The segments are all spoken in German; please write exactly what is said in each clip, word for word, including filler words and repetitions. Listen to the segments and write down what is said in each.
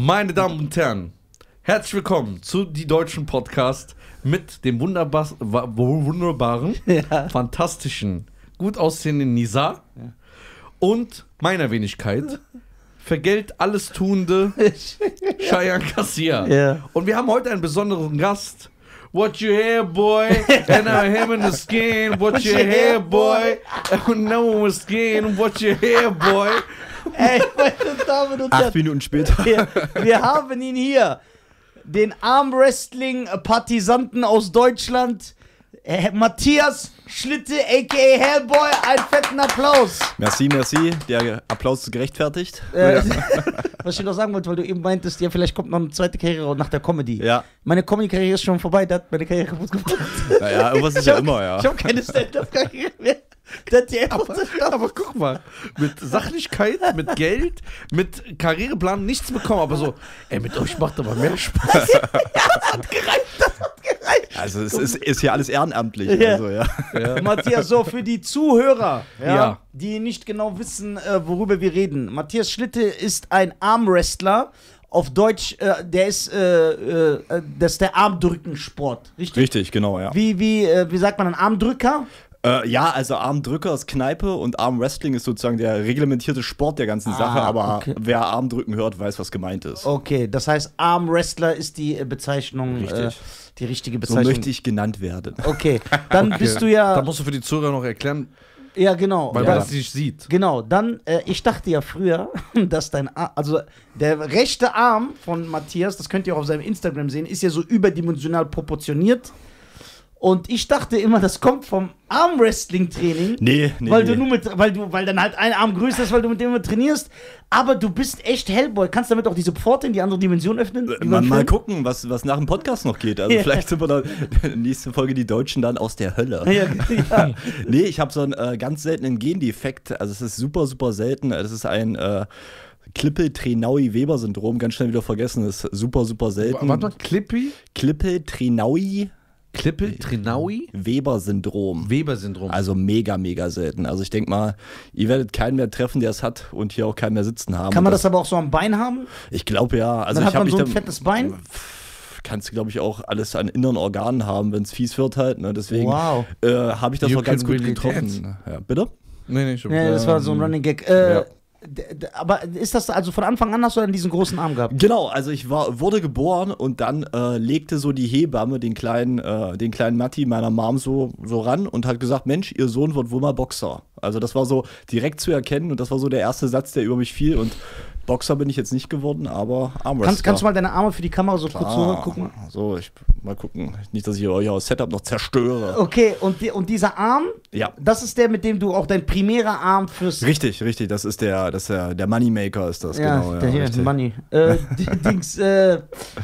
Meine Damen und Herren, herzlich willkommen zu Die Deutschen Podcast mit dem wunderbar, wunderbaren, ja. fantastischen, gut aussehenden Nizar ja. und meiner Wenigkeit, vergelt alles tuende Cheyenne Kassier. Ja. Und wir haben heute einen besonderen Gast. What you hear, boy? And I'm him in the skin. What, What you hear, boy? And no one was skin. What you hear, boy? Ey, meine Damen und Herren. Acht Minuten später. Wir, wir haben ihn hier. Den Armwrestling-Partisanten aus Deutschland. Äh, Matthias Schlitte, a k a. Hellboy. Einen fetten Applaus. Merci, merci. Der Applaus ist gerechtfertigt. Äh, ja. Was ich noch sagen wollte, weil du eben meintest, ja, vielleicht kommt noch eine zweite Karriere nach der Comedy. Ja. Meine Comedy-Karriere ist schon vorbei, der hat meine Karriere kaputt gemacht. Naja, irgendwas ist ja immer, ja. Ich habe keine Stand-Up-Karriere mehr. Der hat die aber, aber guck mal, mit Sachlichkeit, mit Geld, mit Karriereplan nichts bekommen, aber so, ey, mit euch macht aber mehr Spaß. Ja, das hat gereicht, das hat gereicht. Also es ist, ist hier alles ehrenamtlich. Ja. Also, ja. Ja. Matthias, so für die Zuhörer, ja, ja. die nicht genau wissen, äh, worüber wir reden. Matthias Schlitte ist ein Armwrestler. Auf Deutsch, äh, der ist, äh, äh, das ist der Armdrückensport, richtig? Richtig, genau, ja. Wie, wie, äh, wie sagt man, ein Armdrücker? Äh, ja, also Armdrücker ist Kneipe und Armwrestling ist sozusagen der reglementierte Sport der ganzen ah, Sache, aber okay. wer Armdrücken hört, weiß, was gemeint ist. Okay, das heißt, Armwrestler ist die Bezeichnung, Richtig. Äh, die richtige Bezeichnung. So möchte ich genannt werden. Okay, dann okay. bist du ja... Da musst du für die Zuhörer noch erklären, ja, genau. weil ja. man das nicht sieht. Genau, dann, äh, ich dachte ja früher, dass dein Arm, also der rechte Arm von Matthias, das könnt ihr auch auf seinem Instagram sehen, ist ja so überdimensional proportioniert. Und ich dachte immer, das kommt vom Armwrestling-Training. Nee, nee, weil nee. du nur mit, weil du, weil dann halt ein Arm größer ist, weil du mit dem immer trainierst. Aber du bist echt Hellboy. Kannst damit auch diese Pforte in die andere Dimension öffnen? Mal, mal gucken, was, was nach dem Podcast noch geht. Also ja. vielleicht sind wir dann nächste Folge die Deutschen dann aus der Hölle. Ja, ja. Nee, ich habe so einen äh, ganz seltenen Gendefekt. Also es ist super, super selten. Das ist ein äh, Klippel-Trenaui-Weber-Syndrom. Ganz schnell wieder vergessen. Das ist super, super selten. Warte mal, Klippi? Klippel-Trenaui. Klippel-Trenaui? Weber-Syndrom. Weber-Syndrom. Also mega, mega selten. Also ich denke mal, ihr werdet keinen mehr treffen, der es hat und hier auch keinen mehr sitzen haben. Kann man das, das aber auch so am Bein haben? Ich glaube ja. Also dann ich hat man mich so ein dann, fettes Bein? Kannst du, glaube ich, auch alles an inneren Organen haben, wenn es fies wird halt. Ne? Deswegen wow. äh, habe ich das You noch ganz gut really getroffen. Ja, bitte? Nee, nee, schon. Ja, das war so ein Running Gag. Äh, ja. Aber ist das, also von Anfang an hast du dann diesen großen Arm gehabt? Genau, also ich war, wurde geboren und dann äh, legte so die Hebamme den kleinen, äh, den kleinen Matti meiner Mom so, so ran und hat gesagt, Mensch, ihr Sohn wird wohl mal Boxer. Also das war so direkt zu erkennen und das war so der erste Satz, der über mich fiel und Boxer bin ich jetzt nicht geworden, aber Armwrestler. Kannst, kannst du mal deine Arme für die Kamera so Klar. kurz so gucken? So, ich mal gucken. Nicht, dass ich euer Setup noch zerstöre. Okay, und, die, und dieser Arm, ja. das ist der, mit dem du auch dein primärer Arm fürs... Richtig, richtig. Das ist der, das ist der, der Moneymaker ist das, ja, genau. Ja, der hier, richtig. Money. Äh, Dings, äh...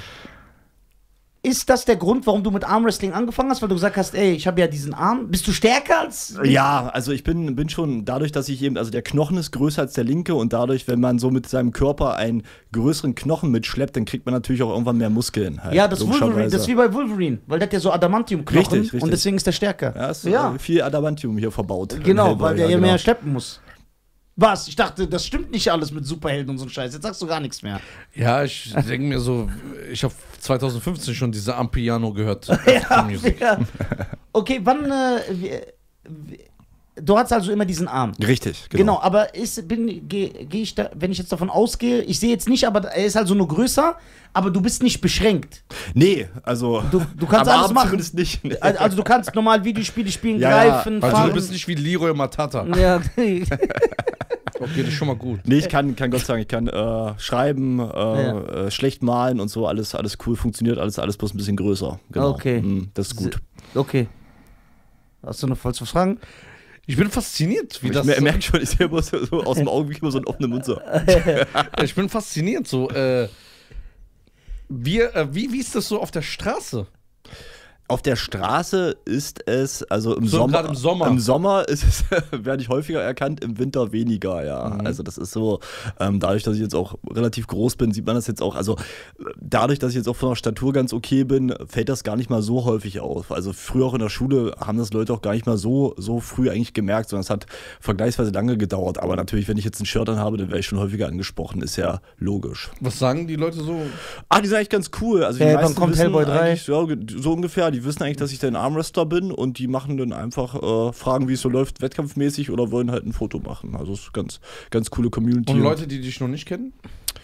Ist das der Grund, warum du mit Armwrestling angefangen hast? Weil du gesagt hast, ey, ich habe ja diesen Arm. Bist du stärker als... Ja, also ich bin, bin schon, dadurch, dass ich eben, also der Knochen ist größer als der linke und dadurch, wenn man so mit seinem Körper einen größeren Knochen mitschleppt, dann kriegt man natürlich auch irgendwann mehr Muskeln. Halt, ja, das Wolverine, das ist wie bei Wolverine, weil der hat ja so Adamantium-Knochen richtig, richtig. und deswegen ist der stärker. Ja, ist ja. viel Adamantium hier verbaut. Genau, weil der ja genau. mehr schleppen muss. Was? Ich dachte, das stimmt nicht alles mit Superhelden und so ein Scheiß. Jetzt sagst du gar nichts mehr. Ja, ich denke mir so, ich habe zwanzig fünfzehn schon diese Ampiano gehört. ja, ja. Okay, wann, äh, wie, wie, du hast also immer diesen Arm. Richtig, genau. Genau, genau. aber gehe geh ich da, wenn ich jetzt davon ausgehe, ich sehe jetzt nicht, aber er ist also nur größer, aber du bist nicht beschränkt. Nee, also du, du kannst am alles Abend machen. Zumindest nicht. Nee. Also du kannst normal Videospiele spielen, ja, greifen, ja. Also fahren. du bist nicht wie Leroy Matata. Ja. Okay, das ist schon mal gut. Nee, ich kann, kann Gott sagen, ich kann äh, schreiben, äh, ja. äh, schlecht malen und so, alles, alles cool, funktioniert alles, alles bloß ein bisschen größer. Genau. Okay. Mm, das ist gut. Okay. Hast du noch falls Fragen? Ich bin fasziniert, wie ich das... Ich so merke schon, ich sehe immer so, so aus dem Augenblick immer so einen offenen Mund so. Ich bin fasziniert, so, äh, wie, äh, wie, wie ist das so auf der Straße? Auf der Straße ist es, also im So, Sommer. gerade im Sommer. Im Sommer ist es, werde ich häufiger erkannt, im Winter weniger, ja. Mhm. Also das ist so, ähm, dadurch, dass ich jetzt auch relativ groß bin, sieht man das jetzt auch. Also dadurch, dass ich jetzt auch von der Statur ganz okay bin, fällt das gar nicht mal so häufig auf. Also früher auch in der Schule haben das Leute auch gar nicht mal so, so früh eigentlich gemerkt, sondern es hat vergleichsweise lange gedauert. Aber natürlich, wenn ich jetzt ein Shirt an habe, dann werde ich schon häufiger angesprochen, ist ja logisch. Was sagen die Leute so? Ah, die sind eigentlich ganz cool. Also die Ja, dann meisten kommt wissen Hellboy drei. eigentlich, ja, so ungefähr, die wissen eigentlich, dass ich dann Armwrestler bin und die machen dann einfach äh, Fragen, wie es so läuft, wettkampfmäßig oder wollen halt ein Foto machen. Also es ist ganz, ganz coole Community. Und Leute, die dich noch nicht kennen?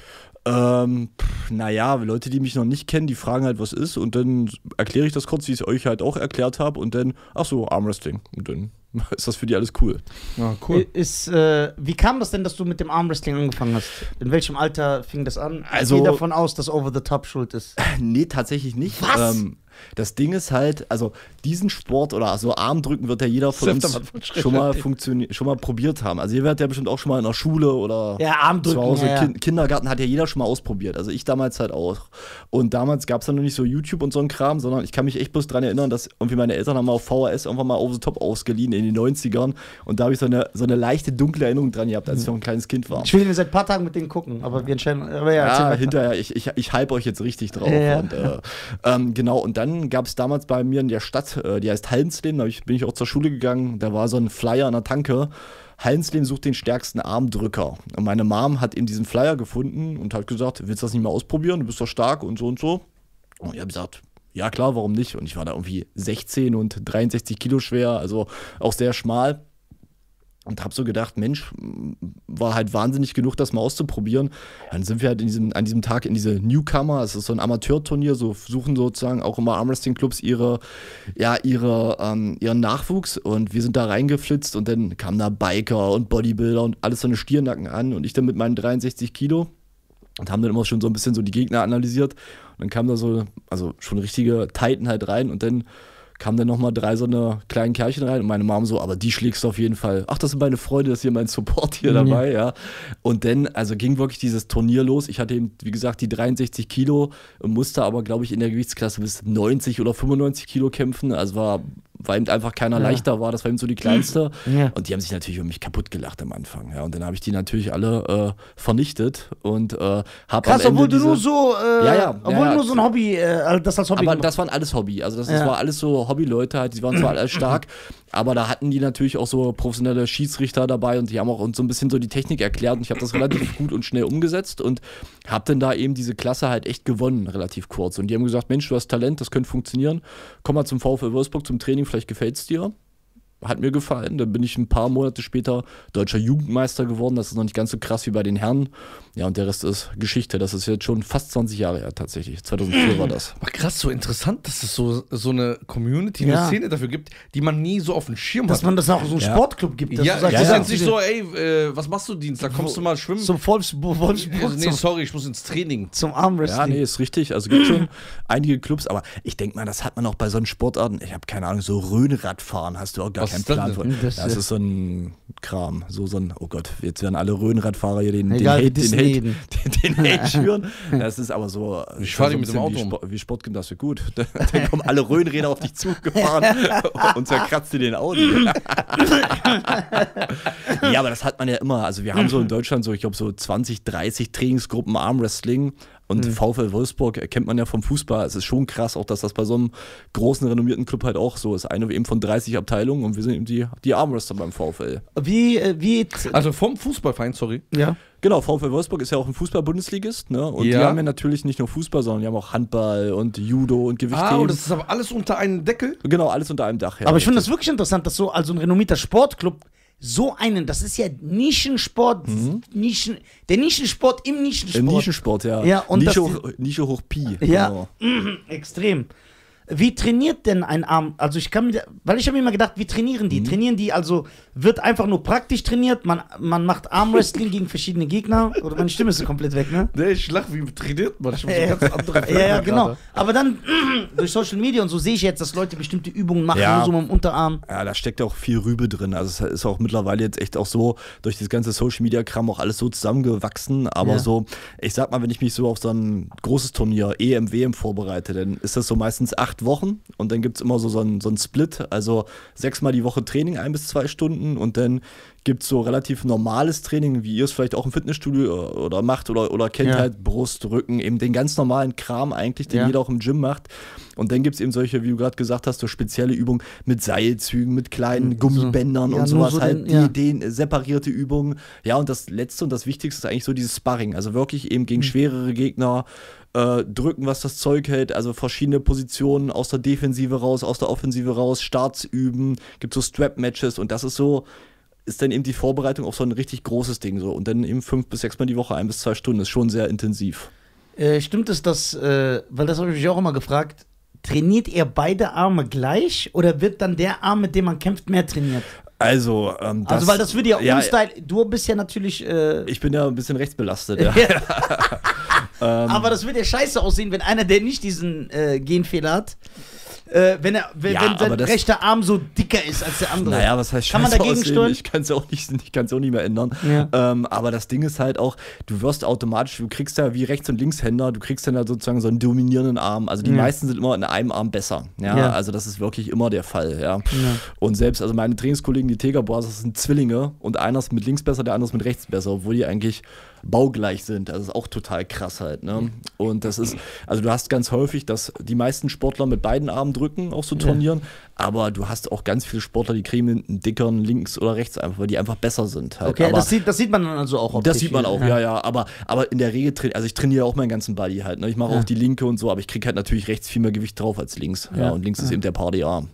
Ähm, pff, naja, Leute, die mich noch nicht kennen, die fragen halt, was ist und dann erkläre ich das kurz, wie ich es euch halt auch erklärt habe und dann, ach so, Armwrestling und dann ist das für die alles cool. Ja, cool. Ist, äh, wie kam das denn, dass du mit dem Armwrestling angefangen hast? In welchem Alter fing das an? Also- Ich gehe davon aus, dass Over the Top schuld ist. Nee, tatsächlich nicht. Was? Ähm, das Ding ist halt, also diesen Sport oder so Armdrücken wird ja jeder von Das uns ist aber Fortschritt. schon mal, funktioni- schon mal probiert haben. Also ihr werdet ja bestimmt auch schon mal in der Schule oder Ja, Armdrücken, zu Hause, ja, ja. Kin- Kindergarten hat ja jeder schon mal ausprobiert. Also ich damals halt auch. Und damals gab es dann noch nicht so YouTube und so ein Kram, sondern ich kann mich echt bloß dran erinnern, dass irgendwie meine Eltern haben mal auf V H S irgendwann mal Over the Top ausgeliehen in den neunzigern und da habe ich so eine, so eine leichte dunkle Erinnerung dran gehabt, als ich noch ein kleines Kind war. Ich will ihn seit ein paar Tagen mit denen gucken, aber wir entscheiden. Aber ja, erzähl Ja, weiter. hinterher, ich, ich, ich hype euch jetzt richtig drauf. Ja. Und, äh, ähm, genau, und dann gab es damals bei mir in der Stadt, äh, die heißt Hallensleben, da hab ich, bin ich auch zur Schule gegangen, da war so ein Flyer an der Tanke. Hallensleben sucht den stärksten Armdrücker. Und meine Mom hat eben diesen Flyer gefunden und hat gesagt, willst du das nicht mal ausprobieren? Du bist doch stark und so und so. Und ich habe gesagt, ja klar, warum nicht? Und ich war da irgendwie sechzehn und dreiundsechzig Kilo schwer, also auch sehr schmal. Und habe so gedacht, Mensch, war halt wahnsinnig genug, das mal auszuprobieren. Dann sind wir halt in diesem, an diesem Tag in diese Newcomer, es ist so ein Amateurturnier, so suchen sozusagen auch immer Armwrestling-Clubs ihre, ja, ihre, ähm, ihren Nachwuchs und wir sind da reingeflitzt und dann kamen da Biker und Bodybuilder und alles so eine Stiernacken an und ich dann mit meinen dreiundsechzig Kilo und haben dann immer schon so ein bisschen so die Gegner analysiert und dann kamen da so, also schon richtige Titan halt rein und dann kamen dann nochmal drei so eine kleinen Kerlchen rein und meine Mom so, aber die schlägst du auf jeden Fall. Ach, das sind meine Freunde, das ist hier mein Support hier Mhm. dabei, ja. Und dann, also ging wirklich dieses Turnier los. Ich hatte eben, wie gesagt, die dreiundsechzig Kilo und musste aber, glaube ich, in der Gewichtsklasse bis neunzig oder fünfundneunzig Kilo kämpfen. Also war, war eben einfach keiner Ja. leichter war, das war eben so die kleinste. Ja. Und die haben sich natürlich um mich kaputt gelacht am Anfang, ja. Und dann habe ich die natürlich alle äh, vernichtet und äh, habe am Krass, Ende obwohl du diese, nur so, äh, Ja, ja, obwohl ja, du ja. nur so ein Hobby, äh, das als Hobby aber gemacht das waren alles Hobby. Also das, das Ja. war alles so Hobbyleute halt, die waren zwar alle stark, aber da hatten die natürlich auch so professionelle Schiedsrichter dabei und die haben auch uns so ein bisschen so die Technik erklärt und ich habe das relativ gut und schnell umgesetzt und habe dann da eben diese Klasse halt echt gewonnen, relativ kurz. Und die haben gesagt, Mensch, du hast Talent, das könnte funktionieren, komm mal zum VfL Wolfsburg zum Training, vielleicht gefällt's dir. Hat mir gefallen. Dann bin ich ein paar Monate später deutscher Jugendmeister geworden. Das ist noch nicht ganz so krass wie bei den Herren. Ja, und der Rest ist Geschichte. Das ist jetzt schon fast zwanzig Jahre her tatsächlich. zweitausendvier war das. Aber krass, so interessant, dass es so, so eine Community, eine Ja. Szene dafür gibt, die man nie so auf dem Schirm Dass hat. man das auch so einen Ja. Sportclub gibt. Dass Ja, du sagst, das ja, ist ja. jetzt nicht so, ey, äh, was machst du Dienstag? Kommst du mal schwimmen? Zum Wolfsburg, Wolfsburg Also, nee, zum, sorry, ich muss ins Training. zum Ja, Armwrestling. nee, ist richtig. Also gibt schon einige Clubs, aber ich denke mal, das hat man auch bei so einen Sportarten. Ich habe keine Ahnung, so Rhönradfahren hast du auch gar Was keinen ist das Plan denn? von. Das, Das, das äh, ist so ein Kram. So, so ein, oh Gott, jetzt werden alle Rhönradfahrer hier den, den Egal, Hate, den Disney Hate, jeden. den, den Hate schüren. Das ist aber so. Ich fahr so die ein mit dem bisschen Auto wie, um. Sport, wie Sportgymnastik. Gut. Dann kommen alle Rhönräder auf dich zugefahren und zerkratzt dir den Audi. Ja, aber das hat man ja immer. Also wir haben so in Deutschland so, ich glaube, so zwanzig, dreißig Trainingsgruppen Armwrestling. Und Mhm. VfL Wolfsburg kennt man ja vom Fußball. Es ist schon krass, auch dass das bei so einem großen, renommierten Club halt auch so ist. Eine eben von dreißig Abteilungen und wir sind eben die, die Armwrestler beim VfL. Wie, äh, wie, Also vom Fußballverein, sorry. ja. Genau, VfL Wolfsburg ist ja auch ein Fußball-Bundesligist, ne? Und Ja. die haben ja natürlich nicht nur Fußball, sondern die haben auch Handball und Judo und Gewichtheben. Ah, und das ist aber alles unter einem Deckel? Genau, alles unter einem Dach. Ja, Aber ich finde das richtig. wirklich interessant, dass so also ein renommierter Sportclub so einen, das ist ja Nischensport, Nischen, der Nischensport im Nischensport. Im Nischensport, ja. Ja, und Nische, das- hoch, Nische hoch Pi. Ja, Genau. extrem. Wie trainiert denn ein Arm? Also ich kann mir, weil ich habe mir immer gedacht, wie trainieren die? Trainieren die also, wird einfach nur praktisch trainiert, man, man macht Armwrestling gegen verschiedene Gegner, oder meine Stimme ist so komplett weg, ne? Nee, ich lach, wie trainiert man? Ich hab so Ja, ganz andere ja, Filme ja, genau. gerade. Aber dann durch Social Media und so sehe ich jetzt, dass Leute bestimmte Übungen machen, Ja. nur so mit dem Unterarm. Ja, da steckt auch viel Rübe drin. Also es ist auch mittlerweile jetzt echt auch so, durch das ganze Social-Media-Kram auch alles so zusammengewachsen. Aber Ja. so, ich sag mal, wenn ich mich so auf so ein großes Turnier, E M, W M vorbereite, dann ist das so meistens acht acht Wochen und dann gibt es immer so, so einen so einen Split, also sechsmal die Woche Training, ein bis zwei Stunden und dann gibt es so relativ normales Training, wie ihr es vielleicht auch im Fitnessstudio oder macht oder, oder kennt, Ja. halt Brust, Rücken, eben den ganz normalen Kram eigentlich, den Ja. jeder auch im Gym macht. Und dann gibt es eben solche, wie du gerade gesagt hast, so spezielle Übungen mit Seilzügen, mit kleinen So. Gummibändern Ja, und nur sowas so halt, den- ja. die, den separierte Übungen. Ja, und das Letzte und das Wichtigste ist eigentlich so dieses Sparring, also wirklich eben Mhm. gegen schwerere Gegner äh, drücken, was das Zeug hält, also verschiedene Positionen aus der Defensive raus, aus der Offensive raus, Starts üben, gibt so Strap-Matches und das ist so, ist dann eben die Vorbereitung auf so ein richtig großes Ding so und dann eben fünf bis sechs Mal die Woche, ein bis zwei Stunden, ist schon sehr intensiv. Äh, stimmt es, dass, äh, weil das habe ich mich auch immer gefragt, trainiert ihr beide Arme gleich oder wird dann der Arm, mit dem man kämpft, mehr trainiert? Also, ähm, das, Also, weil das würde ja, ja, unstyle, du bist ja natürlich, äh, ich bin ja ein bisschen rechtsbelastet, ja. ähm, aber das würde ja scheiße aussehen, wenn einer, der nicht diesen äh, Genfehler hat, äh, wenn, er, wenn, Ja, wenn aber sein das- rechter Arm so dicker ist als der andere. Naja, was heißt Kann man scheiße dagegen aussehen? steuern? Ich kann es auch nicht, ich kann's auch nicht mehr ändern. Ja. Ähm, aber das Ding ist halt auch, du wirst automatisch, du kriegst ja wie Rechts- und Linkshänder, du kriegst dann halt sozusagen so einen dominierenden Arm. Also die Ja. meisten sind immer in einem Arm besser. Ja? Ja. Also das ist wirklich immer der Fall. Ja? Und selbst, also meine Trainingskollegen, die Teger Brothers, sind Zwillinge und einer ist mit links besser, der andere ist mit rechts besser, obwohl die eigentlich baugleich sind. Also das ist auch total krass halt. Ne? Und das ist, also du hast ganz häufig, dass die meisten Sportler mit beiden Armen drücken auf so Turnieren, aber du hast auch ganz viele Sportler, die kriegen einen dickeren links oder rechts einfach, weil die einfach besser sind. Halt. Okay, aber das sieht, das sieht man dann also auch. das optisch sieht man wieder. auch, ja, ja. Aber, aber in der Regel, tra- also ich trainiere auch meinen ganzen Body halt. Ne? Ich mache Ja. auch die linke und so, aber ich kriege halt natürlich rechts viel mehr Gewicht drauf als links. Ja, Ja. und links ist Ja. eben der Partyarm.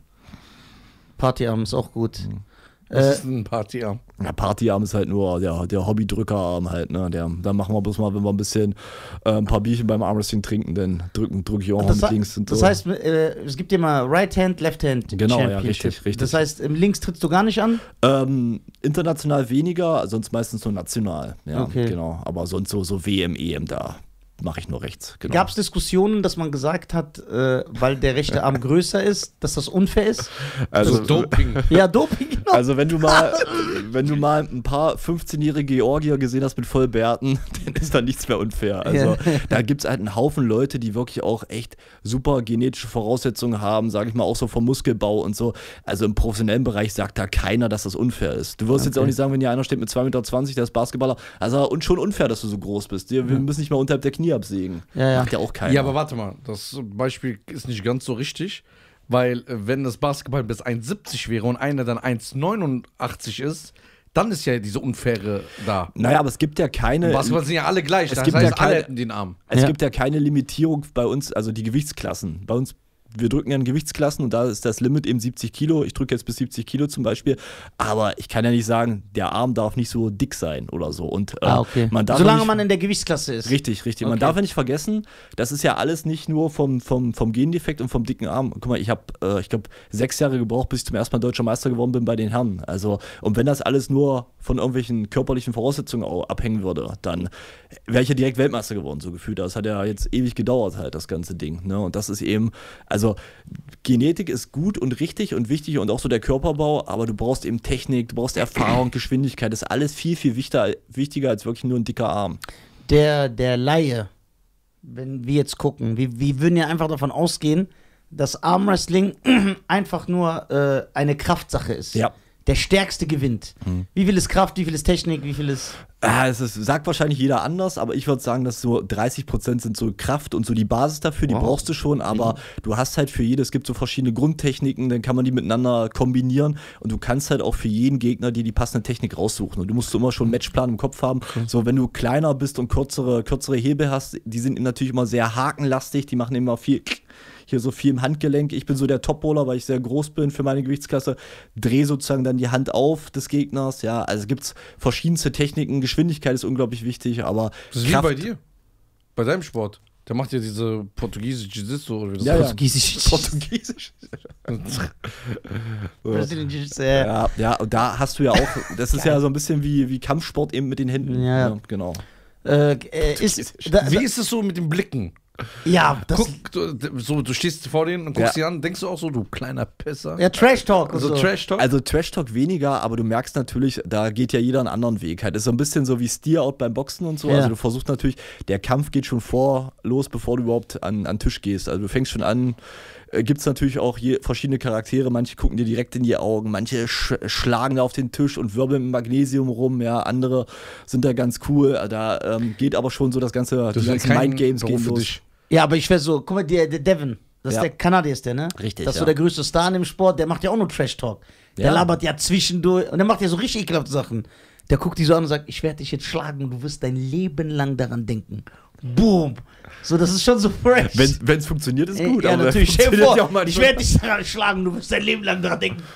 Partyarm ist auch gut. Was Äh, ist ein Partyarm? Ja, Partyarm ist halt nur der, der Hobbydrückerarm halt, ne? Der, da machen wir bloß mal, wenn wir ein bisschen äh, ein paar Bierchen beim Armwrestling trinken, dann drücken, drücke ich auch mal das, mit he- links und das so. heißt, äh, es gibt ja mal Right Hand, Left Hand Genau, ja, Championship. richtig, richtig. Das heißt, im Links trittst du gar nicht an? Ähm, international weniger, sonst meistens nur national. Ja, Okay. genau. Aber sonst so, so W M, E M, da mache ich nur rechts. Genau. Gab es Diskussionen, dass man gesagt hat, äh, weil der rechte Arm größer ist, dass das unfair ist? also, Das Doping. Ja, Doping, genau. Also wenn du mal, wenn du mal ein paar fünfzehnjährige Georgier gesehen hast mit Vollbärten, dann ist da nichts mehr unfair. Also Ja. da gibt es halt einen Haufen Leute, die wirklich auch echt super genetische Voraussetzungen haben, sage ich mal, auch so vom Muskelbau und so. Also im professionellen Bereich sagt da keiner, dass das unfair ist. Du wirst jetzt Okay. auch nicht sagen, wenn hier einer steht mit zwei Meter zwanzig, der ist Basketballer, also und schon unfair, dass du so groß bist. Wir, wir müssen nicht mal unterhalb der Knie absägen. Ja, ja. Macht ja auch keiner. Ja, aber warte mal, das Beispiel ist nicht ganz so richtig, weil äh, wenn das Basketball bis eins siebzig wäre und einer dann eins neunundachtzig ist, dann ist ja diese Unfaire da. Naja, aber es gibt ja keine. Im Basketball sind ja alle gleich, Es das gibt heißt, ja keine- alle hätten den Arm. Es Ja. gibt ja keine Limitierung bei uns, also die Gewichtsklassen. Bei uns, wir drücken ja in Gewichtsklassen und da ist das Limit eben siebzig Kilo. Ich drücke jetzt bis siebzig Kilo zum Beispiel. Aber ich kann ja nicht sagen, der Arm darf nicht so dick sein oder so. Und äh, Ah, okay. man darf Solange nicht, man in der Gewichtsklasse ist. Richtig, richtig. Man Okay. darf ja nicht vergessen, das ist ja alles nicht nur vom, vom, vom Gendefekt und vom dicken Arm. Guck mal, ich habe, äh, ich glaube, sechs Jahre gebraucht, bis ich zum ersten Mal deutscher Meister geworden bin bei den Herren. Also, und wenn das alles nur von irgendwelchen körperlichen Voraussetzungen auch abhängen würde, dann wäre ich ja direkt Weltmeister geworden, so gefühlt. Das hat ja jetzt ewig gedauert halt, das ganze Ding. Ne? Und das ist eben, also Genetik ist gut und richtig und wichtig und auch so der Körperbau, aber du brauchst eben Technik, du brauchst Erfahrung, Geschwindigkeit. Das ist alles viel, viel wichtiger, wichtiger als wirklich nur ein dicker Arm. Der, der Laie, wenn wir jetzt gucken, wir, wir würden ja einfach davon ausgehen, dass Armwrestling einfach nur äh, eine Kraftsache ist. Ja. Der Stärkste gewinnt. Wie viel ist Kraft, wie viel ist Technik, wie viel ist. Ah, es ist, sagt wahrscheinlich jeder anders, aber ich würde sagen, dass so dreißig Prozent sind so Kraft und so die Basis dafür, die Wow. brauchst du schon, aber du hast halt für jedes, es gibt so verschiedene Grundtechniken, dann kann man die miteinander kombinieren und du kannst halt auch für jeden Gegner dir die passende Technik raussuchen und du musst immer schon einen Matchplan im Kopf haben. So, wenn du kleiner bist und kürzere, kürzere Hebel hast, die sind natürlich immer sehr hakenlastig, die machen immer viel hier so viel im Handgelenk. Ich bin so der Top-Bowler, weil ich sehr groß bin für meine Gewichtsklasse. Dreh sozusagen dann die Hand auf des Gegners. Ja, also es gibt verschiedenste Techniken. Geschwindigkeit ist unglaublich wichtig, aber Das ist wie bei dir. Bei deinem Sport. Der macht ja diese portugiesische Jiu-Jitsu oder wie das Ja, heißt. ja. Portugiesisch. Portugiesisch. Portugiesisch, äh, Ja, ja, und da hast du ja auch, das ist ja so ein bisschen wie, wie Kampfsport eben mit den Händen. Ja, ja. genau. äh, äh, ist, da, Wie ist es so mit den Blicken? Ja, das. Guck, du, so, du stehst vor denen und guckst Ja. sie an, denkst du auch so, du kleiner Pisser. Ja, Trash Talk. und Also so. Trash Talk. Also Trash Talk weniger, aber du merkst natürlich, da geht ja jeder einen anderen Weg. Halt ist so ein bisschen so wie Steer-Out beim Boxen und so. Ja. Also du versuchst natürlich, der Kampf geht schon vor los, bevor du überhaupt an, an den Tisch gehst. Also du fängst schon an, äh, gibt es natürlich auch je, verschiedene Charaktere. Manche gucken dir direkt in die Augen, manche sch schlagen da auf den Tisch und wirbeln mit Magnesium rum. Ja, andere sind da ganz cool. Da ähm, geht aber schon so das ganze, die ganzen Mindgames gehen für los. dich. Ja, aber ich wäre so, guck mal, der, der Devin, das ist Ja. der Kanadier, ist der, ne? Richtig, Das ist so ja. der größte Star im Sport, der macht ja auch nur Trash Talk. Der Ja. labert ja zwischendurch und der macht ja so richtig ekelhafte Sachen. Der guckt die so an und sagt, ich werde dich jetzt schlagen und du wirst dein Leben lang daran denken. Boom. So, das ist schon so fresh. Wenn es funktioniert, ist gut. Ja, aber natürlich. Stell dir funktioniert vor, ja auch manchmal. ich werde dich daran schlagen, du wirst dein Leben lang daran denken.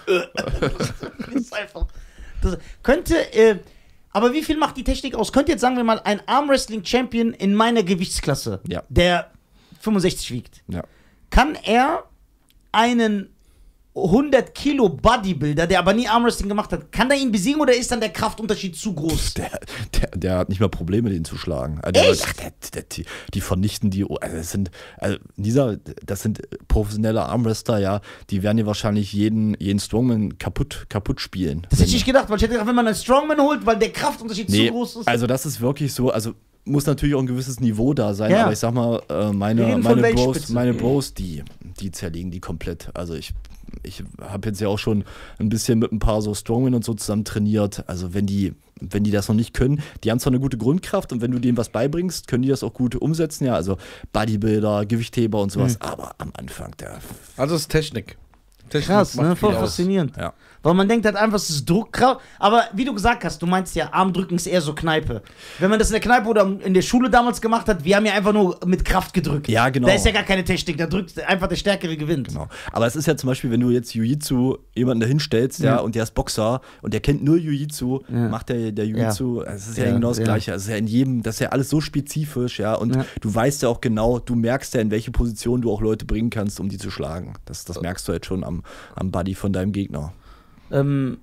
Das ist einfach. Das könnte, äh, aber wie viel macht die Technik aus? Könnte jetzt, sagen wir mal, ein Armwrestling-Champion in meiner Gewichtsklasse, Ja. der fünfundsechzig wiegt, Ja. kann er einen hundert Kilo Bodybuilder, der aber nie Armwrestling gemacht hat, kann er ihn besiegen oder ist dann der Kraftunterschied zu groß? Der, der, der hat nicht mal Probleme, den zu schlagen. Also der, Echt? ach, der, der, die, die vernichten die. Also das sind, also dieser, das sind professionelle Armwrestler, ja. Die werden ja wahrscheinlich jeden, jeden Strongman kaputt, kaputt spielen. Das hätte ich nicht gedacht, weil ich hätte gedacht, wenn man einen Strongman holt, weil der Kraftunterschied Nee, zu groß ist. also das ist wirklich so. Also muss natürlich auch ein gewisses Niveau da sein, Ja. aber ich sag mal, äh, Wir meine, reden von meine Bros, Weltspitze. meine Bros, die, die zerlegen die komplett. Also ich, ich habe jetzt ja auch schon ein bisschen mit ein paar so Strongmen und so zusammen trainiert. Also wenn die, wenn die das noch nicht können, die haben zwar eine gute Grundkraft und wenn du denen was beibringst, können die das auch gut umsetzen, ja. Also Bodybuilder, Gewichtheber und sowas, Mhm. aber am Anfang, der. Also das ist Technik. Technik Krass, macht ne? Voll viel aus. faszinierend. Ja. Weil man denkt halt einfach, es ist Druckkraft. Aber wie du gesagt hast, du meinst ja, Armdrücken ist eher so Kneipe. Wenn man das in der Kneipe oder in der Schule damals gemacht hat, wir haben ja einfach nur mit Kraft gedrückt. Ja, genau. Da ist ja gar keine Technik, da drückt einfach der Stärkere gewinnt. Genau. Aber es ist ja zum Beispiel, wenn du jetzt Jiu-Jitsu jemanden dahin stellst, ja. Ja. und der ist Boxer und der kennt nur Jiu-Jitsu, Ja. macht der, der Jiu-Jitsu, es ist ja, Ja, genau das ja. Gleiche. Es ist ja in jedem, das ist ja alles so spezifisch, ja, und Ja. du weißt ja auch genau, du merkst ja, in welche Position du auch Leute bringen kannst, um die zu schlagen. Das, das merkst du jetzt schon am, am Buddy von deinem Gegner. Ähm,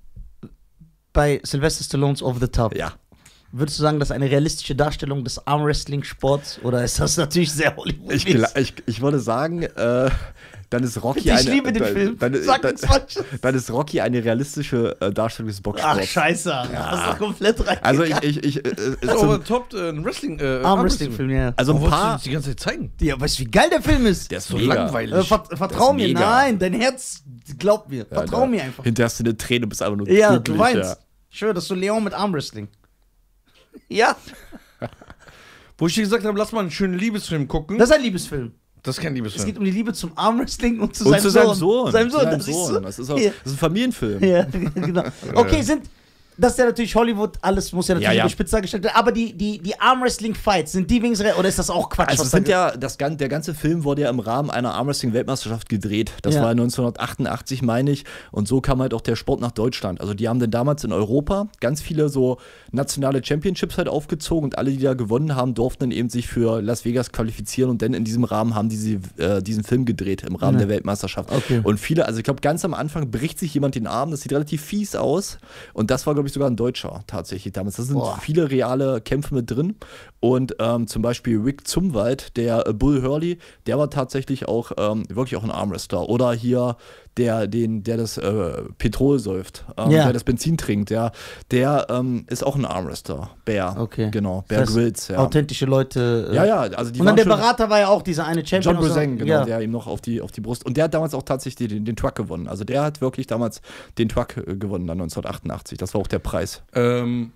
bei Sylvester Stallones Over the Top, Ja. würdest du sagen, das ist eine realistische Darstellung des Armwrestling-Sports oder ist das natürlich sehr Hollywood? Ich, gla- ich, ich würde sagen, äh, dann ist Rocky Ich eine. liebe den dann, Film. Dann, Sag dann, nichts Falsches. dann ist Rocky eine realistische äh, Darstellung des Ach, Boxsports. scheiße. Ja. Das ist doch komplett rein. Also ich, ich, ich, äh, äh, So, zum, aber top äh, ein Wrestling. Äh, Armwrestling-Film, ja. also ein Warum wolltest du paar. das die ganze Zeit zeigen? Ja, weißt du, wie geil der Film ist? Der ist So mega. langweilig. Äh, vert vertrau Das ist mir, mega. nein, dein Herz glaubt mir. Ja, Vertrau da- mir einfach. Hinterher hast du eine Träne, bist einfach nur Ja, glücklich, du weinst. ja. Ich schwöre, das ist so Leon mit Armwrestling. Ja, Wo ich dir gesagt habe, lass mal einen schönen Liebesfilm gucken. das ist ein Liebesfilm. Das ist kein Es Liebesfilm. geht um die Liebe zum Armwrestling und zu, Und seinem, zu seinem Sohn. Sohn. Seinem Sohn, Zu seinem das ist Sohn. so. Das ist, auch, Ja. das ist ein Familienfilm. Ja, genau. Okay, sind. Das ist ja natürlich Hollywood, alles muss ja natürlich Ja, ja. überspitzt dargestellt werden, aber die, die, die Armwrestling-Fights, sind die wenigstens, oder ist das auch Quatsch? Also was es da sind ge- ja, das, gan- der ganze Film wurde ja im Rahmen einer Armwrestling-Weltmeisterschaft gedreht. Das Ja. war neunzehnhundertachtundachtzig, meine ich. Und so kam halt auch der Sport nach Deutschland. Also die haben dann damals in Europa ganz viele so nationale Championships halt aufgezogen und alle, die da gewonnen haben, durften dann eben sich für Las Vegas qualifizieren und dann in diesem Rahmen haben die sie, äh, diesen Film gedreht, im Rahmen Ja. der Weltmeisterschaft. Okay. Und viele, also ich glaube ganz am Anfang bricht sich jemand den Arm, das sieht relativ fies aus und das war glaube ich sogar ein Deutscher tatsächlich damals. Da sind Boah. viele reale Kämpfe mit drin und ähm, zum Beispiel Rick Zumwalt, der äh, Bull Hurley, der war tatsächlich auch ähm, wirklich auch ein Armwrestler. Oder hier der, den, der das äh, Petrol säuft, ähm, Ja. der das Benzin trinkt, ja, der ähm, ist auch ein Armwrestler. Bear, Okay. genau, Bear Das heißt, Grylls, ja. Authentische Leute. äh, Ja, ja, also die Und dann waren der schon- Berater war ja auch dieser eine Champion. John aus der- Brezeng, genau, ja. der ihm noch auf die, auf die Brust. Und der hat damals auch tatsächlich den, den Truck gewonnen. Also der hat wirklich damals den Truck äh, gewonnen, dann neunzehnhundertachtundachtzig. Das war auch der Preis. Ähm,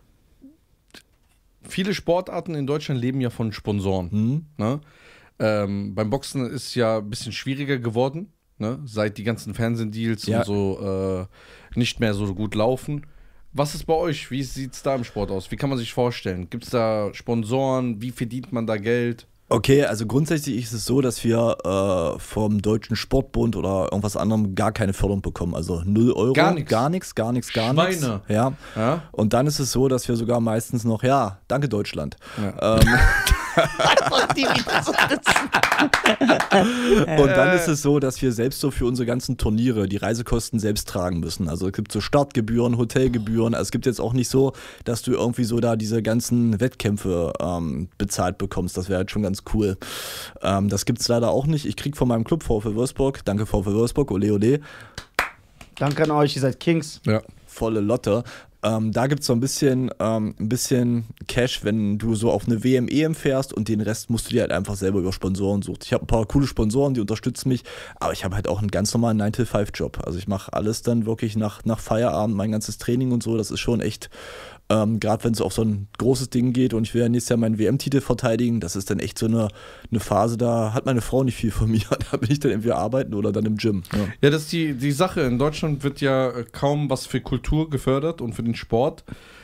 viele Sportarten in Deutschland leben ja von Sponsoren. Mhm. Ne? Ähm, beim Boxen ist ja ein bisschen schwieriger geworden, ne? Seit die ganzen Fernsehdeals Ja. und so äh, nicht mehr so gut laufen. Was ist bei euch? Wie sieht es da im Sport aus? Wie kann man sich vorstellen? Gibt es da Sponsoren? Wie verdient man da Geld? Okay, also grundsätzlich ist es so, dass wir äh, vom Deutschen Sportbund oder irgendwas anderem gar keine Förderung bekommen. Also null Euro. Gar nichts. Gar nichts, gar nichts, gar nichts. Schweine. Ja. Ja? Und dann ist es so, dass wir sogar meistens noch, ja, danke Deutschland. Ja. Ähm, Einfach die wieder so sitzen. Und dann ist es so, dass wir selbst so für unsere ganzen Turniere die Reisekosten selbst tragen müssen. Also es gibt so Startgebühren, Hotelgebühren. Also es gibt jetzt auch nicht so, dass du irgendwie so da diese ganzen Wettkämpfe ähm, bezahlt bekommst. Das wäre halt schon ganz cool. Ähm, das gibt es leider auch nicht. Ich krieg von meinem Club VfL Wolfsburg, danke VfL Wolfsburg, ole ole. Danke an euch, ihr seid Kings. Ja. Volle Lotte. Ähm, da gibt es so ein bisschen, ähm, ein bisschen Cash, wenn du so auf eine W M E M fährst und den Rest musst du dir halt einfach selber über Sponsoren suchen. Ich habe ein paar coole Sponsoren, die unterstützen mich, aber ich habe halt auch einen ganz normalen nine to five Job. Also ich mache alles dann wirklich nach, nach Feierabend, mein ganzes Training und so. Das ist schon echt, ähm, gerade wenn es auf so ein großes Ding geht und ich will ja nächstes Jahr meinen W M-Titel verteidigen, das ist dann echt so eine, eine Phase, da hat meine Frau nicht viel von mir. Da bin ich dann entweder arbeiten oder dann im Gym. Ja, ja, das ist die, die Sache. In Deutschland wird ja kaum was für Kultur gefördert und für den Sport.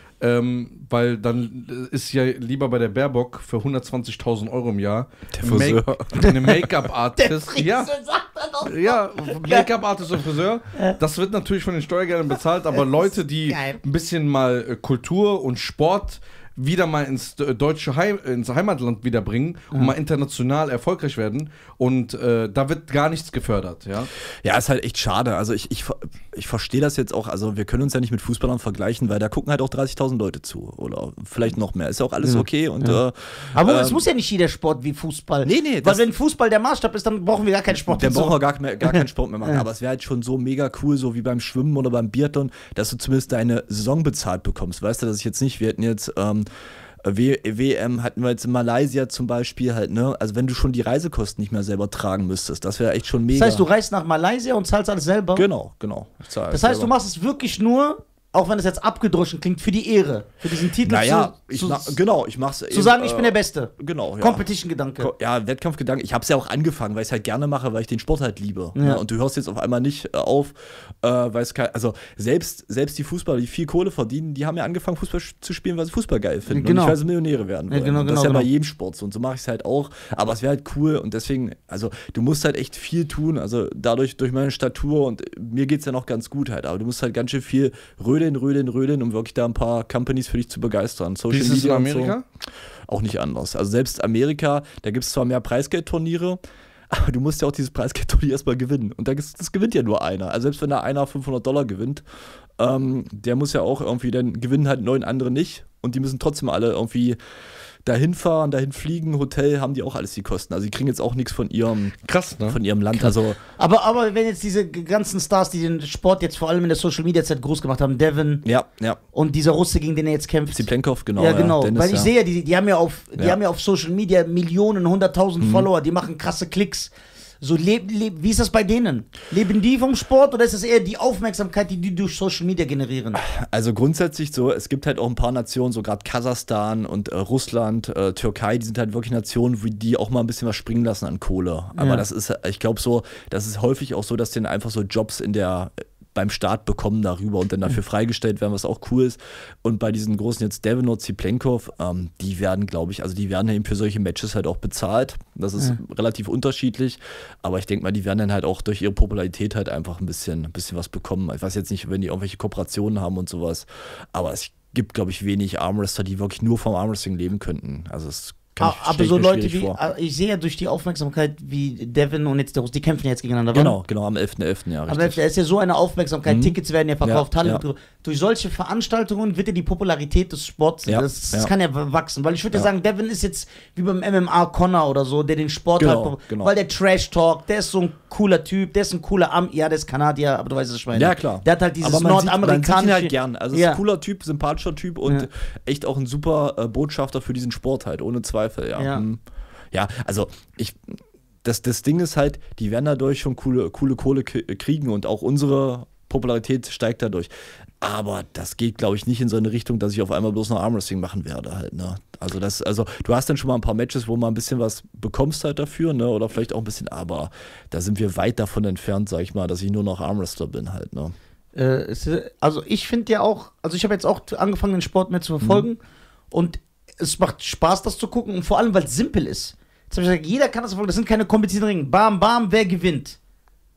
Ähm, weil dann ist ja lieber bei der Baerbock für hundertzwanzigtausend Euro im Jahr Der Friseur. Make, eine Make-up-Artist. Ja, sagt er doch. ja Make-up-Artist und Friseur. Das wird natürlich von den Steuergeldern bezahlt, aber Leute, die geil. ein bisschen mal äh, Kultur und Sport wieder mal ins äh, deutsche Heim, ins Heimatland wiederbringen und Mhm. mal international erfolgreich werden. Und äh, da wird gar nichts gefördert, ja. Ja, ist halt echt schade. Also ich, ich, ich verstehe das jetzt auch. Also wir können uns ja nicht mit Fußballern vergleichen, weil da gucken halt auch dreißigtausend Leute zu. Oder vielleicht noch mehr. Ist ja auch alles Ja. okay. Und, Ja. äh, Aber ähm, es muss ja nicht jeder Sport wie Fußball. Nee, nee, Weil das- wenn Fußball der Maßstab ist, dann brauchen wir gar keinen Sport. Dann mehr. brauchen wir gar, mehr, gar keinen Sport mehr machen. Ja. Aber es wäre halt schon so mega cool, so wie beim Schwimmen oder beim Biathlon, dass du zumindest deine Saison bezahlt bekommst. Weißt du, dass ich jetzt nicht, wir hätten jetzt ähm, W- WM hatten wir jetzt in Malaysia zum Beispiel halt, ne? Also wenn du schon die Reisekosten nicht mehr selber tragen müsstest, das wäre echt schon mega. Das heißt, du reist nach Malaysia und zahlst alles selber? Genau, genau. Ich zahl Das heißt, du selber. machst es wirklich nur, auch wenn es jetzt abgedroschen klingt, für die Ehre, für diesen Titel Naja, zu, ich zu, mach, genau, ich mach's zu sagen, ich bin der Beste. Genau, ja. Competition-Gedanke. Ko- Ja, Wettkampfgedanke. Ich habe es ja auch angefangen, weil ich es halt gerne mache, weil ich den Sport halt liebe. Ja. Ne? Und du hörst jetzt auf einmal nicht äh, auf, äh, weil es kein, also selbst, selbst die Fußballer, die viel Kohle verdienen, die haben ja angefangen, Fußball sch- zu spielen, weil sie Fußball geil finden. Genau. Und nicht, weil sie Millionäre werden Ja, wollen. genau, Und das genau, ist ja bei genau. jedem Sport so. Und so mache ich es halt auch. Aber es wäre halt cool und deswegen, also du musst halt echt viel tun. Also dadurch, durch meine Statur und mir geht es ja noch ganz gut halt. Aber du musst halt ganz schön viel rödeln, rödeln, rödeln, um wirklich da ein paar Companies für dich zu begeistern. Social Wie ist es in Media und so. Amerika? Auch nicht anders. Also selbst Amerika, da gibt es zwar mehr Preisgeldturniere, aber du musst ja auch dieses Preisgeldturnier erstmal gewinnen. Und da gibt's- das gewinnt ja nur einer. Also selbst wenn da einer fünfhundert Dollar gewinnt, ähm, der muss ja auch irgendwie, dann gewinnen halt neun andere nicht. Und die müssen trotzdem alle irgendwie dahin fahren, dahin fliegen, Hotel, haben die auch alles die Kosten. Also die kriegen jetzt auch nichts von ihrem, Krass, ne? von ihrem Land. Also Aber, aber wenn jetzt diese ganzen Stars, die den Sport jetzt vor allem in der Social-Media-Zeit groß gemacht haben, Devin ja, ja. und dieser Russe, gegen den er jetzt kämpft. Ziplenkov, genau. ja, genau. Dennis, Weil ich ja. sehe ja, die, die haben ja auf, die Ja. haben ja auf Social Media Millionen, hunderttausend Follower, die machen krasse Klicks. So, leb, leb, wie ist das bei denen? Leben die vom Sport oder ist das eher die Aufmerksamkeit, die die durch Social Media generieren? Also grundsätzlich so, es gibt halt auch ein paar Nationen, so gerade Kasachstan und äh, Russland, äh, Türkei, die sind halt wirklich Nationen, wie die auch mal ein bisschen was springen lassen an Kohle. Aber Ja. das ist, ich glaube so, das ist häufig auch so, dass denen einfach so Jobs in der beim Staat bekommen darüber und dann dafür freigestellt werden, was auch cool ist. Und bei diesen großen jetzt Devin und Ziplenkov, ähm, die werden, glaube ich, also die werden eben für solche Matches halt auch bezahlt. Das ist Ja. relativ unterschiedlich, aber ich denke mal, die werden dann halt auch durch ihre Popularität halt einfach ein bisschen, ein bisschen was bekommen. Ich weiß jetzt nicht, wenn die irgendwelche Kooperationen haben und sowas, aber es gibt, glaube ich, wenig Armwrestler, die wirklich nur vom Armwrestling leben könnten. Also es kann ich, Aber stell ich so mir Leute schwierig wie, vor. ich sehe ja durch die Aufmerksamkeit wie Devin und jetzt der Russ, die kämpfen ja jetzt gegeneinander. Genau, genau, am elften elften ja, Aber richtig. da ist ja so eine Aufmerksamkeit, Mhm. Tickets werden ja verkauft, Ja, Halle. ja. Durch solche Veranstaltungen wird ja die Popularität des Sports, Ja, das, das ja. kann ja wachsen. Weil ich würde ja. Ja. sagen, Devin ist jetzt wie beim M M A Connor oder so, der den Sport Genau, halt, genau. weil der Trash Talk, der ist so ein cooler Typ, der ist ein cooler Am, ja, der ist Kanadier, aber du weißt es, ich meine. Ja, klar. Der hat halt dieses Aber man sieht- nordamerikanische. Man sieht ihn halt gern. Also, es ist Ja. ein cooler Typ, sympathischer Typ und Ja. echt auch ein super äh, Botschafter für diesen Sport halt, ohne Zweifel, ja. Ja. Hm. Ja, also ich. Das, das Ding ist halt, die werden dadurch schon coole, coole Kohle k- kriegen und auch unsere Popularität steigt dadurch. Aber das geht, glaube ich, nicht in so eine Richtung, dass ich auf einmal bloß noch Armwrestling machen werde halt, ne? Also das, also du hast dann schon mal ein paar Matches, wo man ein bisschen was bekommst halt dafür, ne? Oder vielleicht auch ein bisschen, aber da sind wir weit davon entfernt, sag ich mal, dass ich nur noch Armwrestler bin halt, ne? Äh, es ist- also ich finde ja auch, also ich habe jetzt auch angefangen, den Sport mehr zu verfolgen Mhm. und es macht Spaß, das zu gucken und vor allem, weil es simpel ist. Jetzt hab ich gesagt, jeder kann das verfolgen, das sind keine komplizierten Ringe. Bam, bam, wer gewinnt?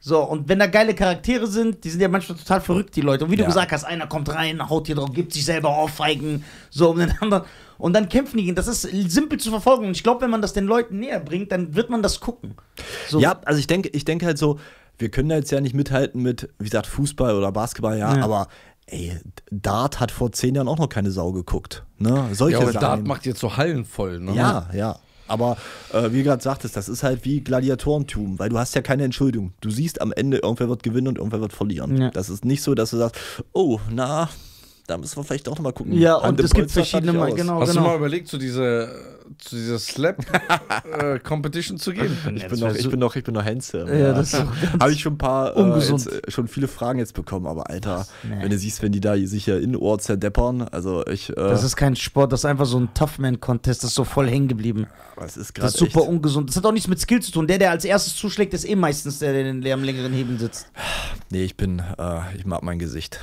So, und wenn da geile Charaktere sind, die sind ja manchmal total verrückt, die Leute. Und wie du Ja. gesagt hast, einer kommt rein, haut hier drauf, gibt sich selber Ohrfeigen, so um den anderen. Und dann kämpfen die gegen. Das ist simpel zu verfolgen. Und ich glaube, wenn man das den Leuten näher bringt, dann wird man das gucken. So. Ja, also ich denke, ich denke halt so, wir können da jetzt ja nicht mithalten mit, wie gesagt, Fußball oder Basketball, ja, Ja. aber ey, Dart hat vor zehn Jahren auch noch keine Sau geguckt. Ne? Solche Ja, aber Sachen. Dart macht jetzt so Hallen voll, ne? Ja, ja. Aber äh, wie du gerade sagtest, das ist halt wie Gladiatorentum, weil du hast ja keine Entschuldigung. Du siehst am Ende, irgendwer wird gewinnen und irgendwer wird verlieren. Ja. Das ist nicht so, dass du sagst, oh, na, da müssen wir vielleicht auch noch mal gucken. Ja, und Hand im es gibt Polster, verschiedene fertig Mal, aus. genau. Hast du mal überlegt, zu dieser, zu dieser Slap-Competition zu gehen? Ich bin, noch, ich, bin noch, ich bin noch Hänse. Ja, das ist doch ganz Habe ich schon ein paar, äh, ungesund. jetzt, äh, schon viele Fragen jetzt bekommen, aber Alter, Nee. wenn du siehst, wenn die da sich ja in Ohr zerdeppern, also ich, äh, Das ist kein Sport, das ist einfach so ein Toughman-Contest, das ist so voll hängen geblieben. das ist Das gerade ist super echt, ungesund. Das hat auch nichts mit Skill zu tun. Der, der als erstes zuschlägt, ist eh meistens der, der, der am längeren Hebel sitzt. nee, ich bin, äh, ich mag mein Gesicht.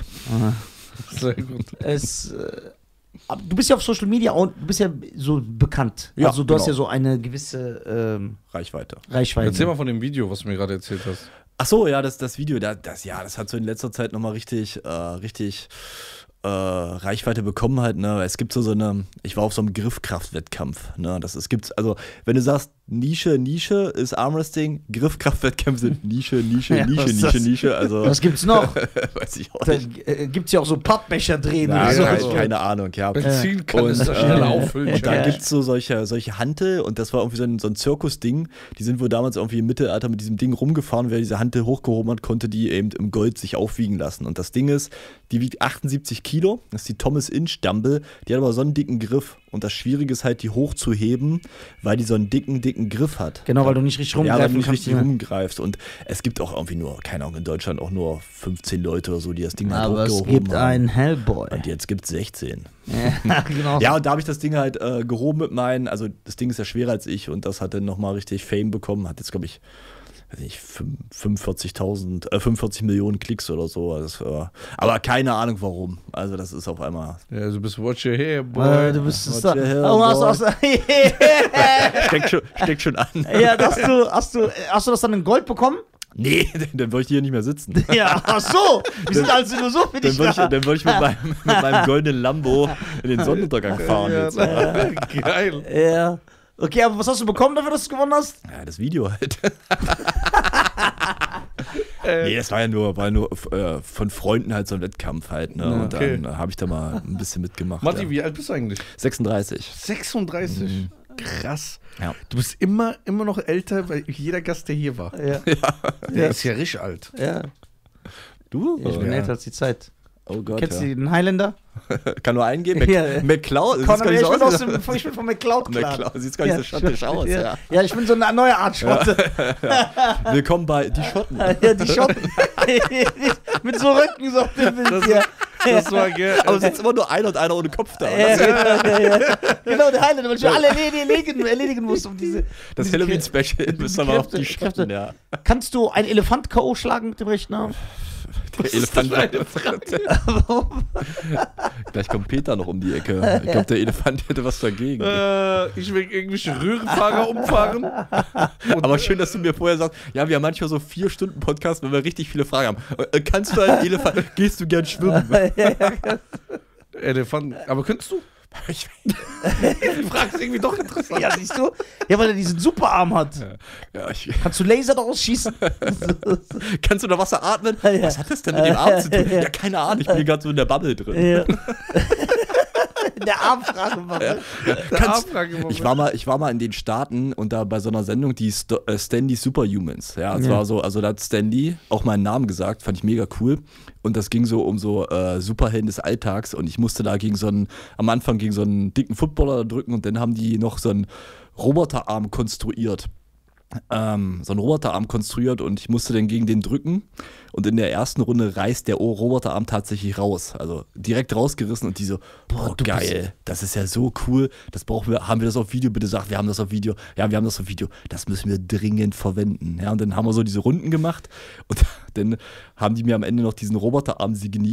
Sehr gut. Es, äh, aber du bist ja auf Social Media und du bist ja so bekannt. Ja, also du hast genau. ja so eine gewisse ähm, Reichweite. Reichweite. Erzähl mal von dem Video, was du mir gerade erzählt hast. Ach so, ja, das, das Video, das, das, ja, das hat so in letzter Zeit nochmal richtig, äh, richtig äh, Reichweite bekommen halt, ne? Es gibt so, so eine, ich war auf so einem Griffkraftwettkampf, ne? Das es gibt, also, wenn du sagst, Nische, Nische ist Armwrestling, Griffkraftwettkämpfe sind Nische, Nische, Ja, Nische, was ist Nische, das? Nische, also, Was gibt's noch? weiß ich auch Da nicht. äh, gibt's ja auch so Pappbecher drehen. Ja, und so. keine, so. keine Ahnung, ja. Benzinkanister Und, schnell äh, auffüllen. Und dann Ja. gibt es so solche, solche Hantel und das war irgendwie so ein, so ein Zirkusding. Die sind wohl damals irgendwie im Mittelalter mit diesem Ding rumgefahren. Wer diese Hantel hochgehoben hat, konnte die eben im Gold sich aufwiegen lassen. Und das Ding ist, die wiegt achtundsiebzig Kilo. Das ist die Thomas Inch Dumble. Die hat aber so einen dicken Griff. Und das Schwierige ist halt, die hochzuheben, weil die so einen dicken, dicken Griff hat. Genau, weil du nicht richtig Ja, weil rumgreifen du nicht kannst. richtig ne? rumgreifst. Und es gibt auch irgendwie nur, keine Ahnung, in Deutschland auch nur fünfzehn Leute oder so, die das Ding halt Aber es hochgehoben gibt haben. einen Hellboy. Und jetzt gibt es sechzehn. Ja, genau. Ja, und da habe ich das Ding halt äh, gehoben mit meinen, also das Ding ist ja schwerer als ich und das hat dann nochmal richtig Fame bekommen, hat jetzt, glaube ich, weiß nicht, fünfundvierzigtausend, äh, fünfundvierzig Millionen Klicks oder so. Also das, äh, aber keine Ahnung warum. Also das ist auf einmal. Ja, du bist Watch Your Hair, Boy. Äh, du bist es da. Watch your hair, Oh, hast, boy. hast, Steckt schon, steckt schon an. ja, hast du, hast, du, hast du das dann in Gold bekommen? Nee, dann würde ich hier nicht mehr sitzen. Ja, ach so. Wir sind also nur so für Dann dich würde ich, da. dann würd ich mit, meinem, mit meinem goldenen Lambo in den Sonnenuntergang fahren. Ja, Jetzt. geil. Ja. Okay, aber was hast du bekommen dafür, dass du gewonnen hast? Ja, das Video halt. Nee, das war ja nur, war nur äh, von Freunden halt so ein Wettkampf halt. Ne? Ja, und okay. dann äh, habe ich da mal ein bisschen mitgemacht. Matti, ja. wie alt bist du eigentlich? sechsunddreißig. sechsunddreißig. Krass. Ja. Du bist immer, immer noch älter, weil jeder Gast, der hier war. Ja. Der ist ja richtig alt. ja. Du? Ich bin ja. älter als die Zeit. Oh Gott. Kennst du Ja. den Highlander? Kann nur eingehen. Mc, Ja. McCloud. Das Conor, sieht ich, gar bin aus nicht so aus. dem, ich bin von McCloud klar. McCloud. Sieht gar nicht so schottisch aus. Ja. Ja. Ja, ich bin so eine neue Art Schotte. Willkommen bei Die Schotten. Ja, die Schotten. Mit so Rücken so auf dem Bild Das, hier. das war geil. Aber es ist immer nur einer und einer ohne Kopf da. Ja, Das, ja, ja, ja. Genau, der Highlander, weil ich alle erledigen, erledigen muss, um diese. das diese Halloween-Special diese müssen wir mal auf Kräfte- Die Schotten. Kräfte. Ja. Kannst du einen Elefant K O schlagen mit dem rechten Arm? Der Elefant. Gleich kommt Peter noch um die Ecke. Ich glaube, der Elefant hätte was dagegen. Äh, ich will irgendwelche Röhrenfahrer umfahren. Aber schön, dass du mir vorher sagst, ja, wir haben manchmal so vier Stunden Podcast, wenn wir richtig viele Fragen haben. Äh, Kannst du einen Elefant, gehst du gern schwimmen? Elefant. Aber könntest du? Ich, Die Frage ist irgendwie doch interessant. Ja, siehst du? Ja, weil er diesen Superarm hat. ja, ich, Kannst du Laser daraus schießen? kannst du noch Wasser atmen? Ja. Was hat das denn mit dem Arm zu tun? Ja. Ja, keine Ahnung, ich bin hier gerade so in der Bubble drin. Ja. Der Armfrage war. Ja. Ja, Der kannst, Armfrage- ich, war mal, ich war mal in den Staaten und da bei so einer Sendung, die Sto äh, Stanley Superhumans. Ja, es Ja. war so, also da hat Stanley auch meinen Namen gesagt, fand ich mega cool. Und das ging so um so äh, Superhelden des Alltags und ich musste da gegen so einen, am Anfang gegen so einen dicken Footballer drücken und dann haben die noch so einen Roboterarm konstruiert. Ähm, so einen Roboterarm konstruiert und ich musste dann gegen den drücken und in der ersten Runde reißt der Roboterarm tatsächlich raus, also direkt rausgerissen und die so, boah, Boah, du geil, das ist ja so cool, das brauchen wir, haben wir das auf Video, bitte sag, wir haben das auf Video, ja, wir haben das auf Video, das müssen wir dringend verwenden, ja, und dann haben wir so diese Runden gemacht und dann haben die mir am Ende noch diesen Roboterarm signiert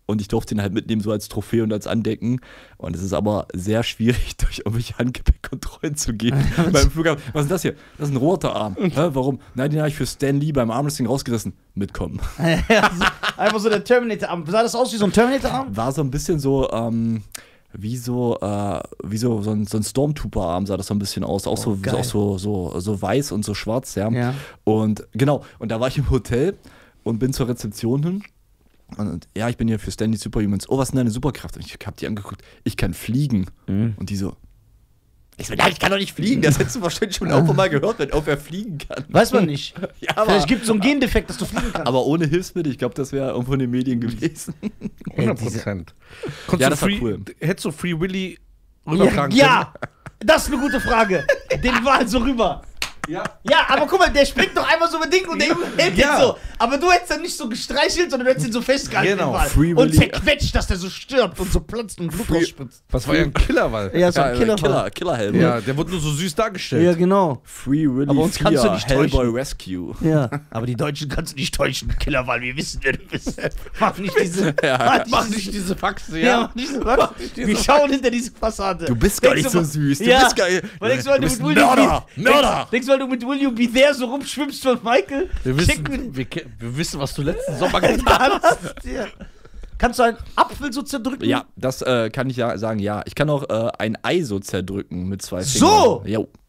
und ich durfte ihn halt mitnehmen, so als Trophäe und als Andecken. Und es ist aber sehr schwierig, durch irgendwelche Handgepäckkontrollen zu gehen. Beim Flughafen. Was ist das hier? Das ist ein roter Arm. Hä, warum? Nein, den habe ich für Stan Lee beim Armwrestling rausgerissen. Mitkommen. Ja, so, einfach so der Terminator-Arm. Sah das aus wie so ein Terminator-Arm? War so ein bisschen so, ähm, wie so, äh, wie so, so ein, so ein Stormtrooper-Arm sah das so ein bisschen aus. Auch, Oh, so, geil. auch so, so, so weiß und so schwarz, ja. Ja. Und genau, und da war ich im Hotel und bin zur Rezeption hin. Und, und ja, ich bin hier für Stanley Superhumans. Oh, was ist denn deine Superkraft? Und ich hab die angeguckt. Ich kann fliegen. Mhm. Und die so. Ich so, nein, ich kann doch nicht fliegen. Das hättest du wahrscheinlich schon irgendwo mal gehört, wenn wer fliegen kann. Weiß man nicht. Ja, aber, Vielleicht gibt es so einen Gendefekt, dass du fliegen kannst. aber ohne Hilfsmittel, ich glaube, das wäre irgendwo in den Medien gewesen. hundert Prozent. Konntest Ja, du das war Free, cool. Hättest du Free Willy ja, rübertragen ja, das ist eine gute Frage. Den Wal so rüber. können? Ja. Ja, aber guck mal, der springt doch einmal so mit Ding und der Junge hält Ja. ihn so. Aber du hättest dann nicht so gestreichelt, sondern du hättest ihn so festgehalten. Genau. den Wal. Free Und Willy. zerquetscht, dass der so stirbt und so platzt und Blut Free- rausspritzt. Was war ja ein Killerwall. Ja, so Ja, ein Killer. Killer, Killerhelm. Ja, der wurde nur so süß dargestellt. Ja, genau. Free Willy Aber uns kannst du vier, nicht Hellboy täuschen. Rescue. Ja, aber die Deutschen kannst du nicht täuschen, Killerwal, wir wissen, wer du bist. Mach nicht diese... Ja. Mach nicht diese Faxe, Ja, ja. mach nicht so was. Wir schauen hinter diese Fassade. Du bist gar Denkst nicht du so mal- süß. Du ja. bist gar Weil denkst du, weil du du bist mit ein Will You Mörder. Be- Mörder. Denkst, denkst du, weil du mit Will You Be There so rumschwimmst von Michael? Wir Schick wissen, mir- wir, ke- wir wissen, was du letzten Sommer getan hast. Ja. Kannst du einen Apfel so zerdrücken? Ja, das äh, kann ich ja sagen, ja. Ich kann auch äh, ein Ei so zerdrücken mit zwei So? Fingern. Jo,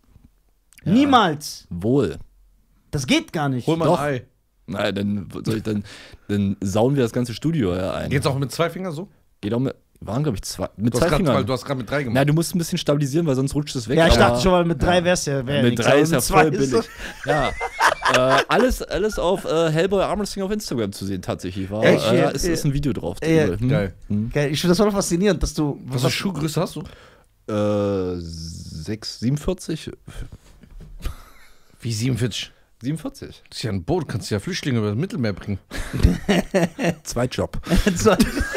Niemals. wohl. Das geht gar nicht. Hol mal Doch. ein Ei. Na, dann, soll ich, dann, dann sauen wir das ganze Studio ja ein. Geht's auch mit zwei Fingern so? Geht auch mit, waren glaube ich zwei, mit Du hast zwei grad, weil Fingern. du hast gerade mit drei Na, gemacht. du musst ein bisschen stabilisieren, weil sonst rutscht es weg. Ja, ich aber- dachte schon mal, mit drei wär's ja. Wär Mit nix, drei aber ist ja mit zwei voll ist billig. Ja. äh, alles, alles auf äh, Hellboy Armwrestling auf Instagram zu sehen, tatsächlich. War, Echt? äh, Ja, es ja. ist ein Video drauf. Ja. Hm? Geil. Hm? Geil, ich finde das voll faszinierend, dass du. Was für Schuhgröße hast du? Äh, sechs, siebenundvierzig? Wie siebenundvierzig? siebenundvierzig. Das ist ja ein Boot, kannst du ja Flüchtlinge über das Mittelmeer bringen. Zweitjob. So-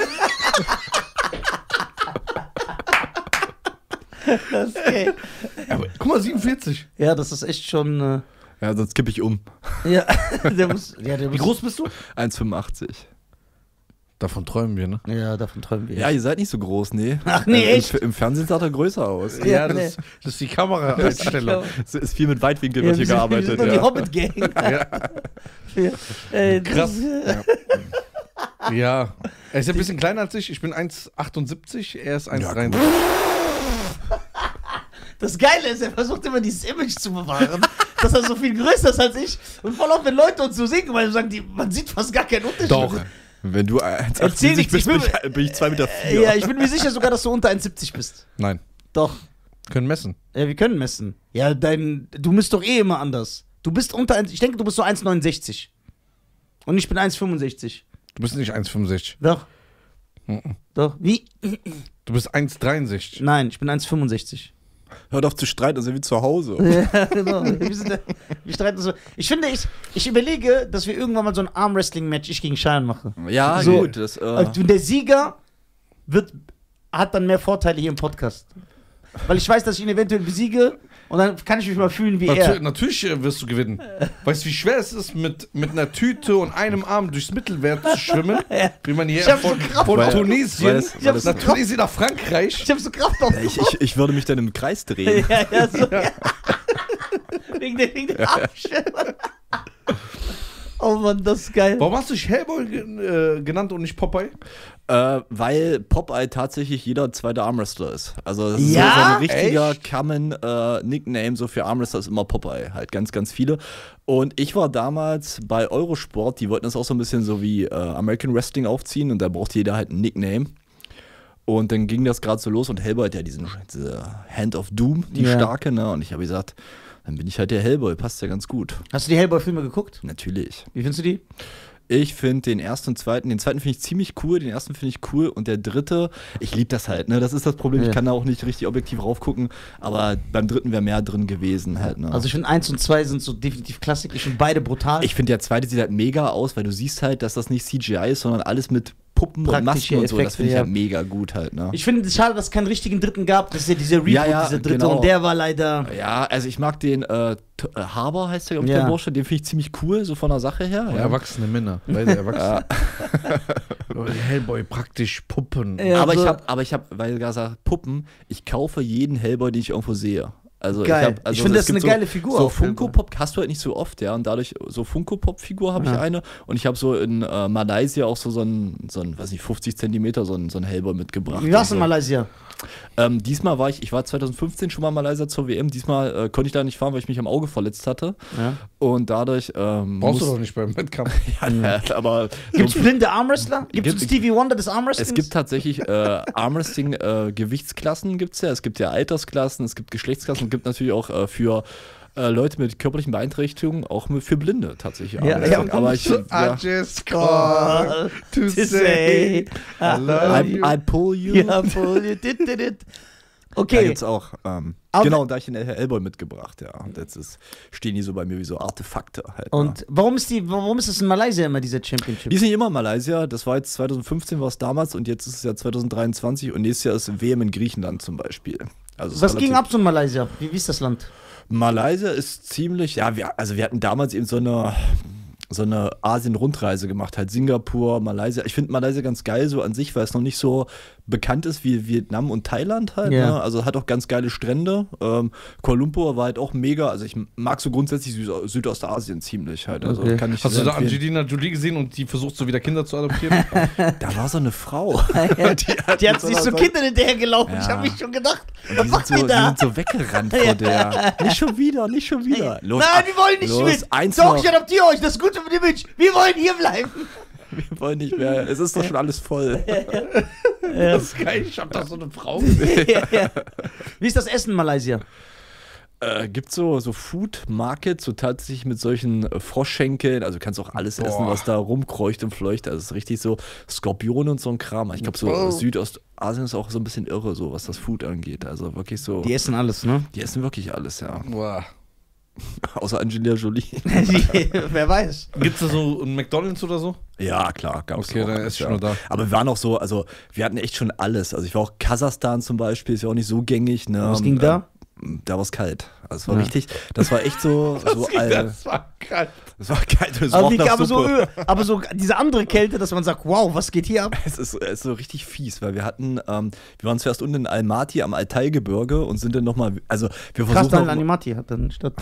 das ist geil. Aber guck mal, siebenundvierzig. Ja, das ist echt schon. Äh, Ja, sonst kippe ich um. ja, der muss. Ja, der Wie muss, groß bist du? eins Komma fünfundachtzig. Davon träumen wir, ne? Ja, davon träumen wir. Ja, ihr seid nicht so groß, nee. Ach, nee, Äh, echt? Im, Im Fernsehen sah er größer aus. Ja, Ja, nee. das, das ist die Kameraeinstellung. Es ist viel mit Weitwinkel Ja, wird wir hier sind- wir gearbeitet. sind doch die Ja. Hobbit-Gang. Ja. Ja. Äh, das- Krass. Ja. Er ist ein bisschen kleiner als ich. Ich bin eins Komma achtundsiebzig, er ist eins Komma dreiundsiebzig. Das Geile ist, er versucht immer dieses Image zu bewahren, dass er so viel größer ist als ich. Und voll oft, wenn Leute uns so sehen, weil sagen, die, man sieht fast gar keinen Unterschied. Doch. Wenn du eins Komma Erzähl achtundsiebzig nichts, bist, ich bin will- ich, bin ich zwei Meter Äh, vier. Ja, ich bin mir sicher sogar, dass du unter eins Komma siebzig bist. Nein. Doch. Können messen. Ja, wir können messen. Ja, dein, du misst doch eh immer anders. Du bist unter, eins- ich denke, du bist so eins Komma neunundsechzig. Und ich bin eins Komma fünfundsechzig. Du bist nicht eins Komma fünfundsechzig. Doch. Mhm. Doch. Wie? Du bist eins Komma dreiundsechzig. Nein, ich bin eins Komma fünfundsechzig. Hört auf zu streiten, dann sind wir zu Hause. Ja, genau. Wir, sind, wir streiten so. Ich finde, ich, ich überlege, dass wir irgendwann mal so ein Arm-Wrestling-Match ich gegen Cheyenne machen. Ja, So. gut. Das, äh, Und der Sieger wird, hat dann mehr Vorteile hier im Podcast. Weil ich weiß, dass ich ihn eventuell besiege und dann kann ich mich mal fühlen wie Natür er. natürlich äh, wirst du gewinnen. Weißt du, wie schwer es ist, mit, mit einer Tüte und einem Arm durchs Mittelmeer zu schwimmen? Ja. Wie man hier Ich hab so von, Kraft von auf- Tunesien, weil das- weil das- nach Tunesien nach Frankreich. Ich habe so Kraft auf. ich, ich, ich würde mich dann im Kreis drehen. Ja, ja, so. Ja. wegen der, wegen der Armschwimmer. Oh Mann, das ist geil. Warum hast du dich Hellboy ge- äh, genannt und nicht Popeye? Äh, weil Popeye tatsächlich jeder zweite Armwrestler ist. Also das ist Ja? so, so ein richtiger Echt? Common äh, Nickname, so für Armwrestler ist immer Popeye. Halt ganz, ganz viele. Und ich war damals bei Eurosport, die wollten das auch so ein bisschen so wie äh, American Wrestling aufziehen und da braucht jeder halt ein Nickname. Und dann ging das gerade so los und Hellboy hat ja diesen diese Hand of Doom, die Ja. starke, ne? Und ich habe gesagt, dann bin ich halt der Hellboy, passt ja ganz gut. Hast du die Hellboy-Filme geguckt? Natürlich. Wie findest du die? Ich finde den ersten und zweiten, den zweiten finde ich ziemlich cool, den ersten finde ich cool und der dritte, ich liebe das halt, ne? Das ist das Problem, Ja. ich kann da auch nicht richtig objektiv raufgucken, aber beim dritten wäre mehr drin gewesen halt, ne? Also ich finde eins und zwei sind so definitiv Klassik. Ich finde beide brutal. ich finde der zweite sieht halt mega aus, weil du siehst halt, dass das nicht C G I ist, sondern alles mit Puppen und Praktische Masken und so, das Effekte, finde ich ja. ja mega gut halt, ne? Ich finde es schade, dass es keinen richtigen Dritten gab. Das ist ja dieser Reboot, Ja, ja, dieser Dritte. genau. Und der war leider. Ja, also ich mag den äh, T- äh, Haber, heißt der, glaube ich, Ja. der Bursche, den finde ich ziemlich cool, so von der Sache her. Oh, Ja. erwachsene Männer, beide Erwachsene. Hellboy, praktisch Puppen. Ja, aber, so- ich hab, aber ich habe, weil du gerade sagst, Puppen, ich kaufe jeden Hellboy, den ich irgendwo sehe. Also Geil. Ich, hab, also Ich finde, es das ist gibt eine so, geile Figur So auch, Hellboy. Funko-Pop hast du halt nicht so oft, ja. Und dadurch, so Funko-Pop-Figur habe Ja. ich eine. Und ich habe so in äh, Malaysia auch so, so ein, so ein, weiß nicht, fünfzig Zentimeter, so ein, so ein Hellboy mitgebracht. Wie war's in Und so. Malaysia? Ähm, diesmal war ich, ich war zwanzig fünfzehn schon mal in Malaysia zur W M. Diesmal äh, konnte ich da nicht fahren, weil ich mich am Auge verletzt hatte. Ja. Und dadurch. Ähm, Brauchst du muss- doch nicht beim Wettkampf. Ja, ja, aber. Gibt's so, blinde Armwrestler? Gibt's Gibt- so Stevie Wonder des Armwrestlings? es gibt tatsächlich äh, Armwrestling, äh, Gewichtsklassen gibt es ja. Es gibt ja Altersklassen, es gibt Geschlechtsklassen, es gibt natürlich auch äh, für äh, Leute mit körperlichen Beeinträchtigungen, auch mit, für Blinde tatsächlich. Ja, Armwrestling. ja, aber ich, I ja, just call to to say I love I, you. I pull you. Ja, voll. You did, did it. Da Okay. gibt's auch. Ähm, Aber- genau, und da hab ich den Hellboy mitgebracht, ja. Und jetzt ist, stehen die so bei mir wie so Artefakte halt. Ne? Und warum ist die, warum ist es in Malaysia immer dieser Championship? Die ist nicht immer in Malaysia, das war jetzt zwanzig fünfzehn war es damals und jetzt ist es ja zwanzig dreiundzwanzig und nächstes Jahr ist W M in Griechenland zum Beispiel. Also es ist Was ging relativ- ab so in Malaysia? Wie, wie ist das Land? Malaysia ist ziemlich, ja, wir, also wir hatten damals eben so eine, so eine Asien-Rundreise gemacht, halt Singapur, Malaysia. Ich finde Malaysia ganz geil so an sich, weil es noch nicht so bekannt ist wie Vietnam und Thailand halt. Ja. Ne? Also hat auch ganz geile Strände. Ähm, Kuala Lumpur war halt auch mega. Also ich mag so grundsätzlich Süd Südostasien ziemlich halt. Also Okay. kann ich Hast du sehr da empfehlen. Angelina Jolie gesehen und die versucht so wieder Kinder zu adoptieren? Da war so eine Frau. Die hat sich so Kinder hinterhergelaufen. Ich Ja. habe mich schon gedacht, Die was sind, macht so, die die da? sind so weggerannt vor der. Nicht schon wieder, nicht schon wieder. Los, Nein, wir wollen nicht los, mit. Eins Doch, noch. ich adoptiere euch. Das Gute mit dem Image. Wir wollen hier bleiben. Wir wollen nicht mehr. Es ist doch schon alles voll. Das ist geil, ich hab da so eine Frau. Ja, ja. Wie ist das Essen in Malaysia? Äh, gibt so, so Food Markets, so tatsächlich mit solchen äh, Froschschenkeln. Also du kannst auch alles Boah. essen, was da rumkreucht und fleucht. Also es ist richtig so Skorpione und so ein Kram. Ich glaube, so Oh. Südostasien ist auch so ein bisschen irre, so was das Food angeht. Also wirklich so. Die essen alles, ne? Die essen wirklich alles, ja. Boah. Außer Angelina Jolie. Wer weiß. Gibt's da so ein McDonalds oder so? Ja, klar, gab's Okay, auch dann alles, esse ich nur da. Aber wir waren auch so, also wir hatten echt schon alles. Also ich war auch Kasachstan zum Beispiel, ist ja auch nicht so gängig. Ne? Was ging da? Äh, Da war es kalt. Also es war Ja. richtig, das war echt so, so all, Das war geil. das war kalt. Das Aber, roch wie, nach aber, so, Suppe. Ö- aber so diese andere Kälte, dass man sagt, wow, was geht hier ab? Es ist, es ist so richtig fies, weil wir hatten, ähm, wir waren zuerst unten in Almaty am Altai-Gebirge und sind dann nochmal, also wir Krass, versuchen dann auch, Animati hat dann statt.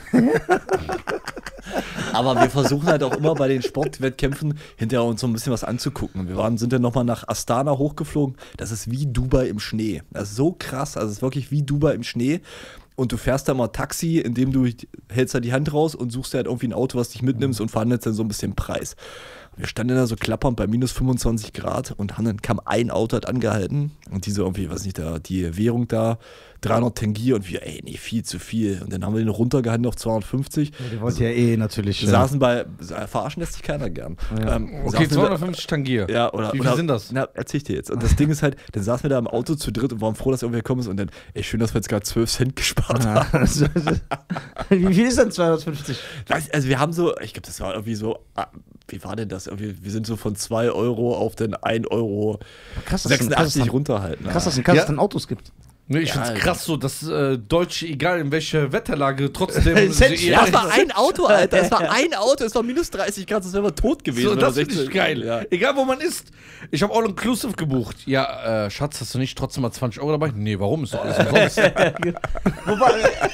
aber wir versuchen halt auch immer bei den Sportwettkämpfen hinterher uns so ein bisschen was anzugucken. Wir waren, sind dann nochmal nach Astana hochgeflogen. Das ist wie Dubai im Schnee. Das ist so krass, also es ist wirklich wie Dubai im Schnee. Und du fährst da mal Taxi, indem du hältst da die Hand raus und suchst dir halt irgendwie ein Auto, was dich mitnimmst und verhandelst dann so ein bisschen Preis. Wir standen da so klappernd bei minus fünfundzwanzig Grad und dann kam ein Auto, hat angehalten und diese irgendwie, weiß nicht, da, die Währung da, dreihundert Tengir und wir, ey, nee, viel zu viel. Und dann haben wir den runtergehandelt auf zweihundertfünfzig. Die wollte ja eh natürlich. Wir saßen bei, verarschen lässt sich keiner gern. Ja. Ähm, Okay, saßen wir zweihundertfünfzig Tangier. da, ja, oder, Wie viel oder, sind das? Na, erzähl ich dir jetzt. Und das Ding ist halt, dann saßen wir da im Auto zu dritt und waren froh, dass irgendwer gekommen ist und dann, ey, schön, dass wir jetzt gerade zwölf Cent gespart haben. Ja. Also, Wie viel ist denn zweihundertfünfzig? Weiß- Also wir haben so, ich glaube, das war irgendwie so, ah, wie war denn das? Irgendwie, wir sind so von zwei Euro auf den ein Euro Krass, dass es in sechsundachtzig Kasachstan- runter halt. Ne? krass, dass es in Kasachstan Autos gibt. Nee, ich Ja, find's Alter. krass so, dass äh, Deutsche, egal in welcher Wetterlage, trotzdem. Selbst- Ja, es war ein Auto, Alter. Es war ein Auto, es war minus dreißig Grad, das wäre wir tot gewesen. so, wenn das wir finde ich sechzehn geil. Ja. Egal wo man ist. Ich habe All-Inclusive gebucht. Ja, äh, Schatz, hast du nicht trotzdem mal zwanzig Euro dabei? Nee, warum? Ist doch alles umsonst. Wobei,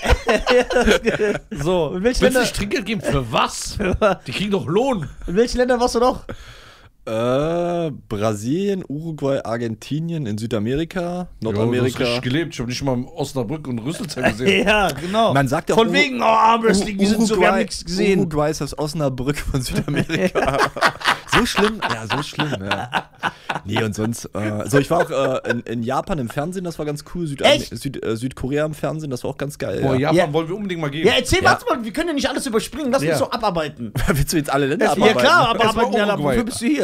So, Und welche willst du Länder- nicht Trinkgeld geben? Für was? Die kriegen doch Lohn. in welchen Ländern warst du noch? Äh, Brasilien, Uruguay, Argentinien, in Südamerika, Ja, du hast Nordamerika. richtig gelebt. Ich habe nicht mal Osnabrück und Rüsselsheim gesehen. Ja, genau. Man sagt ja auch Von Uru- wegen, oh, Armwrestling, wir sind so, wir haben nichts gesehen. Uruguay ist das Osnabrück von Südamerika. So schlimm? Ja, so schlimm, ja. Nee, und sonst, äh, so ich war auch äh, in, in Japan im Fernsehen, das war ganz cool. Südam- Echt? Süd, äh, Südkorea im Fernsehen, das war auch ganz geil. Boah, ja. Japan Ja. wollen wir unbedingt mal gehen. Ja, erzähl, Ja. warte mal, wir können ja nicht alles überspringen. Lass Ja. uns so abarbeiten. Willst du jetzt alle Länder Ja, abarbeiten? klar, Erstmal abarbeiten. Ja, Uruguay. wofür bist du hier?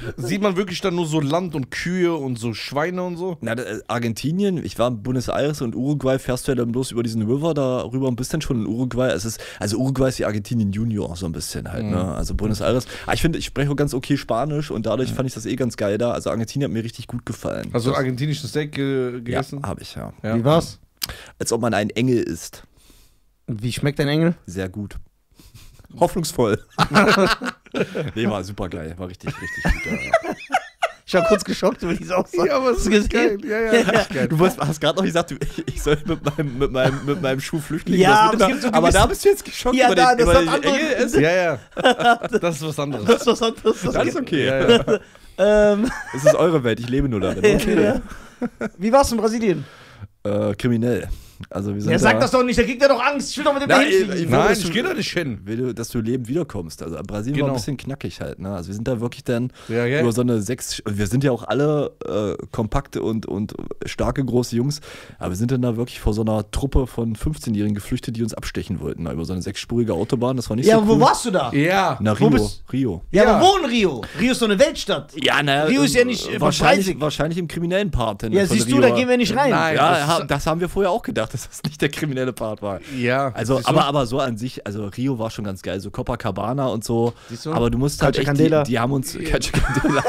sieht man wirklich dann nur so Land und Kühe und so Schweine und so? Na, äh, Argentinien, ich war in Buenos Aires und Uruguay, fährst du ja dann bloß über diesen River da rüber ein bisschen schon in Uruguay. Es ist, also Uruguay ist die Argentinien Junior so ein bisschen halt, mhm. ne? Also Buenos Aires. Aber ich finde, ich spreche auch ganz okay Spanisch und dadurch mhm. fand ich das eh ganz geil da. Also Argentinien hat mir richtig gut gefallen. Hast du ein argentinisches Steak ge gegessen? Ja, habe ich, ja. ja. Wie war's? Als ob man ein Engel isst. Wie schmeckt dein Engel? Sehr gut. Hoffnungsvoll. Nee, war super geil. War richtig, richtig gut. Ja. Ich war kurz geschockt über diese Aussage. Ja, aber es ist geil. Ja, ja, ja. Geil. Du hast, hast gerade noch gesagt, du, ich soll mit meinem, mit meinem, mit meinem Schuh Flüchtling. Ja, aber, aber, so aber da bist du jetzt geschockt ja, über da, den, das über hat den andere, Engel. Ja, ja. Das ist was anderes. Das ist was anderes. Das, Das ist okay. Ja, ja. Ähm, Es ist eure Welt, ich lebe nur darin. Okay. ja. Wie war's in Brasilien? Äh, kriminell. Also wir sind Ja, da, sag das doch nicht, da kriegt er doch Angst. Ich will doch mit dem Nein, dahin ich- fliegen. Nein, dass ich du- gehe da nicht hin. will, du- dass du lebend wiederkommst. Also Brasilien war Genau. ein bisschen knackig halt. Ne? Also wir sind da wirklich dann Ja, ja. über so eine sechs, wir sind ja auch alle äh, kompakte und, und starke große Jungs, aber wir sind dann da wirklich vor so einer Truppe von fünfzehnjährigen geflüchtet, die uns abstechen wollten. Ne? Über so eine sechsspurige Autobahn, das war nicht Ja, so aber cool. wo warst du da? Ja. Na, Wo Rio. bist- Rio. Ja, Ja. aber wo in Rio? Rio ist so eine Weltstadt. Ja, naja, Rio ist ja nicht, äh, wahrscheinlich, Preisig. wahrscheinlich im kriminellen Part. Denn Ja, von siehst du, Rio. da gehen wir nicht rein. Nein. Ja, das ha- ist- das haben wir vorher auch gedacht, dass das nicht der kriminelle Part war. Ja. Also, Siehst du? aber, aber so an sich, also Rio war schon ganz geil, so Copacabana und so. Siehst du? Aber du musst halt Calcio echt, die, Candela. die haben uns Calcio Candela.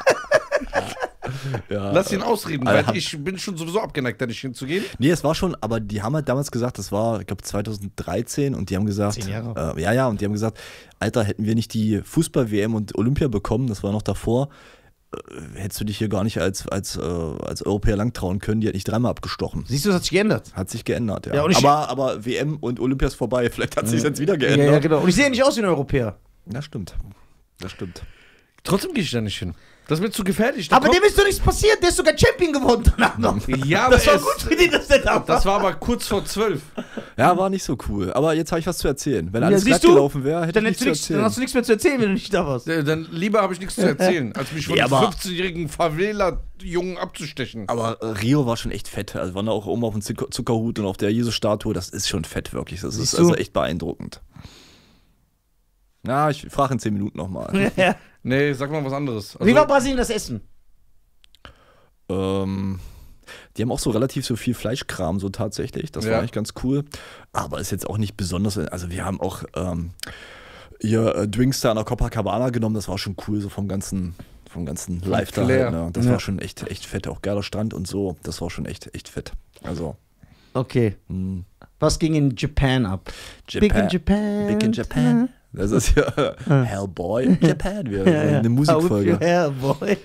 ja. Lass ihn ausreden, Alter, weil hab- ich bin schon sowieso abgeneigt, da nicht hinzugehen. Nee, es war schon, aber die haben halt damals gesagt, das war, ich glaube, zweitausenddreizehn und die haben gesagt, Zehn Jahre. äh, ja, ja, und die haben gesagt, Alter, hätten wir nicht die Fußball-W M und Olympia bekommen, das war noch davor, äh, hättest du dich hier gar nicht als, als, äh, als Europäer langtrauen können, die hat nicht dreimal abgestochen. Siehst du, das hat sich geändert. Hat sich geändert, ja. Ja, und ich- aber, aber W M und Olympia ist vorbei, vielleicht hat sich jetzt wieder Ja, geändert. ja, genau. Und ich sehe ja nicht aus wie ein Europäer. Das stimmt. Das stimmt. Trotzdem gehe ich da nicht hin. Das wird zu gefährlich. Da Aber kommt- dem ist doch nichts passiert. Der ist sogar Champion geworden danach noch. Ja, aber Das war es- gut für den, dass der da war. Das war aber kurz vor zwölf. Ja, war nicht so cool. Aber jetzt habe ich was zu erzählen. Wenn Ja, alles siehst glatt du? gelaufen wäre, hätte Dann, ich hättest nichts du zu nichts, dann erzählen. hast du nichts mehr zu erzählen, wenn du nicht da warst. Äh, Dann lieber habe ich nichts zu erzählen, als mich von Ja, einem aber- fünfzehnjährigen Favela-Jungen abzustechen. Aber äh, Rio war schon echt fett. Also waren da auch oben auf dem Zucker Zuckerhut und auf der Jesus-Statue. Das ist schon fett, wirklich. Das Siehst ist du? also echt beeindruckend. Na, ich frage in zehn Minuten nochmal. Ja. Nee, sag mal was anderes. Also, Wie war Brasilien das Essen? ähm, die haben auch so relativ so viel Fleischkram, so tatsächlich. Das Ja. war eigentlich ganz cool. Aber ist jetzt auch nicht besonders. Also, wir haben auch ähm, hier äh, Drinks da an der Copacabana genommen. Das war schon cool, so vom ganzen. Vom ganzen Live da Flair. halt, ne? Das Ja. war schon echt, echt fett. Auch geiler Strand und so. Das war schon echt, echt fett. Also, Okay. mh. Was ging in Japan ab? Big in Japan. Big in Japan. Das ist ja Hellboy Japan, wir eine Musikfolge. Ja, boy.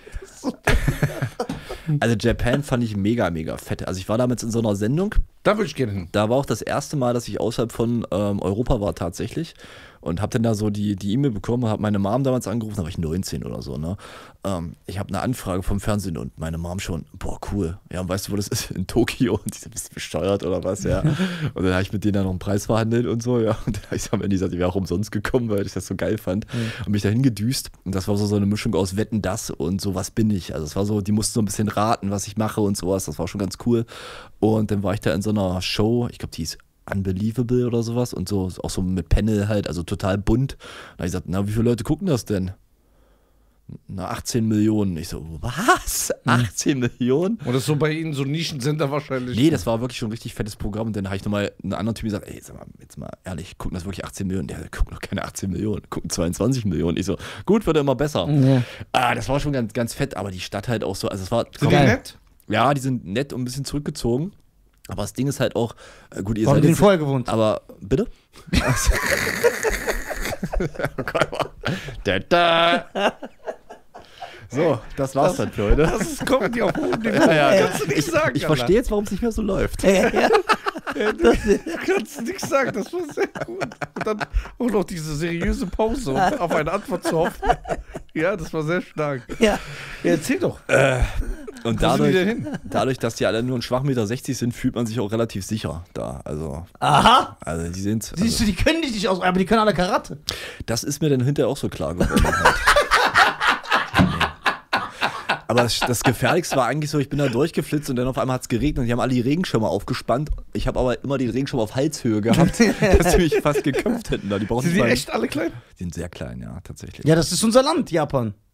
Also Japan fand ich mega, mega fett. Also ich war damals in so einer Sendung, Da würde ich gerne hin. da war auch das erste Mal, dass ich außerhalb von ähm, Europa war tatsächlich und habe dann da so die die E-Mail bekommen, habe meine Mom damals angerufen, da war ich neunzehn oder so, ne? Ähm, ich habe eine Anfrage vom Fernsehen und meine Mom schon, boah, cool. Ja, und weißt du, wo das ist? In Tokio. Und die sind, bist du besteuert oder was, ja. Und dann habe ich mit denen dann noch einen Preis verhandelt und so, ja. Und dann habe ich am Ende gesagt, ich wäre auch umsonst gekommen, weil ich das so geil fand. Und mich dahin gedüst. Und das war so, so eine Mischung aus Wetten, das und so, was bin ich. Also es war so, die mussten so ein bisschen raten, was ich mache und sowas. Das war schon ganz cool. Und dann war ich da in so einer Show, ich glaube, die ist Unbelievable oder sowas und so, auch so mit Panel halt, also total bunt. Da habe ich gesagt, na, wie viele Leute gucken das denn? Na, achtzehn Millionen. Ich so, was? achtzehn Millionen? Und das ist so bei Ihnen so ein Nischensender wahrscheinlich. Nee, das war wirklich schon ein richtig fettes Programm. Und dann habe ich nochmal einen anderen Typ gesagt, ey, sag mal, jetzt mal ehrlich, gucken das wirklich achtzehn Millionen? Der guckt noch keine achtzehn Millionen, gucken zweiundzwanzig Millionen. Ich so, gut, wird immer besser. Ja. Ah, das war schon ganz, ganz fett, aber die Stadt halt auch so, also es war... Sind die Geil. nett? Ja, die sind nett und ein bisschen zurückgezogen. Aber das Ding ist halt auch, äh, gut, ihr Wo haben seid die denn jetzt, vorher gewohnt? aber, bitte? Oh Gott. Da, da. So, das war's dann für heute. Das ist Comedy auf hohem Niveau. Ja, ja. Kannst du nicht Ich, sagen. ich Alter. verstehe jetzt, warum es nicht mehr so läuft. Ja, ja. Kannst du nichts sagen, das war sehr gut. Und dann auch noch diese seriöse Pause, um auf eine Antwort zu hoffen. Ja, das war sehr stark. Ja. Ja, erzähl doch. Und Wo sind die dadurch, denn hin? dadurch, dass die alle nur ein Schwachmeter sechzig sind, fühlt man sich auch relativ sicher da. Also, Aha. also die sind. Siehst Also, du, die können dich nicht aus, aber die können alle Karate. das ist mir dann hinterher auch so klar geworden. halt. Aber das, das Gefährlichste war eigentlich so, ich bin da durchgeflitzt und dann auf einmal hat es geregnet und die haben alle die Regenschirme aufgespannt. Ich habe aber immer den Regenschirm auf Halshöhe gehabt, dass die mich fast geköpft hätten. Da. Die brauchen Sie nicht sind mal- echt alle klein. Die sind sehr klein, ja, tatsächlich. Ja, das ist unser Land, Japan.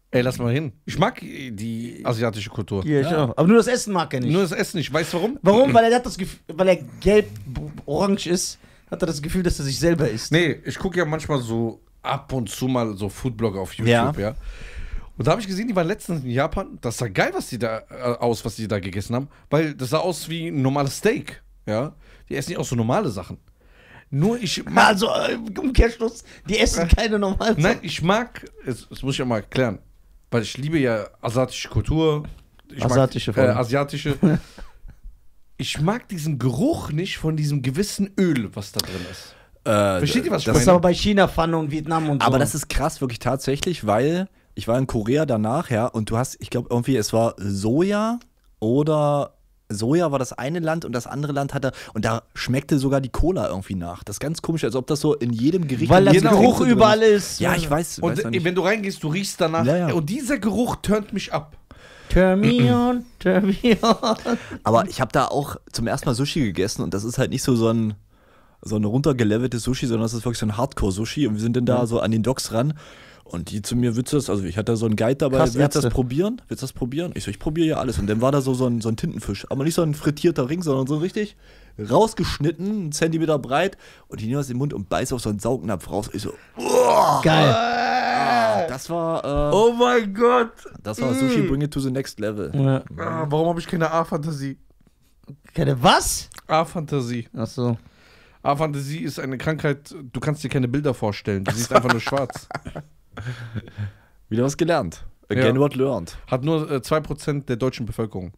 Ey, lass mal hin. Ich mag die asiatische Kultur. Ja, ich auch. Aber nur das Essen mag er nicht. Nur das Essen nicht. Weißt du warum? Warum? Weil er hat das Gefühl, weil er gelb-orange ist, hat er das Gefühl, dass er sich selber isst. Nee, ich gucke ja manchmal so ab und zu mal so Foodblogger auf YouTube, Ja. ja. Und da habe ich gesehen, die waren letztens in Japan. Das sah geil, was die da äh, aus, was die da gegessen haben. Weil das sah aus wie ein normales Steak, ja. Die essen nicht auch so normale Sachen. Nur ich mag. Also, äh, im Umkehrschluss, die essen keine normalen Nein, ich mag. Das, das muss ich ja mal erklären. Weil ich liebe ja asiatische Kultur. Ich Asiatische mag, äh, Folge. asiatische. Ich mag diesen Geruch nicht von diesem gewissen Öl, was da drin ist. Äh, Versteht ihr, was ich Das meine? ist aber bei China, Pfanne und Vietnam und so. Aber das ist krass, wirklich tatsächlich, weil ich war in Korea danach, ja, und du hast, ich glaube irgendwie, es war Soja oder Soja war das eine Land und das andere Land hatte, und da schmeckte sogar die Cola irgendwie nach. Das ist ganz komisch, als ob das so in jedem Gericht. Weil in das jedem Geruch Getränk so drin überall ist. Ja, ich weiß. Und weiß ja äh, nicht. wenn du reingehst, du riechst danach. Ja, ja. Und dieser Geruch turnt mich ab. Turn me on, turn me on. Aber ich habe da auch zum ersten Mal Sushi gegessen und das ist halt nicht so so ein, so ein runtergeleveltes Sushi, sondern das ist wirklich so ein Hardcore-Sushi und wir sind dann da so an den Docks ran und die zu mir, willst du das, also ich hatte da so einen Guide dabei, Krass, willst du das Ärzte. probieren? Willst du das probieren? Ich so, ich probiere ja alles und dann war da so, so, ein, so ein Tintenfisch, aber nicht so ein frittierter Ring, sondern so richtig rausgeschnitten, einen Zentimeter breit und die nehmen das in den Mund und beißt auf so einen Saugnapf raus. Ich so, Geil. ah, das war, äh, Oh mein Gott. das war Sushi, bring it to the next level. Ja. Ah, warum habe ich keine A-Fantasie? Keine was? A-Fantasie. Achso. A-Fantasie ist eine Krankheit, du kannst dir keine Bilder vorstellen. Du siehst einfach nur schwarz. Wieder was gelernt. Again Ja. what learned. Hat nur äh, zwei Prozent der deutschen Bevölkerung.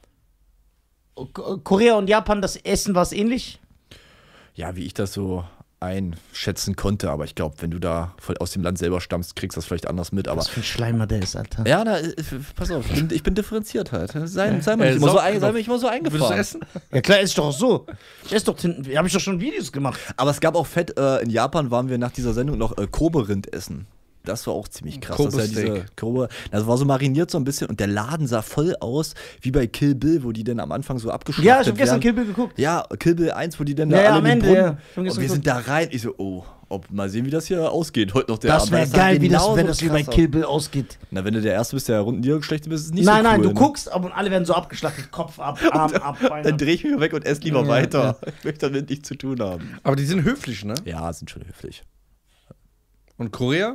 Korea und Japan, das Essen war es ähnlich? Ja, wie ich das so einschätzen konnte, aber ich glaube, wenn du da voll aus dem Land selber stammst, kriegst du das vielleicht anders mit, aber Was für ein Schleimer der ist, Alter. ja, da, äh, pass auf, ich bin, ich bin differenziert halt. Sei, sei, mir Äh, nicht immer so, Sau- ein, sei mir nicht immer so Willst du eingefahren. essen? Ja klar, ist doch auch so. Ich esse doch Tinten. Habe ich doch schon Videos gemacht. Aber es gab auch Fett, äh, in Japan waren wir nach dieser Sendung noch äh, Kobe-Rind essen. Das war auch ziemlich krass. Das, ist ja diese Kobe-Steak. Kobe, das war so mariniert so ein bisschen und der Laden sah voll aus wie bei Kill Bill, wo die dann am Anfang so abgeschlachtet Ja, ich habe gestern werden. Kill Bill geguckt. Ja, Kill Bill eins, wo die dann Ja, da ja, alle am in den Ende, Brunnen. ja. Schon Und gestern wir sind da rein. Ich so, oh, ob, mal sehen, wie das hier ausgeht. Heute noch der Das Abend. wäre sah geil, wie das, genauso wenn das wie bei krass aus. Kill Bill ausgeht. Na, wenn du der Erste bist, der runden Niedergeschlechte bist, ist es nicht nein, so cool. nein, du ne? guckst, aber alle werden so abgeschlachtet. Kopf ab, Arm ab, Bein Dann ab. dreh ich mich weg und esse lieber Ja, weiter. Ich möchte damit nichts zu tun haben. Aber die sind höflich, ne? Ja, sind schon höflich. Und Korea?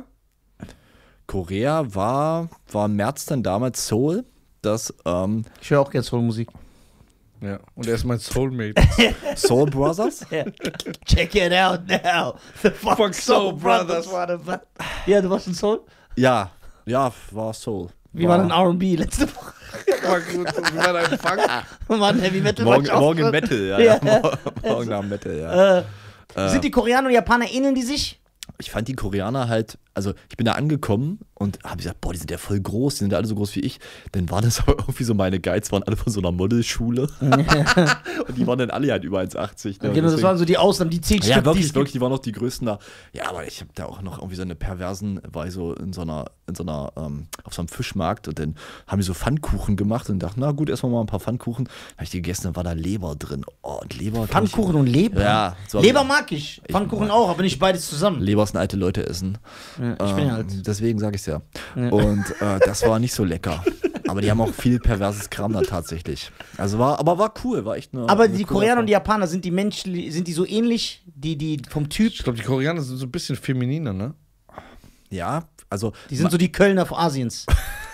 Korea war, war im März dann damals Seoul. Das ähm, Ich höre auch jetzt Soul-Musik. Ja. Und er ist mein Soulmate. Soul Brothers. Ja. Check it out now. The fuck, Fuck Soul Brothers. war das. Ja, du warst in Soul? Ja, ja, war Soul. Wie war denn R und B letzte Woche? War gut. Wie war dein Empfang? War ein Heavy Metal war Morgen, ich auch morgen drin. Metal, ja. Ja. ja. Morgen, morgen nach Metal, ja. Äh, Sind die Koreaner und Japaner, ähneln die sich? Ich fand die Koreaner halt, also ich bin da angekommen und habe gesagt, boah, die sind ja voll groß, die sind ja alle so groß wie ich. Dann waren das aber irgendwie so meine Guides, waren alle von so einer Modelschule. Und die waren dann alle halt über eins achtzig. Ne? Genau, das Deswegen- waren so die Ausnahmen, die zehn ja, Stück, die wirklich, es wirklich, die waren noch die größten da. Ja, aber ich habe da auch noch irgendwie so eine perversen, war ich so in so einer, in so einer, ähm, auf so einem Fischmarkt und dann haben die so Pfannkuchen gemacht und dachten, na gut, erstmal mal ein paar Pfannkuchen. Habe ich die gegessen, dann war da Leber drin. Oh, und Leber. kann ich- Pfannkuchen und Leber? Ja, so hab Leber ich- mag ich. Pfannkuchen auch, aber nicht beides zusammen. Leber ist ein alte Leute essen. Ja, ich bin ja Ähm, alt. Deswegen sage ich es ja. Und äh, das war nicht so lecker. Aber die haben auch viel perverses Kram da tatsächlich. Also war, aber war cool, war echt eine. Aber eine die coole Koreaner und die Erfahrung. Japaner, sind die Menschen, sind die so ähnlich? Die, die vom Typ? Ich glaube, die Koreaner sind so ein bisschen femininer, ne? Ja, also. Die sind so die Kölner Asiens.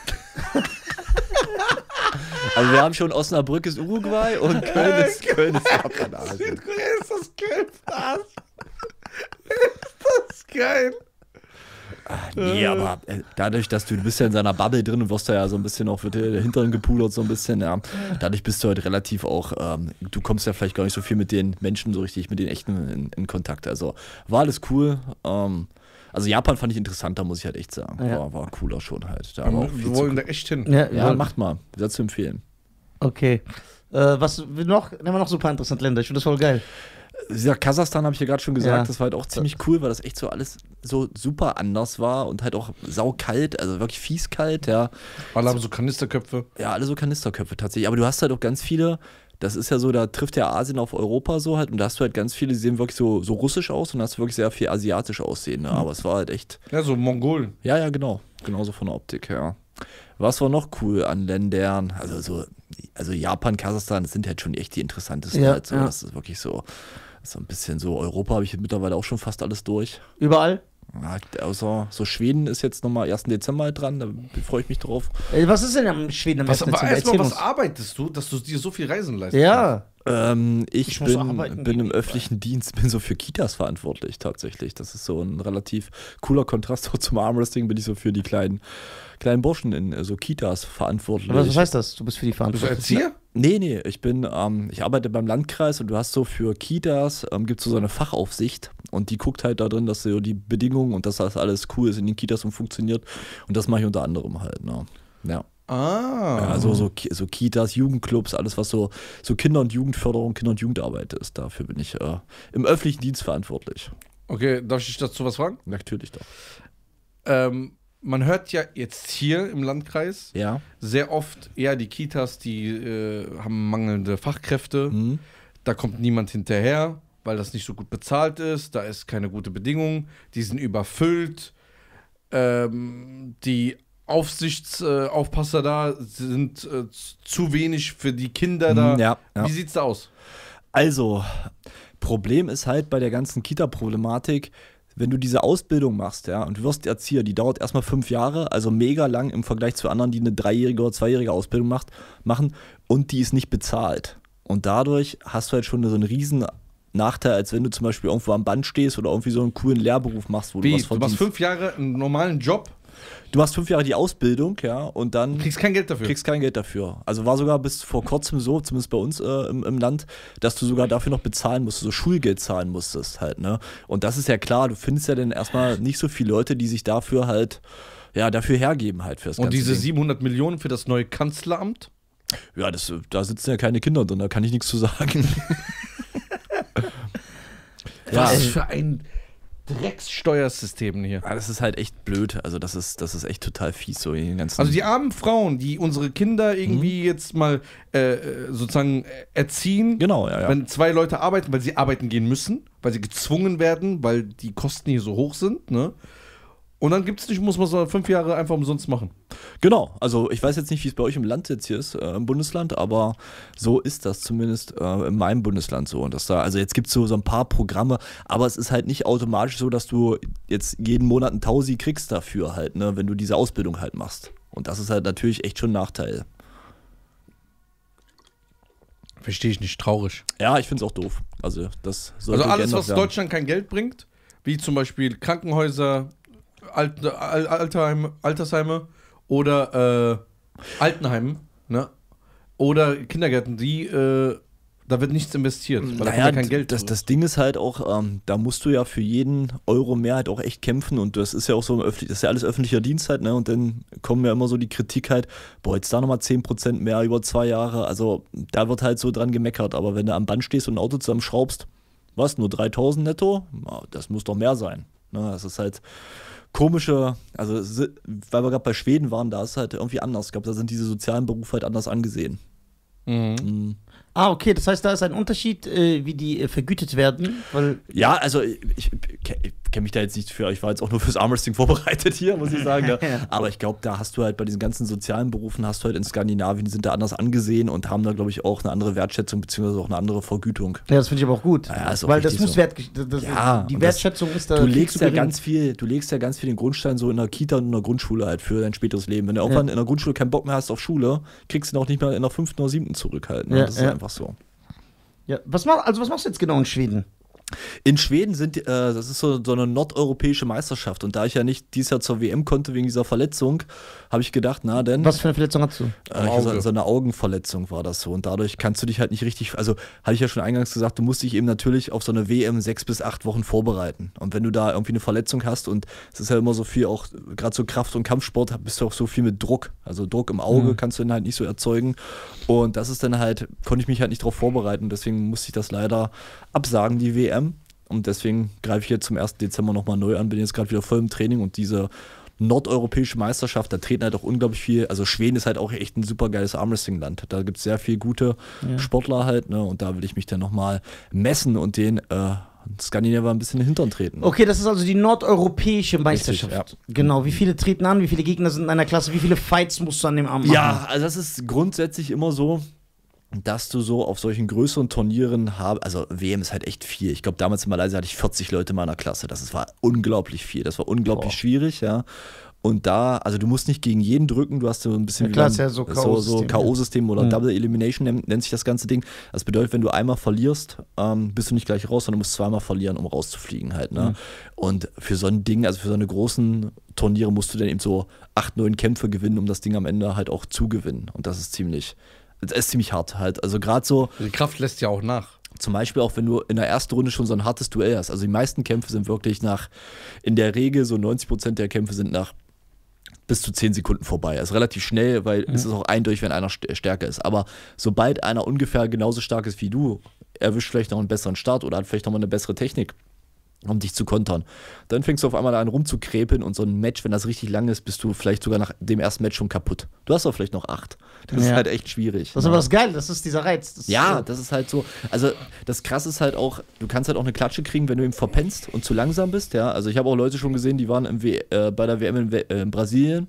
Also wir haben schon Osnabrück ist Uruguay und Köln ist, Köln ist Japan. Also. Südkorea ist das geil. Ist das geil. Nee, aber äh, dadurch, dass du, du bist ja in seiner Bubble drin und wirst da ja so ein bisschen auch für den Hintern gepudert, so ein bisschen, ja. Dadurch bist du halt relativ auch, ähm, du kommst ja vielleicht gar nicht so viel mit den Menschen so richtig, mit den echten in, in Kontakt. Also war alles cool. Ähm, also Japan fand ich interessanter, muss ich halt echt sagen. Ja. War, war cooler schon halt. Da war auch viel Wir zu wollen da echt hin. Ja, Ja, macht mal. Sehr zu empfehlen. Okay. Äh, was noch? Nehmen wir noch so ein paar interessante Länder. Ich finde das voll geil. Ja, Kasachstan habe ich ja gerade schon gesagt, Ja. das war halt auch ziemlich cool, weil das echt so alles so super anders war und halt auch saukalt, also wirklich fies kalt, ja. Alle haben so Kanisterköpfe. Ja, alle so Kanisterköpfe tatsächlich. Aber du hast halt auch ganz viele das ist ja so, da trifft ja Asien auf Europa so halt und da hast du halt ganz viele, die sehen wirklich so, so russisch aus und da hast du wirklich sehr viel asiatisch aussehen, ne? Aber es war halt echt... Ja, so Mongolen. Ja, ja, genau. Genauso von der Optik her. Was war noch cool an Ländern? Also so, also Japan, Kasachstan, das sind halt schon echt die interessantesten Ja, halt so. ja. Das ist wirklich so, so ein bisschen so, Europa habe ich mittlerweile auch schon fast alles durch. Überall? Ja, außer so Schweden ist jetzt nochmal ersten Dezember halt dran, da freue ich mich drauf. Äh, Was ist denn am Schweden am Was, ersten aber Dezember? erstmal, Erzähl was uns. arbeitest du, dass du dir so viel Reisen leisten Ja. Ähm, ich Ich muss bin, arbeiten bin gehen, im öffentlichen Dienst, bin so für Kitas verantwortlich tatsächlich. Das ist so ein relativ cooler Kontrast auch zum Armwrestling, bin ich so für die kleinen, kleinen Burschen in äh, so Kitas verantwortlich. Was, was heißt das? Du bist für die Bist du Verantwortung. Erzieher? Nee, nee, ich bin, ähm, ich arbeite beim Landkreis und du hast so für Kitas, ähm, gibt es so eine Fachaufsicht und die guckt halt da drin, dass so die Bedingungen und dass das alles cool ist in den Kitas und funktioniert und das mache ich unter anderem halt, ne? Ja. Ah. Also so, Ki- so Kitas, Jugendclubs, alles was so, so Kinder- und Jugendförderung, Kinder- und Jugendarbeit ist, dafür bin ich äh, im öffentlichen Dienst verantwortlich. Okay, darf ich dich dazu was fragen? Natürlich doch. Ähm, man hört ja jetzt hier im Landkreis Ja. sehr oft, ja, die Kitas, die äh, haben mangelnde Fachkräfte, Mhm. da kommt niemand hinterher, weil das nicht so gut bezahlt ist, da ist keine gute Bedingung, die sind überfüllt, ähm, die Aufsichtsaufpasser äh, Aufpasser da sind äh, z- zu wenig für die Kinder da. Mhm, ja, ja. Wie sieht's da aus? Also, Problem ist halt bei der ganzen Kita-Problematik, wenn du diese Ausbildung machst, ja, und du wirst Erzieher, die dauert erstmal fünf Jahre, also mega lang im Vergleich zu anderen, die eine dreijährige oder zweijährige Ausbildung macht, machen und die ist nicht bezahlt. Und dadurch hast du halt schon so einen riesen Nachteil, als wenn du zum Beispiel irgendwo am Band stehst oder irgendwie so einen coolen Lehrberuf machst, wo Wie? du was Du machst verdienst. fünf Jahre einen normalen Job, Du machst fünf Jahre die Ausbildung, ja, und dann kriegst kein Geld dafür. kriegst kein Geld dafür. Also war sogar bis vor kurzem so, zumindest bei uns äh, im, im Land, dass du sogar dafür noch bezahlen musstest, so Schulgeld zahlen musstest halt, ne? Und das ist ja klar, du findest ja dann erstmal nicht so viele Leute, die sich dafür halt, ja, dafür hergeben halt für das Und ganze diese Ding. siebenhundert Millionen für das neue Kanzleramt? Ja, das, da sitzen ja keine Kinder drin, da kann ich nichts zu sagen. Ja, Was für ein Dreckssteuersystem hier. Ja, das ist halt echt blöd. Also das ist, das ist echt total fies, so in den ganzen. Also die armen Frauen, die unsere Kinder irgendwie jetzt mal äh, sozusagen erziehen, genau, ja, ja. wenn zwei Leute arbeiten, weil sie arbeiten gehen müssen, weil sie gezwungen werden, weil die Kosten hier so hoch sind, ne? Und dann gibt's nicht, muss man so fünf Jahre einfach umsonst machen. Genau, also ich weiß jetzt nicht, wie es bei euch im Land jetzt hier ist, äh, im Bundesland, aber so ist das zumindest äh, in meinem Bundesland so. Und das da, also jetzt gibt es so, so ein paar Programme, aber es ist halt nicht automatisch so, dass du jetzt jeden Monat einen Tausi kriegst dafür halt, ne, wenn du diese Ausbildung halt machst. Und das ist halt natürlich echt schon ein Nachteil. Verstehe ich nicht, traurig. Ja, ich finde es auch doof. Also das sollte Also alles, geändert was werden. Deutschland kein Geld bringt, wie zum Beispiel Krankenhäuser, Alt, Al- Alterheim, Altersheime oder äh, Altenheime, ne? Oder Kindergärten, die, äh, da wird nichts investiert, weil da kommt ja kein Geld. das, das Ding ist halt auch, ähm, da musst du ja für jeden Euro mehr halt auch echt kämpfen und das ist ja auch so, im öffentlich, das ist ja alles öffentlicher Dienst halt, ne? Und dann kommen ja immer so die Kritik halt, boah, jetzt da nochmal zehn Prozent mehr über zwei Jahre, also da wird halt so dran gemeckert, aber wenn du am Band stehst und ein Auto zusammenschraubst, was, nur dreitausend netto? Ja, das muss doch mehr sein, ne? Das ist halt komische, also si- weil wir gerade bei Schweden waren, da ist halt irgendwie anders, ich glaube, da sind diese sozialen Berufe halt anders angesehen. Mhm. Mhm. Ah, okay, das heißt, da ist ein Unterschied, äh, wie die äh, vergütet werden, weil Ja, also ich, ich, ich kenne mich da jetzt nicht für, ich war jetzt auch nur fürs Armwrestling vorbereitet hier, muss ich sagen. Ne? Ja. Aber ich glaube, da hast du halt bei diesen ganzen sozialen Berufen, hast du halt in Skandinavien, die sind da anders angesehen und haben da, glaube ich, auch eine andere Wertschätzung beziehungsweise auch eine andere Vergütung. ja, das finde ich aber auch gut, Ja, ja, ist auch weil das richtig muss so. wert, das, Ja, die und das- Wertschätzung ist da Du viel legst zu ja gering. ganz viel, du legst ja ganz viel den Grundstein so in der Kita und in der Grundschule halt für dein späteres Leben. Wenn du irgendwann in der Grundschule keinen Bock mehr hast auf Schule, kriegst du ihn auch nicht mehr in der fünften oder siebten zurück halt. Ne? Ja, das ist ja. einfach so. Ja, was mach, also was machst du jetzt genau in Schweden? In Schweden sind, äh, das ist so, so eine nordeuropäische Meisterschaft und da ich ja nicht dieses Jahr zur W M konnte wegen dieser Verletzung, habe ich gedacht, na denn, Was für eine Verletzung hast du? äh, ich, so, so eine Augenverletzung war das so und dadurch kannst du dich halt nicht richtig, also habe ich ja schon eingangs gesagt, du musst dich eben natürlich auf so eine W M sechs bis acht Wochen vorbereiten und wenn du da irgendwie eine Verletzung hast und es ist ja immer so viel auch, gerade so Kraft- und Kampfsport, bist du auch so viel mit Druck, also Druck im Auge Mhm. kannst du dann halt nicht so erzeugen und das ist dann halt, konnte ich mich halt nicht drauf vorbereiten, deswegen musste ich das leider absagen, die W M. Und deswegen greife ich jetzt zum ersten Dezember nochmal neu an, bin jetzt gerade wieder voll im Training und diese nordeuropäische Meisterschaft, da treten halt auch unglaublich viel, also Schweden ist halt auch echt ein super geiles Armwrestling-Land. Da gibt es sehr viele gute ja. Sportler halt, ne? Und da will ich mich dann nochmal messen und den äh, Skandinavier ein bisschen in den Hintern treten. Okay, das ist also die nordeuropäische Meisterschaft. Richtig, ja. Genau, wie viele treten an, wie viele Gegner sind in einer Klasse, wie viele Fights musst du an dem Abend machen? Ja, also das ist grundsätzlich immer so, dass du so auf solchen größeren Turnieren hast, also W M ist halt echt viel. Ich glaube, damals in Malaysia hatte ich vierzig Leute in meiner Klasse. Das ist, war unglaublich viel. Das war unglaublich Boah. schwierig, ja. Und da, also du musst nicht gegen jeden drücken, du hast so ein bisschen ja, klar, wie ja so so, so K O-System oder mhm. Double Elimination nennt, nennt sich das ganze Ding. Das bedeutet, wenn du einmal verlierst, ähm, bist du nicht gleich raus, sondern du musst zweimal verlieren, um rauszufliegen halt. Ne? Mhm. Und für so ein Ding, also für so eine großen Turniere musst du dann eben so acht, neun Kämpfe gewinnen, um das Ding am Ende halt auch zu gewinnen. Und das ist ziemlich, das ist ziemlich hart halt. Also gerade so. Die Kraft lässt ja auch nach. Zum Beispiel auch, wenn du in der ersten Runde schon so ein hartes Duell hast. Also die meisten Kämpfe sind wirklich nach, in der Regel so neunzig Prozent der Kämpfe sind nach bis zu zehn Sekunden vorbei. Also relativ schnell, weil mhm. es ist auch eindeutig, wenn einer stärker ist. Aber sobald einer ungefähr genauso stark ist wie du, erwischt vielleicht noch einen besseren Start oder hat vielleicht noch mal eine bessere Technik, um dich zu kontern. Dann fängst du auf einmal an rumzukrepeln und so ein Match, wenn das richtig lang ist, bist du vielleicht sogar nach dem ersten Match schon kaputt. Du hast doch vielleicht noch acht. Das ja. ist halt echt schwierig. Das ist ja. aber das Geile, das ist dieser Reiz. Das ja, ist, das ist halt so, also das Krasse ist halt auch, du kannst halt auch eine Klatsche kriegen, wenn du ihn verpennst und zu langsam bist, ja. Also ich habe auch Leute schon gesehen, die waren im w äh, bei der W M in, w äh, in Brasilien.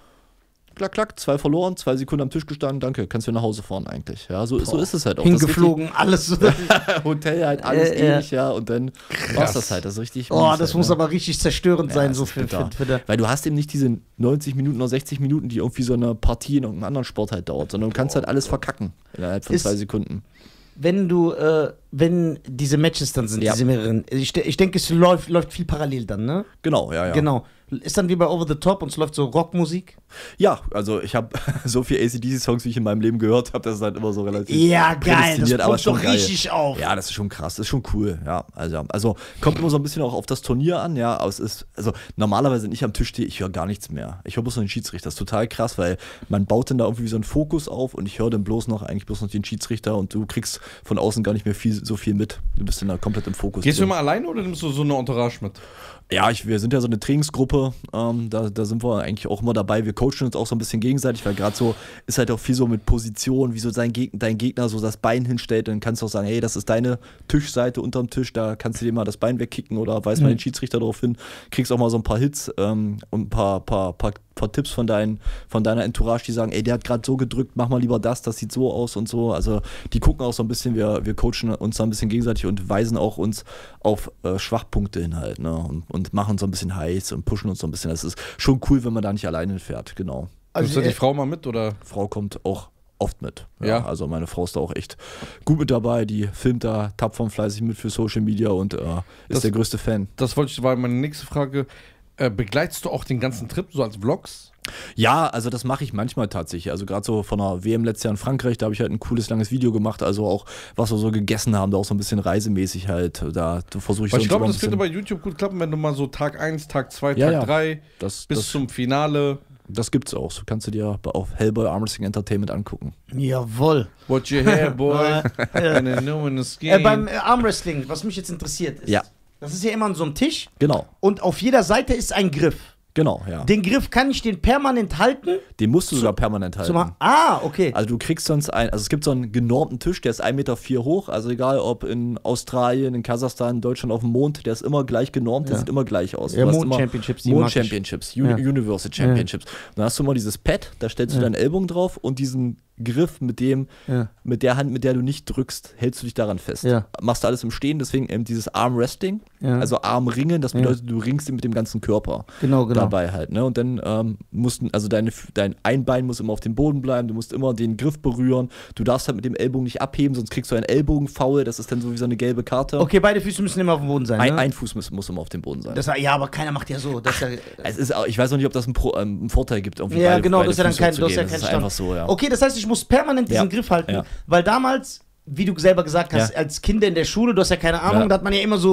Klack, klack, zwei verloren, zwei Sekunden am Tisch gestanden, danke, kannst du nach Hause fahren eigentlich. Ja, so, so ist es halt auch. Hingeflogen, alles. Hotel halt, alles äh, ewig, ja, und dann war's das halt, das ist richtig. Oh, das halt, muss ne? aber richtig zerstörend ja, sein, so für, für, für, für weil du hast eben nicht diese neunzig Minuten oder sechzig Minuten, die irgendwie so eine Partie in irgendeinem anderen Sport halt dauert, sondern du kannst halt alles verkacken innerhalb von ist, zwei Sekunden. Wenn du, äh, wenn diese Matches dann sind, ja. diese mehreren, ich, ich denke, es läuft, läuft viel parallel dann, ne? Genau, ja, ja. Genau. Ist dann wie bei Over the Top und es läuft so Rockmusik? Ja, also ich habe so viel A C D C-Songs, wie ich in meinem Leben gehört habe, das ist halt immer so relativ ja, geil, das aber kommt doch geil. richtig auf. Ja, das ist schon krass, das ist schon cool, ja. Also, also kommt immer so ein bisschen auch auf das Turnier an, ja, aber es ist, also normalerweise, wenn ich am Tisch stehe, ich höre gar nichts mehr. Ich höre bloß noch den Schiedsrichter, das ist total krass, weil man baut dann da irgendwie so einen Fokus auf und ich höre dann bloß noch, eigentlich bloß noch den Schiedsrichter und du kriegst von außen gar nicht mehr viel, so viel mit. Du bist dann da komplett im Fokus. Gehst drin. du immer alleine oder nimmst du so eine Entourage mit? Ja, ich, wir sind ja so eine Trainingsgruppe, ähm, da, da sind wir eigentlich auch immer dabei. Wir coachen uns auch so ein bisschen gegenseitig, weil gerade so ist halt auch viel so mit Position, wie so sein Geg dein Gegner so das Bein hinstellt. Dann kannst du auch sagen, hey, das ist deine Tischseite unterm Tisch, da kannst du dir mal das Bein wegkicken oder weist mal mhm. den Schiedsrichter darauf hin. Kriegst auch mal so ein paar Hits ähm, und ein paar, paar, paar, paar Tipps von, dein, von deiner Entourage, die sagen, ey, der hat gerade so gedrückt, mach mal lieber das, das sieht so aus und so. Also die gucken auch so ein bisschen, wir, wir coachen uns da ein bisschen gegenseitig und weisen auch uns auf äh, Schwachpunkte hin halt, ne? Und, und machen uns so ein bisschen heiß und pushen uns so ein bisschen. Das ist schon cool, wenn man da nicht alleine fährt, genau. Also Nimmst du die Frau mal mit, oder? Frau kommt auch oft mit. Ja, ja. Also meine Frau ist da auch echt gut mit dabei, die filmt da tapfer und fleißig mit für Social Media und äh, ist das, der größte Fan. Das wollte ich, war meine nächste Frage. Äh, begleitest du auch den ganzen Trip so als Vlogs? Ja, also das mache ich manchmal tatsächlich. Also gerade so von der W M letztes Jahr in Frankreich, da habe ich halt ein cooles, langes Video gemacht. Also auch, was wir so gegessen haben, da auch so ein bisschen reisemäßig halt. Da versuche ich so Ich glaube, das könnte bei YouTube gut klappen, wenn du mal so Tag eins, Tag zwei, ja, Tag drei ja. das, bis das, zum Finale. Das gibt's auch. So kannst du dir auf Hellboy Armwrestling Entertainment angucken. Jawohl. What you hair, boy? And a new in the skin. Äh, beim Armwrestling, was mich jetzt interessiert ist, ja. das ist ja immer an so einem Tisch. Genau. Und auf jeder Seite ist ein Griff. Genau, ja. Den Griff, kann ich den permanent halten? Den musst du Zu- sogar permanent halten. Zum, ah, okay. Also du kriegst sonst ein, also es gibt so einen genormten Tisch, der ist ein Meter vier hoch, also egal ob in Australien, in Kasachstan, in Deutschland auf dem Mond, der ist immer gleich genormt, der Ja. sieht immer gleich aus. Ja, Du hast Mond immer Championships, die Mond mag ich. Championships, Uni Ja. Universal Championships. Dann hast du immer dieses Pad, da stellst du Ja. deinen Ellbogen drauf und diesen Griff, mit dem, Ja. mit der Hand, mit der du nicht drückst, hältst du dich daran fest. Ja. Machst du alles im Stehen, deswegen eben dieses Armwrestling, Ja. also Armringen, das Ja. bedeutet, du ringst mit dem ganzen Körper Genau, genau. dabei halt, ne? Und dann ähm, mussten, also deine, dein ein Bein muss immer auf dem Boden bleiben, du musst immer den Griff berühren, du darfst halt mit dem Ellbogen nicht abheben, sonst kriegst du einen Ellbogenfoul, das ist dann so wie so eine gelbe Karte. Okay, beide Füße müssen immer auf dem Boden sein, Ein, ne? ein Fuß muss, muss immer auf dem Boden sein. Das, ja, aber keiner macht ja so. Das ist ja, es ist, auch- ich weiß auch nicht, ob das einen, Pro, ähm, einen Vorteil gibt. Irgendwie ja, beide- genau, beide das ist ja dann Füße kein, das ist ja hochzugehen. kein Das ist Stand. einfach so, ja. Okay, das heißt, ich muss permanent diesen Ja. Griff halten, Ja. weil damals, wie du selber gesagt hast, Ja. als Kinder in der Schule, du hast ja keine Ahnung, Ja. da hat man ja immer so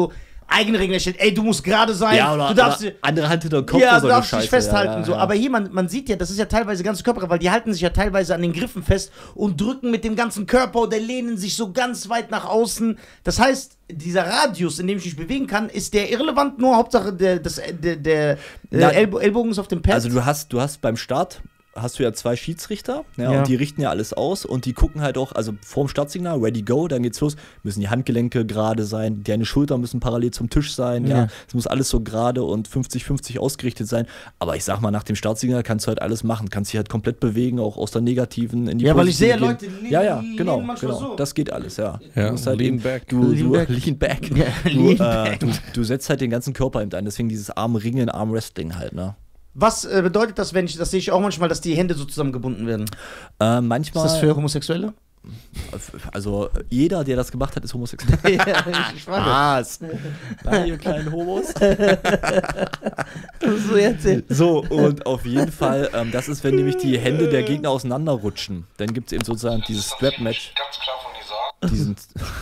eigene Regeln erstellt. Ey, du musst gerade sein. Ja, oder, du darfst, oder andere Hand hinter den Kopf. ja, oder du so darfst eine dich Scheiße. festhalten. Ja, ja, so. ja. Aber hier, man, man sieht ja, das ist ja teilweise ganze Körper, weil die halten sich ja teilweise an den Griffen fest und drücken mit dem ganzen Körper oder lehnen sich so ganz weit nach außen. Das heißt, dieser Radius, in dem ich mich bewegen kann, ist der irrelevant, nur Hauptsache der, das, der, der Na, äh, Ellbo Ellbogen ist auf dem Pad. Also du hast, du hast beim Start hast du ja zwei Schiedsrichter, ja, Ja. und die richten ja alles aus und die gucken halt auch, also vorm Startsignal, ready, go, dann geht's los, müssen die Handgelenke gerade sein, deine Schultern müssen parallel zum Tisch sein, ja, Ja. es muss alles so gerade und fünfzig fünfzig ausgerichtet sein, aber ich sag mal, nach dem Startsignal kannst du halt alles machen, kannst dich halt komplett bewegen, auch aus der negativen in die Ja, weil ich positive sehe ja gehen. Leute, ja, ja, lehnen genau, manchmal genau, so. das geht alles, ja. Ja, du musst halt lean eben, back. Du, Lean du, back. lean back. Ja, du, lean äh, back. du, du setzt halt den ganzen Körper eben ein, deswegen dieses Armringen, Armwrestling halt, ne. Was äh, bedeutet das, wenn ich, das sehe ich auch manchmal, dass die Hände so zusammengebunden werden? Äh, Ist manchmal, das für Homosexuelle? also jeder, der das gemacht hat, ist homosexuell. ja, ich, ich frage. Was? Nein, ihr kleinen Homos. So erzählt. So, und auf jeden Fall, ähm, das ist, wenn nämlich die Hände der Gegner auseinanderrutschen. Dann gibt es eben sozusagen dieses Strap-Match. Ganz klar von Nizar. Diesen.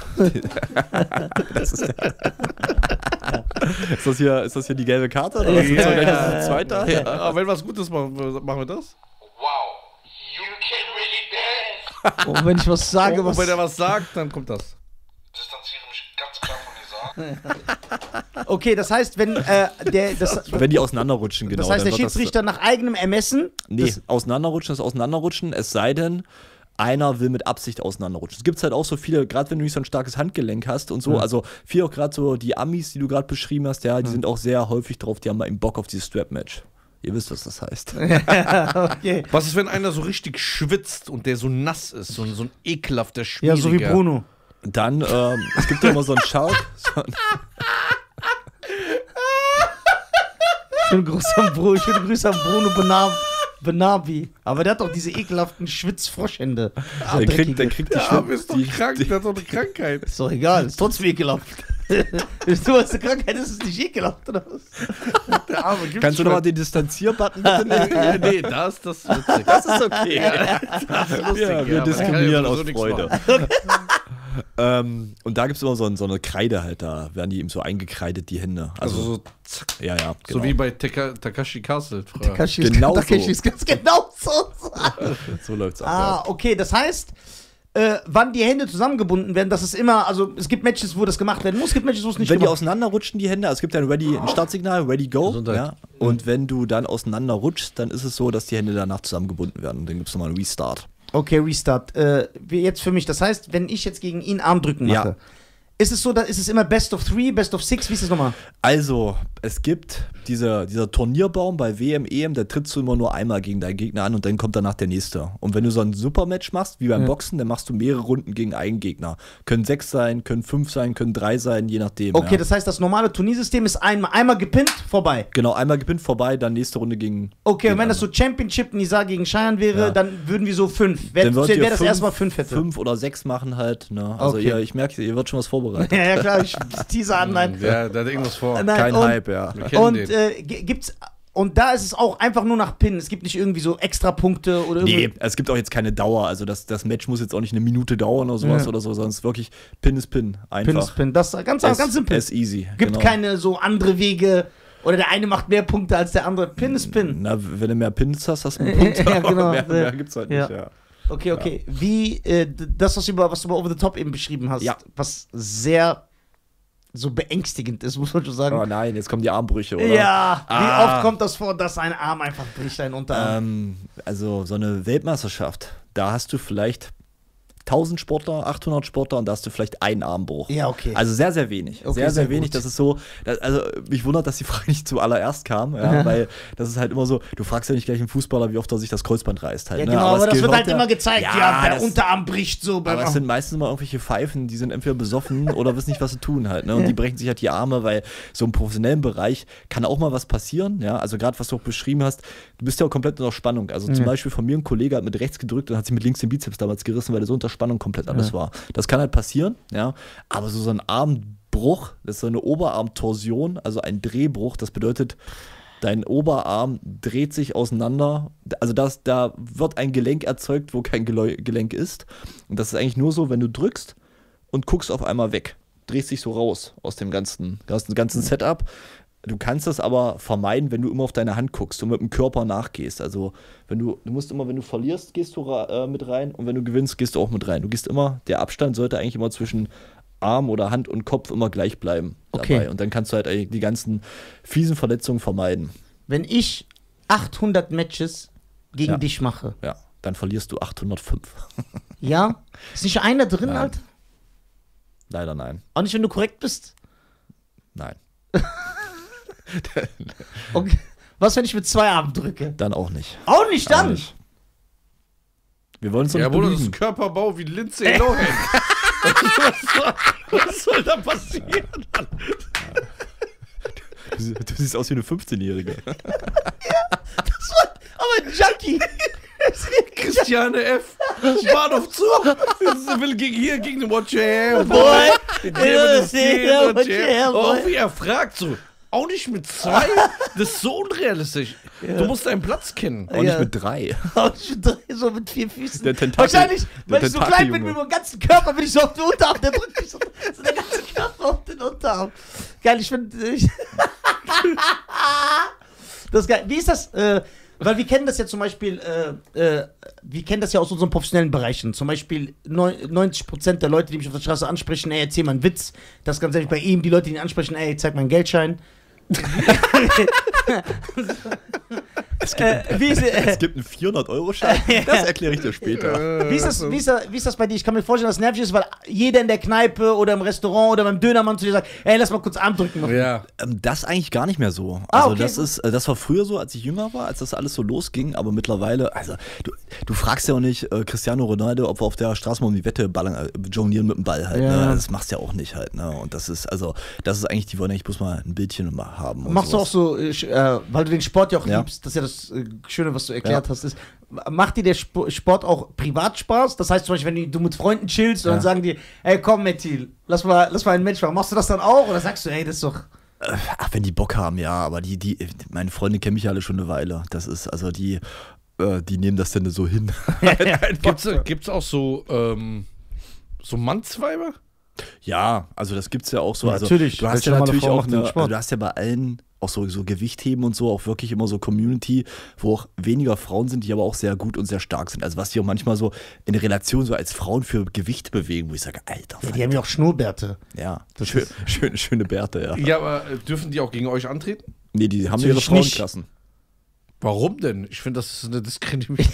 das ist, der ist, das hier, ist das hier die gelbe Karte? Oder was ist das? Ja, Oder ja, ist das ein zweiter? Ja, aber wenn was Gutes machen, machen wir das? Wow, you can really dance. Und wenn ich was sage, Und was. wenn er was sagt, dann kommt das. Distanziere mich ganz klar von Nizar. Okay, das heißt, wenn äh, der. Das, Wenn die auseinanderrutschen, genau. das heißt, der dann wird Schiedsrichter nach eigenem Ermessen. Das, nee, Das, auseinanderrutschen ist auseinanderrutschen, es sei denn, einer will mit Absicht auseinanderrutschen. Es gibt halt auch so viele, gerade wenn du nicht so ein starkes Handgelenk hast und so, Ja. also viel auch gerade so die Amis, die du gerade beschrieben hast, ja, die sind auch sehr häufig drauf, die haben mal eben Bock auf dieses Strap-Match. Ihr wisst, was das heißt. okay. Was ist, wenn einer so richtig schwitzt und der so nass ist, so, so ein ekelhafter Schwieriger? Ja, so wie Bruno. Dann, ähm, es gibt ja immer so einen Shark. So ein, Schönen Gruß an Bruno, schöne Grüße an Bruno Benab Benabi. Aber der hat doch diese ekelhaften Schwitzfroschhände. der, kriegt, der kriegt die Ja, aber ist doch die- krank, der hat doch eine Krankheit. Ist doch egal, ist trotzdem ekelhaft. Du hast eine Krankheit, ist es nicht ekelhaft, oder was? Der Arme, gibt's Kannst du schon. nochmal den Distanzierbutton bitte nehmen? Nee, da ist das witzig. Das ist okay. Das ist lustig, Ja, wir aber diskriminieren kann ja aus sowieso nichts Freude. machen. ähm, und da gibt es immer so, ein, so eine Kreide halt, da werden die eben so eingekreidet, die Hände. Also, Also so, zack, ja, ja, genau. so wie bei Taka, Takashi Castle früher. Takashi ist- Genau Takashi so. ist ganz genau so. So läuft's ab. Ah, okay, das heißt, äh, wann die Hände zusammengebunden werden, das ist immer, also es gibt Matches, wo das gemacht werden muss, es gibt Matches, wo es nicht Wenn die gemacht auseinanderrutschen, die Hände, also es gibt ja ein, Ready, ein Startsignal, Ready Go. Gesundheit. Ja, und wenn du dann auseinanderrutschst, dann ist es so, dass die Hände danach zusammengebunden werden. Und dann gibt es nochmal einen Restart. Okay, Restart. Äh, wie jetzt für mich, das heißt, wenn ich jetzt gegen ihn Armdrücken mache, Ja. ist es so, da ist es immer Best of Three, Best of Six, wie ist es nochmal? Also, es gibt diese, dieser Turnierbaum bei W M, E M, da trittst du immer nur einmal gegen deinen Gegner an und dann kommt danach der nächste. Und wenn du so ein Supermatch machst, wie beim Ja. Boxen, dann machst du mehrere Runden gegen einen Gegner. Können sechs sein, können fünf sein, können drei sein, je nachdem. Okay, ja. das heißt, das normale Turniersystem ist einmal, einmal gepinnt, vorbei. Genau, einmal gewinnt vorbei, dann nächste Runde gegen. Okay, gegen und wenn das so andere. Championship Nisa gegen Cheyenne wäre, Ja. dann würden wir so fünf. Wer, Dann würdet wer ihr das fünf- erstmal fünf hätte. Fünf oder sechs machen halt. Ne? Also Okay. ihr, ich merke, ihr wird schon was vorbereitet. Ja, ja, klar, ich teaser an, nein. Der, der hat irgendwas vor. Nein, Kein und, Hype, ja. Wir kennen Und den. äh, gi- gibt's. Und da ist es auch einfach nur nach Pin. Es gibt nicht irgendwie so extra Punkte oder Nee, irgendwie. es gibt auch jetzt keine Dauer. Also das, das Match muss jetzt auch nicht eine Minute dauern oder sowas Ja. oder so, sondern es ist wirklich Pin ist Pin. Einfach. Pin ist Pin. Das ist ganz, Es- ganz simpel. Es easy. Gibt genau. keine so andere Wege. Oder der eine macht mehr Punkte als der andere. Pin ist Pin. Na, wenn du mehr Pins hast, hast du einen Punkt. Ja, genau. Aber mehr, mehr gibt's halt Ja. nicht, ja. Okay, okay. Wie, äh, d- das, was, über, was du bei Over the Top eben beschrieben hast, Ja. was sehr so beängstigend ist, muss man schon sagen. Oh nein, jetzt kommen die Armbrüche, oder? Ja, wie Ah. oft kommt das vor, dass ein Arm einfach bricht, ein Unterarm? Ähm, also so eine Weltmeisterschaft, da hast du vielleicht tausend Sportler, achthundert Sportler und da hast du vielleicht einen Armbruch. Ja, okay. Also sehr, sehr wenig. Okay, sehr, sehr, sehr wenig. gut. Das ist so, das, also mich wundert, dass die Frage nicht zuallererst kam, ja, Ja. weil das ist halt immer so, du fragst ja nicht gleich einen Fußballer, wie oft er sich das Kreuzband reißt halt. Ja, ne? genau, aber, es das wird gehört halt ja- immer gezeigt. Ja, Ja, der das- Unterarm bricht so beim Aber es sind meistens immer irgendwelche Pfeifen, die sind entweder besoffen oder wissen nicht, was sie tun halt. Ne? Und Ja. die brechen sich halt die Arme, weil so im professionellen Bereich kann auch mal was passieren. Ja? Also gerade, was du auch beschrieben hast, du bist ja auch komplett unter Spannung. Also zum Ja. Beispiel von mir ein Kollege hat mit rechts gedrückt und hat sich mit links den Bizeps damals gerissen, weil er so unter Spannung komplett alles Ja. war. Das kann halt passieren, ja. Aber so, so ein Armbruch, das ist so eine Oberarmtorsion, also ein Drehbruch, das bedeutet, dein Oberarm dreht sich auseinander. Also das, da wird ein Gelenk erzeugt, wo kein Geleu- Gelenk ist. Und das ist eigentlich nur so, wenn du drückst und guckst auf einmal weg. drehst dich so raus aus dem ganzen, ganzen, ganzen Setup. Du kannst das aber vermeiden, wenn du immer auf deine Hand guckst und mit dem Körper nachgehst. Also, wenn du, du musst immer, wenn du verlierst, gehst du äh, mit rein und wenn du gewinnst, gehst du auch mit rein. Du gehst immer, der Abstand sollte eigentlich immer zwischen Arm oder Hand und Kopf immer gleich bleiben Okay. dabei. Und dann kannst du halt eigentlich die ganzen fiesen Verletzungen vermeiden. Wenn ich achthundert Matches gegen Ja. dich mache, Ja, dann verlierst du achthundertfünf. ja? Ist nicht einer drin, Nein. Alter? Leider nein. Auch nicht, wenn du korrekt bist? Nein. Okay. Was, wenn ich mit zwei Armen drücke? Dann auch nicht. Auch nicht Auch dann? nicht. Wir wollen uns doch Ja, nicht Bruder, das ist belügen. Körperbau wie Lindsay Lohan. was, soll, was soll da passieren? Du, du siehst aus wie eine fünfzehnjährige. Aber ein Junkie. Christiane F. Bahnhof zu. Sie will gegen hier, gegen den Watch Your Hair. Boy. Den Devil is here, Ja, Watch Watch Your Your Hair. Hair, Auch boy. wie er fragt so. Auch nicht mit zwei? Das ist so unrealistisch. Du musst deinen Platz kennen. Auch Ja. nicht mit drei. Auch schon drei, so mit vier Füßen. Der Tentakel- Wahrscheinlich, der weil ich so Tentakel, klein bin Junge. mit meinem ganzen Körper, bin ich so auf den Unterarm, der drückt mich so, so der ganze Körper auf den Unterarm. Geil, ich finde. Ich das ist geil. Wie ist das? Äh, weil wir kennen das ja zum Beispiel, äh, äh, wir kennen das ja aus unseren professionellen Bereichen. Zum Beispiel neunzig Prozent der Leute, die mich auf der Straße ansprechen, ey, erzähl mal einen Witz. Das ist ganz ehrlich bei ihm, die Leute, die ihn ansprechen, ey, zeig mal einen Geldschein. Es gibt, Äh, wie ist, äh, es gibt einen vierhundert-Euro-Schein. Das erkläre ich dir später. Wie ist, das, wie, ist das, wie ist das bei dir? Ich kann mir vorstellen, dass es nervig ist, weil jeder in der Kneipe oder im Restaurant oder beim Dönermann zu dir sagt, ey, lass mal kurz Arm drücken. Machen. Ja. Ähm, Das eigentlich gar nicht mehr so. Ah, Also okay, das gut. ist, äh, das war früher so, als ich jünger war, als das alles so losging, aber mittlerweile, also du, du fragst ja auch nicht äh, Cristiano Ronaldo, ob wir auf der Straße mal um die Wette ballern, äh, jonglieren mit dem Ball halt. Ja. Ne? Das machst du ja auch nicht halt. Ne? Und das ist, also, das ist eigentlich, die wollen eigentlich bloß mal ein Bildchen mal haben. und Machst du auch sowas. so, äh, sch- äh, weil du den Sport ja auch Ja. liebst, das ist ja das äh, Schöne, was du erklärt Ja. hast, ist, macht dir der Sp Sport auch Privatspaß? Das heißt zum Beispiel, wenn du mit Freunden chillst und Ja. dann sagen die, ey, komm, Metil, lass mal, lass mal ein Match machen. Machst du das dann auch? Oder sagst du, ey, das ist doch... Ach, wenn die Bock haben, ja, aber die, die, meine Freunde kennen mich ja alle schon eine Weile. Das ist, also die, äh, die nehmen das dann so hin. Gibt's, gibt's auch so, ähm, so Mannsweiber? Ja, also das gibt's ja auch so. Ja, Also, natürlich. Du hast Welche ja normale natürlich Frau auch macht denn eine, Sport? also du hast ja bei allen auch so, so Gewichtheben und so auch wirklich immer so Community, wo auch weniger Frauen sind, die aber auch sehr gut und sehr stark sind. Also was die auch manchmal so in Relation so als Frauen für Gewicht bewegen, wo ich sage, Alter, Ja, die haben ja auch Schnurrbärte. ja, Das schön, ist- schön, schöne Bärte, ja. Ja, aber äh, dürfen die auch gegen euch antreten? Nee, die haben Natürlich ihre nicht. Frauenklassen. Warum denn? Ich finde, das ist eine Diskriminierung.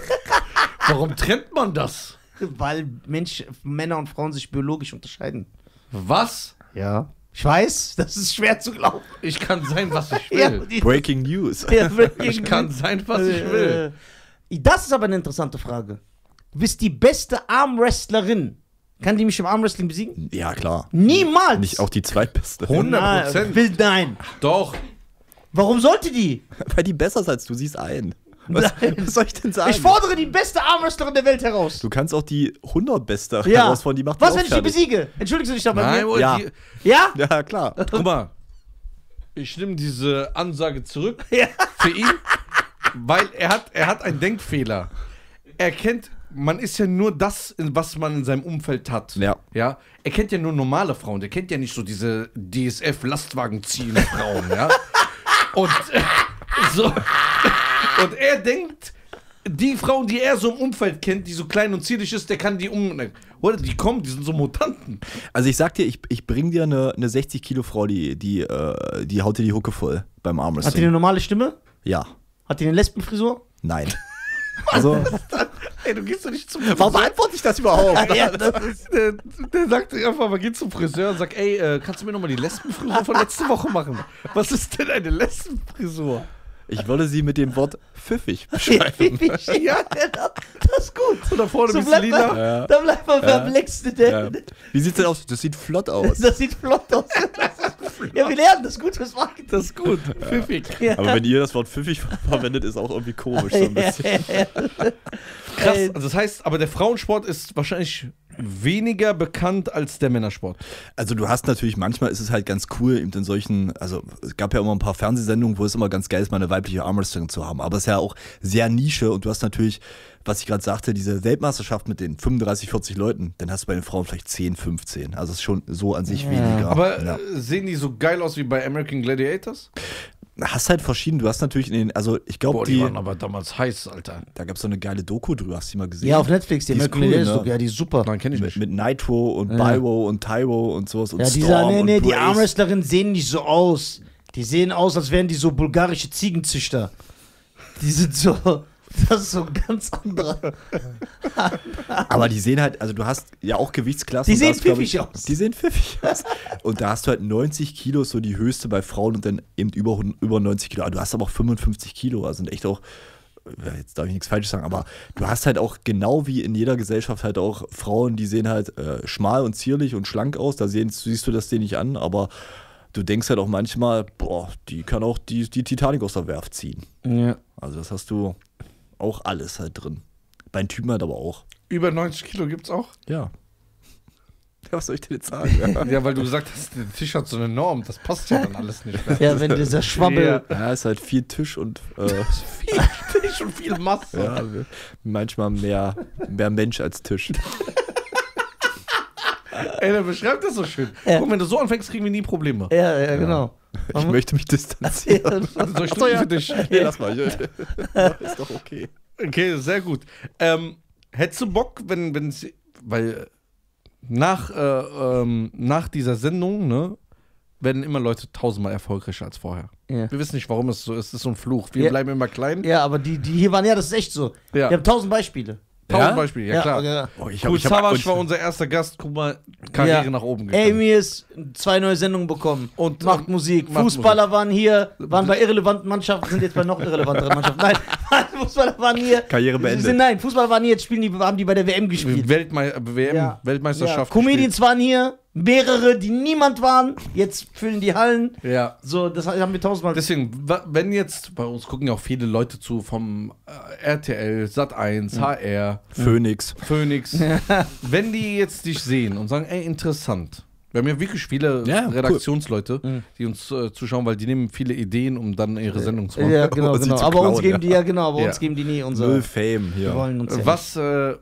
Warum trennt man das? Weil Mensch, Männer und Frauen sich biologisch unterscheiden. Was? Ja. Ich weiß, das ist schwer zu glauben. Ich kann sein, was ich Ja, will. die- Breaking News. Ja, wirklich. Ich kann sein, was ich will. Äh, Das ist aber eine interessante Frage. Du bist die beste Armwrestlerin. Kann die mich im Armwrestling besiegen? Ja, klar. Niemals! Nicht auch die zweitbeste. hundert Nein, Prozent. will nein. Doch. Warum sollte die? Weil die besser ist als du, siehst ein. Was, Nein. was soll ich denn sagen? Ich fordere die beste Armwrestlerin der Welt heraus. Du kannst auch die hundert Beste Ja. herausfordern, die macht Was, die wenn auch ich die fertig. besiege? Entschuldigst du dich doch bei Nein, mir? oder Ja. die, Ja? Ja, klar. guck mal. Ich nehme diese Ansage zurück Ja. für ihn, weil er hat, er hat einen Denkfehler. Er kennt, man ist ja nur das, in- was man in seinem Umfeld hat. Ja. Ja. Er kennt ja nur normale Frauen. Der kennt ja nicht so diese D S F-Lastwagen ziehende Frauen, ja. Und äh, so. Und er denkt, die Frauen, die er so im Umfeld kennt, die so klein und zierlich ist, der kann die um. Oder die kommen, die sind so Mutanten. Also ich sag dir, ich, ich bring dir eine, eine sechzig Kilo Frau, die, die, äh, die haut dir die Hucke voll beim Hat die eine Armwrestling. normale Stimme? Ja. Hat die eine Lesbenfrisur? Nein. Also, Ey, du gehst doch nicht zum warum beantworte ich das überhaupt? Ja, das ist Der, der sagt einfach, man geht zum Friseur und sagt, ey, äh, kannst du mir nochmal die Lesbenfrisur von letzte Woche machen? Was ist denn eine Lesbenfrisur? Ich würde sie mit dem Wort pfiffig beschreiben. ja, genau. Das ist gut. Und da vorne So ein bisschen bleibt lila. man, Ja. Da bleibt man perplex. Ja. Wie sieht's denn aus? Das sieht flott aus. Das sieht flott aus. Ja, wir lernen das gut fürs Marketing. Das ist gut, pfiffig. Ja. Aber wenn ihr das Wort pfiffig verwendet, ist auch irgendwie komisch so ein bisschen. Krass, also das heißt, aber der Frauensport ist wahrscheinlich weniger bekannt als der Männersport. Also du hast natürlich, manchmal ist es halt ganz cool, eben in solchen, also es gab ja immer ein paar Fernsehsendungen, wo es immer ganz geil ist, mal eine weibliche Armwrestlerin zu haben, aber es ist ja auch sehr Nische und du hast natürlich, was ich gerade sagte, diese Weltmeisterschaft mit den fünfunddreißig, vierzig Leuten, dann hast du bei den Frauen vielleicht zehn, fünfzehn, also es ist schon so an sich Ja. weniger. Aber ja. äh, sehen die so geil aus wie bei American Gladiators? Hast halt verschieden, du hast natürlich in den, also ich glaube, Boah, die, die, waren aber damals heiß, Alter. da gab es so eine geile Doku drüber, hast du die mal gesehen? Ja, auf Netflix, die Die ist American cool, Gladiators, ne? ja, die ist super. Nein, kenne ich mit, nicht. mit Nitro und Ja. Byro und Tyro und sowas und Ja, die, Storm nee, und nee, die Brace. Armwrestlerinnen sehen nicht so aus. Die sehen aus, als wären die so bulgarische Ziegenzüchter. Die sind so, das ist so ein ganz anderer. Aber die sehen halt, also du hast ja auch Gewichtsklassen. Die sehen da hast, glaub pfiffig ich, aus. Die sehen pfiffig aus. Und da hast du halt neunzig Kilo, ist so die höchste bei Frauen und dann eben über, über neunzig Kilo. Aber du hast aber auch fünfundfünfzig Kilo, also sind echt auch, jetzt darf ich nichts Falsches sagen, aber du hast halt auch genau wie in jeder Gesellschaft halt auch Frauen, die sehen halt äh, schmal und zierlich und schlank aus. Da sehen, siehst du das denen nicht an, aber du denkst halt auch manchmal, boah, die kann auch die, die Titanic aus der Werft ziehen. Ja. Also das hast du auch alles halt drin. Bei den Typen halt aber auch. Über neunzig Kilo gibt's auch? Ja. Ja, was soll ich dir jetzt sagen? Ja, Ja, weil du gesagt hast, der Tisch hat so eine Norm. Das passt ja dann alles nicht mehr. Ja, wenn dieser Schwabbel. ja ist halt viel Tisch und äh, Viel Tisch und viel Masse. ja, manchmal mehr, mehr Mensch als Tisch. Ey, der beschreibt das so schön. Ja. Guck, wenn du so anfängst, kriegen wir nie Probleme. Ja, ja, genau. Ich möchte mich distanzieren. Also soll ich Ach so, drücken ja. für dich? Nee, lass mal. Ist doch okay. Okay, sehr gut. Ähm, hättest du Bock, wenn, wenn sie, weil nach, äh, ähm, nach dieser Sendung, ne, werden immer Leute tausendmal erfolgreicher als vorher. Ja. Wir wissen nicht, warum es so ist. Es ist so ein Fluch. Wir Ja. bleiben immer klein. Ja, aber die, die hier waren, ja, das ist echt so. Ja. Wir haben tausend Beispiele. Tausend Ja? Beispiele, ja, klar. ja. Oh, ich Cool, ich hab- Savage und- war unser erster Gast. Guck mal, Karriere Ja. nach oben gegangen. Amy ist zwei neue Sendungen bekommen Und, und macht ähm, Musik. macht Fußballer waren hier, waren bei irrelevanten Mannschaften, sind jetzt bei noch irrelevanteren Mannschaften. Nein, Fußballer waren hier. Karriere Sie beendet. Sind, nein, Fußballer waren hier, jetzt spielen die, haben die bei der W M gespielt. Weltmei W M, Ja. Weltmeisterschaft. Ja. Comedians waren hier, mehrere, die niemand waren, jetzt füllen die Hallen. gespielt. Ja. So, das haben wir tausendmal. Deswegen, wa- wenn jetzt, bei uns gucken ja auch viele Leute zu vom äh, R T L, Sat eins, H R, Phoenix. Phoenix. Wenn die jetzt dich sehen und sagen, ey, interessant. Wir haben ja wirklich viele Ja, cool. Redaktionsleute, die uns äh, zuschauen, weil die nehmen viele Ideen, um dann ihre Sendung zu machen. Ja, genau, Um sie genau. zu Aber uns klauen, geben ja. die ja, genau, aber Ja. uns geben die nie unser. Null Fame Wir hier. wollen uns ja Was, äh,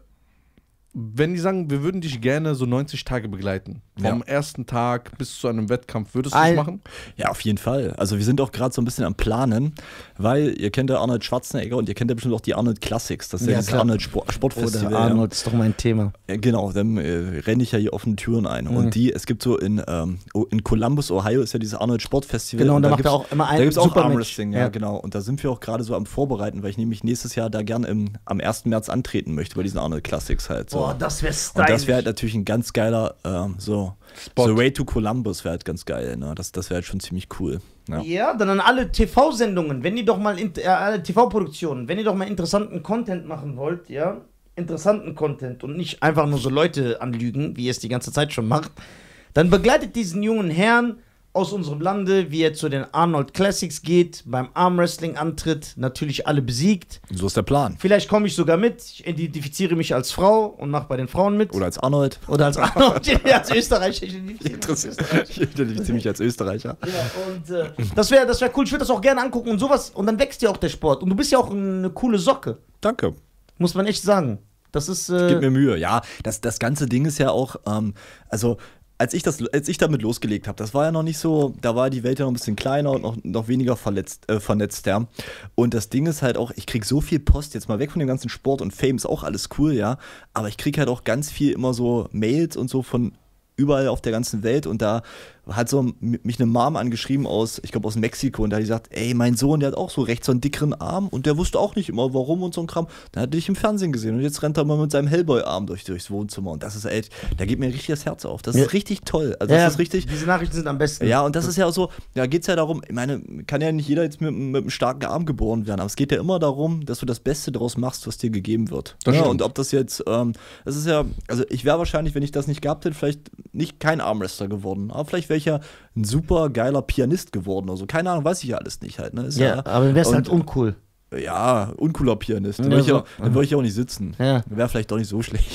wenn die sagen, wir würden dich gerne so neunzig Tage begleiten, vom Ja. ersten Tag bis zu einem Wettkampf, würdest du Ein- das machen? Ja, auf jeden Fall. Also wir sind auch gerade so ein bisschen am Planen, weil ihr kennt ja Arnold Schwarzenegger und ihr kennt ja bestimmt auch die Arnold Classics. Das ist ja, Ja, dieses klar. Arnold Sport Sportfestival. Oder Arnold ist doch mein Thema. Ja. Genau, dann äh, renne ich ja hier offene Türen ein. Mhm. Und die, es gibt so in, ähm, oh, in Columbus, Ohio ist ja dieses Arnold Sportfestival. Genau, und da macht gibt's- er auch immer ein Da gibt es auch Supermatch. Armwrestling, ja, Ja. genau. Und da sind wir auch gerade so am Vorbereiten, weil ich nämlich nächstes Jahr da gern im, am ersten März antreten möchte bei diesen Arnold Classics halt. So. Boah, das wäre stylisch. Und das wäre halt natürlich ein ganz geiler, ähm, so, Spot. so Way to Columbus wäre halt ganz geil, ne? Das, das wäre halt schon ziemlich cool. Ja. Ja, dann an alle T V-Sendungen, wenn ihr doch mal, in, äh, alle T V-Produktionen, wenn ihr doch mal interessanten Content machen wollt, ja, interessanten Content und nicht einfach nur so Leute anlügen, wie ihr es die ganze Zeit schon macht, dann begleitet diesen jungen Herrn aus unserem Lande, wie er zu den Arnold Classics geht, beim Armwrestling antritt, natürlich alle besiegt. So ist der Plan. Vielleicht komme ich sogar mit, ich identifiziere mich als Frau und mache bei den Frauen mit. Oder als Arnold. Oder als Arnold, als Österreicher. Ich identifiziere mich als Österreicher. Ich identifiziere mich als Österreicher. Ja, und äh, das wäre das wär cool. Ich würde das auch gerne angucken und sowas. Und dann wächst ja auch der Sport. Und du bist ja auch eine coole Socke. Danke. Muss man echt sagen. Das ist. Äh, Gib mir Mühe. Ja, das, das ganze Ding ist ja auch, ähm, also als ich, das, als ich damit losgelegt habe, das war ja noch nicht so, da war die Welt ja noch ein bisschen kleiner und noch, noch weniger verletzt, äh, vernetzt, ja. Und das Ding ist halt auch, ich krieg so viel Post, jetzt mal weg von dem ganzen Sport und Fame, ist auch alles cool, ja. Aber ich krieg halt auch ganz viel immer so Mails und so von überall auf der ganzen Welt und da hat so m- mich eine Mom angeschrieben aus, ich glaube aus Mexiko und da hat die gesagt, ey, mein Sohn, der hat auch so rechts so einen dickeren Arm und der wusste auch nicht immer, warum und so ein Kram. Dann hat er dich im Fernsehen gesehen und jetzt rennt er mal mit seinem Hellboy-Arm durch, durchs Wohnzimmer und das ist echt, da geht mir richtig das Herz auf. Das Ja. ist richtig toll. Also das ja, ist richtig, Diese Nachrichten sind am besten. ja, und das ist ja auch so, da geht es ja darum, ich meine, kann ja nicht jeder jetzt mit, mit einem starken Arm geboren werden, aber es geht ja immer darum, dass du das Beste daraus machst, was dir gegeben wird. Das ja, stimmt. und ob das jetzt, ähm, das ist ja, also ich wäre wahrscheinlich, wenn ich das nicht gehabt hätte, vielleicht nicht kein Armwrestler geworden, aber vielleicht wäre ich ja ein super geiler Pianist geworden oder so. Keine Ahnung, weiß ich ja alles nicht halt. Ne? Ist Ja, aber dann wär's und- halt uncool. Ja, uncooler Pianist. Dann Ja, würde ich, so. ja, dann würd ich auch nicht sitzen. Ja. Wäre vielleicht doch nicht so schlecht.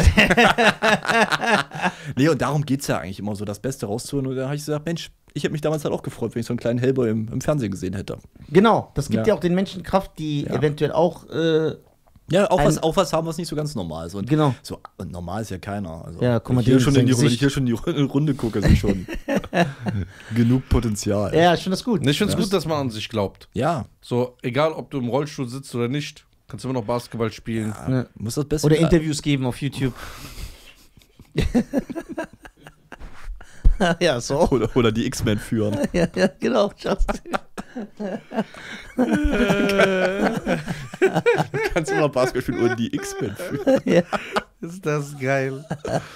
Nee, und darum geht es ja eigentlich immer so, das Beste rauszuholen. Und da habe ich gesagt, Mensch, ich hätte mich damals halt auch gefreut, wenn ich so einen kleinen Hellboy im, im Fernsehen gesehen hätte. Genau, das gibt ja, Ja. auch den Menschen Kraft, die Ja. eventuell auch. Äh, Ja, auch, Ein- was, auch was haben, was nicht so ganz normal ist. Und Genau. So, und normal ist ja keiner. Also, Ja, guck mal, hier dem schon sein in die, wenn Gesicht. ich hier schon in die Runde, Runde gucke, ist schon genug Potenzial. ja, ich finde das gut. Ich finde es gut, dass man an sich glaubt. Ja, So, egal ob du im Rollstuhl sitzt oder nicht, kannst du immer noch Basketball spielen. Ja. muss das Beste Oder Interviews geben auf YouTube. ja, so. Oder, oder die X-Men führen. Ja, ja, genau. Just. Du kannst immer Basketball spielen oder die X-Men führen. ja. Ist das geil.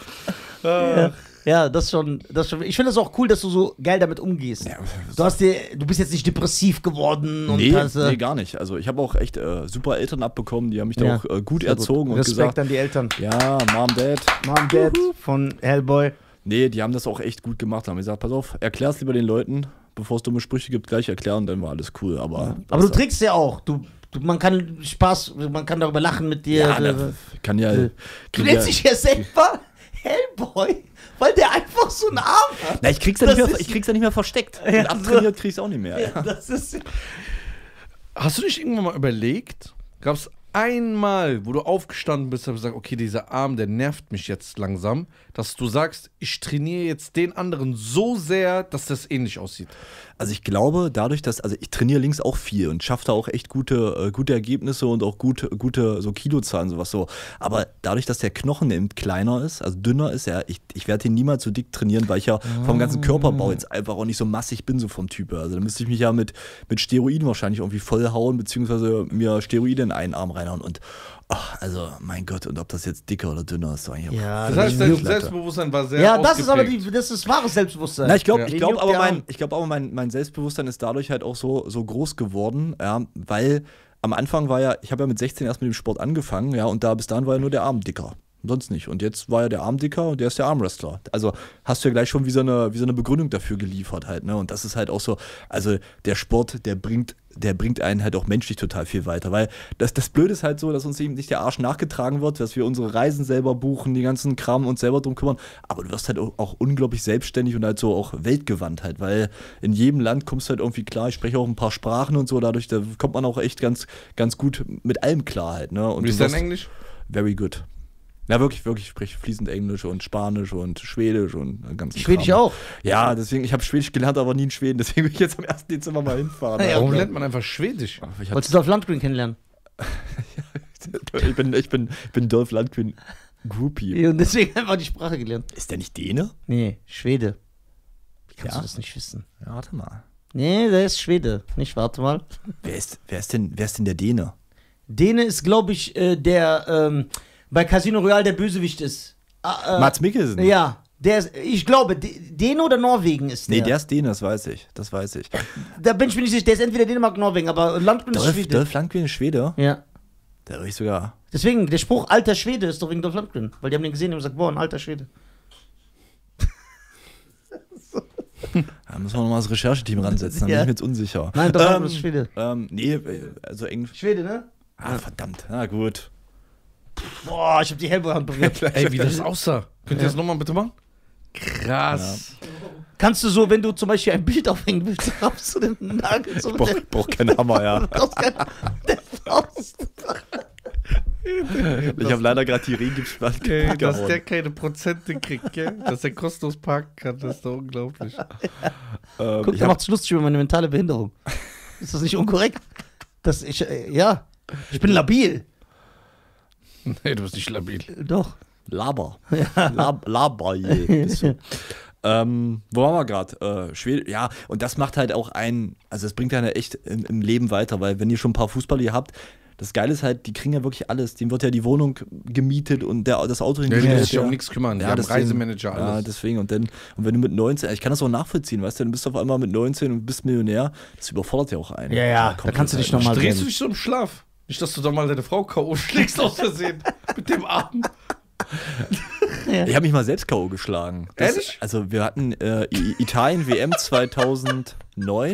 Ja. Ja, das schon, das schon. Ich finde das auch cool, dass du so geil damit umgehst. Du hast dir, du bist jetzt nicht depressiv geworden und Nee, hast, äh, nee, gar nicht. Also ich habe auch echt äh, super Eltern abbekommen, die haben mich da Ja, auch äh, gut sehr gut. erzogen und Respekt gesagt, an die Eltern. ja, Mom, Dad. Mom, Dad von Hellboy. Nee, die haben das auch echt gut gemacht. Haben gesagt, pass auf, erklär's lieber den Leuten, bevor es dumme Sprüche gibt, gleich erklären, dann war alles cool. Aber, Aber du trickst ja auch. Du, du, man kann Spaß, man kann darüber lachen mit dir. ja, du ne, kann ja. du krieg nennst ja dich ja selber Hellboy, weil der einfach so einen Arm hat. na, ich krieg's ja Das nicht mehr, ist- ich krieg's ja nicht mehr versteckt. Ja, Und abtrainiert krieg's auch nicht mehr. Ja. Das ist. Hast du dich irgendwann mal überlegt, gab es einmal, wo du aufgestanden bist und gesagt, okay, dieser Arm, der nervt mich jetzt langsam, dass du sagst, ich trainiere jetzt den anderen so sehr, dass das ähnlich aussieht? Also ich glaube, dadurch, dass, also ich trainiere links auch viel und schaffe da auch echt gute, äh, gute Ergebnisse und auch gute, gute so Kilozahlen, sowas so. Aber dadurch, dass der Knochen eben kleiner ist, also dünner ist, ja, ich, ich werde ihn niemals so dick trainieren, weil ich ja vom ganzen Körperbau jetzt einfach auch nicht so massig bin, so vom Typ her. Also da müsste ich mich ja mit, mit Steroiden wahrscheinlich irgendwie vollhauen, beziehungsweise mir Steroide in einen Arm reinhauen und ach, also mein Gott, und ob das jetzt dicker oder dünner ist, so eigentlich Ja, Das das heißt, ist dein wirklich- Selbstbewusstsein war sehr ja, das ist aber ausgeprägt. die, das ist wahres Selbstbewusstsein. Na, ich glaube, Ja. ich Den glaube juckt aber, der mein, Arm. ich glaub aber mein, mein Selbstbewusstsein ist dadurch halt auch so, so groß geworden, ja, weil am Anfang war ja, ich habe ja mit sechzehn erst mit dem Sport angefangen, ja, und da bis dahin war ja nur der Arm dicker. Sonst nicht. Und jetzt war ja der Arm dicker und der ist der Armwrestler. Also hast du ja gleich schon wie so eine, wie so eine Begründung dafür geliefert halt, ne? Und das ist halt auch so, also der Sport, der bringt, der bringt einen halt auch menschlich total viel weiter. Weil das, das Blöde ist halt so, dass uns eben nicht der Arsch nachgetragen wird, dass wir unsere Reisen selber buchen, die ganzen Kram uns selber drum kümmern. Aber du wirst halt auch, auch unglaublich selbstständig und halt so auch weltgewandt halt, weil in jedem Land kommst du halt irgendwie klar. Ich spreche auch ein paar Sprachen und so, dadurch da kommt man auch echt ganz, ganz gut mit allem klar halt, ne? Und Wie du ist dein wirst- Englisch? Very good. Ja, wirklich, wirklich. Ich spreche fließend Englisch und Spanisch und Schwedisch und ganz Schwedisch auch. Ja, deswegen, ich habe Schwedisch gelernt, aber nie in Schweden. Deswegen will ich jetzt am ersten Dezember mal hinfahren. Ja, Warum okay. lernt man einfach Schwedisch? Ich, hab, Wolltest du Dolph Lundgren kennenlernen? ich bin, ich bin, ich bin Dolph Lundgren Groupie. Und deswegen einfach die Sprache gelernt. Ist der nicht Däne? Nee, Schwede. Wie kannst Ja? du das nicht wissen? Ja, warte mal. Nee, der ist Schwede. Nicht, warte mal. Wer ist, wer ist, denn, wer ist denn der Däne? Däne ist, glaube ich, äh, der ähm, bei Casino Royale der Bösewicht ist. Ah, äh, Mats Mikkelsen? Ja, der ist, ich glaube, D- Däne oder Norwegen ist der. Nee, der ist Däne, das weiß ich. Das weiß ich. Da bin ich mir nicht sicher, der ist entweder Dänemark oder Norwegen, aber Lundgren ist Dolph, Schwede. Dolph Lundgren ist Schwede? Ja. Da würde ich sogar. Deswegen, der Spruch alter Schwede ist doch wegen Dolph Lundgren. Weil die haben den gesehen und haben gesagt, boah, ein alter Schwede. Da müssen wir nochmal das Rechercheteam ransetzen, da Ja. bin ich mir jetzt unsicher. Nein, Dolph Lundgren ähm, ist Schwede. Ähm, nee, äh, also Englisch. Schwede, ne? Ah, verdammt. Na gut. Boah, ich hab die Hellboy-Hand berührt. Ey, wie das aussah. Könnt ihr das nochmal bitte machen? Krass. Kannst du so, wenn du zum Beispiel ein Bild aufhängen willst, raufst du den Nagel so Ich brauch, mit brauch keinen Hammer, ja. der, raus kann- der Faust. Ich habe leider gerade die Regenspann Ey, kaputt dass der gehauen. keine Prozente kriegt, gell? Dass er kostenlos parken kann, das ist doch unglaublich. Ähm, Guck, ich der hab, macht sich lustig über meine mentale Behinderung. Ist das nicht unkorrekt? Das ich, äh, ja, ich bin labil. Nee, du bist nicht labil. Doch. Laber. Lab, Laber, je, bist du. Ähm, wo waren wir gerade? Äh, Schwede, ja, und das macht halt auch einen, also es bringt einen echt im, im Leben weiter, weil wenn ihr schon ein paar Fußballer hier habt, das Geile ist halt, die kriegen ja wirklich alles. Dem wird ja die Wohnung gemietet und der, das Auto Ja, die hingestellt. müssen sich um nichts kümmern. Die haben deswegen- Reisemanager, Ja, alles. deswegen. Und dann, und wenn du mit neunzehn, ich kann das auch nachvollziehen, weißt du, dann bist du auf einmal mit neunzehn und bist Millionär, das überfordert ja auch einen. Ja, ja, kommt da kannst du das dich halt noch mal Drehst du sehen. dich so im Schlaf? Nicht, dass du da mal deine Frau K O schlägst aus Versehen mit dem Arm. Ich habe mich mal selbst K O geschlagen. Das, Ehrlich? Also wir hatten äh, I- Italien W M zweitausendneun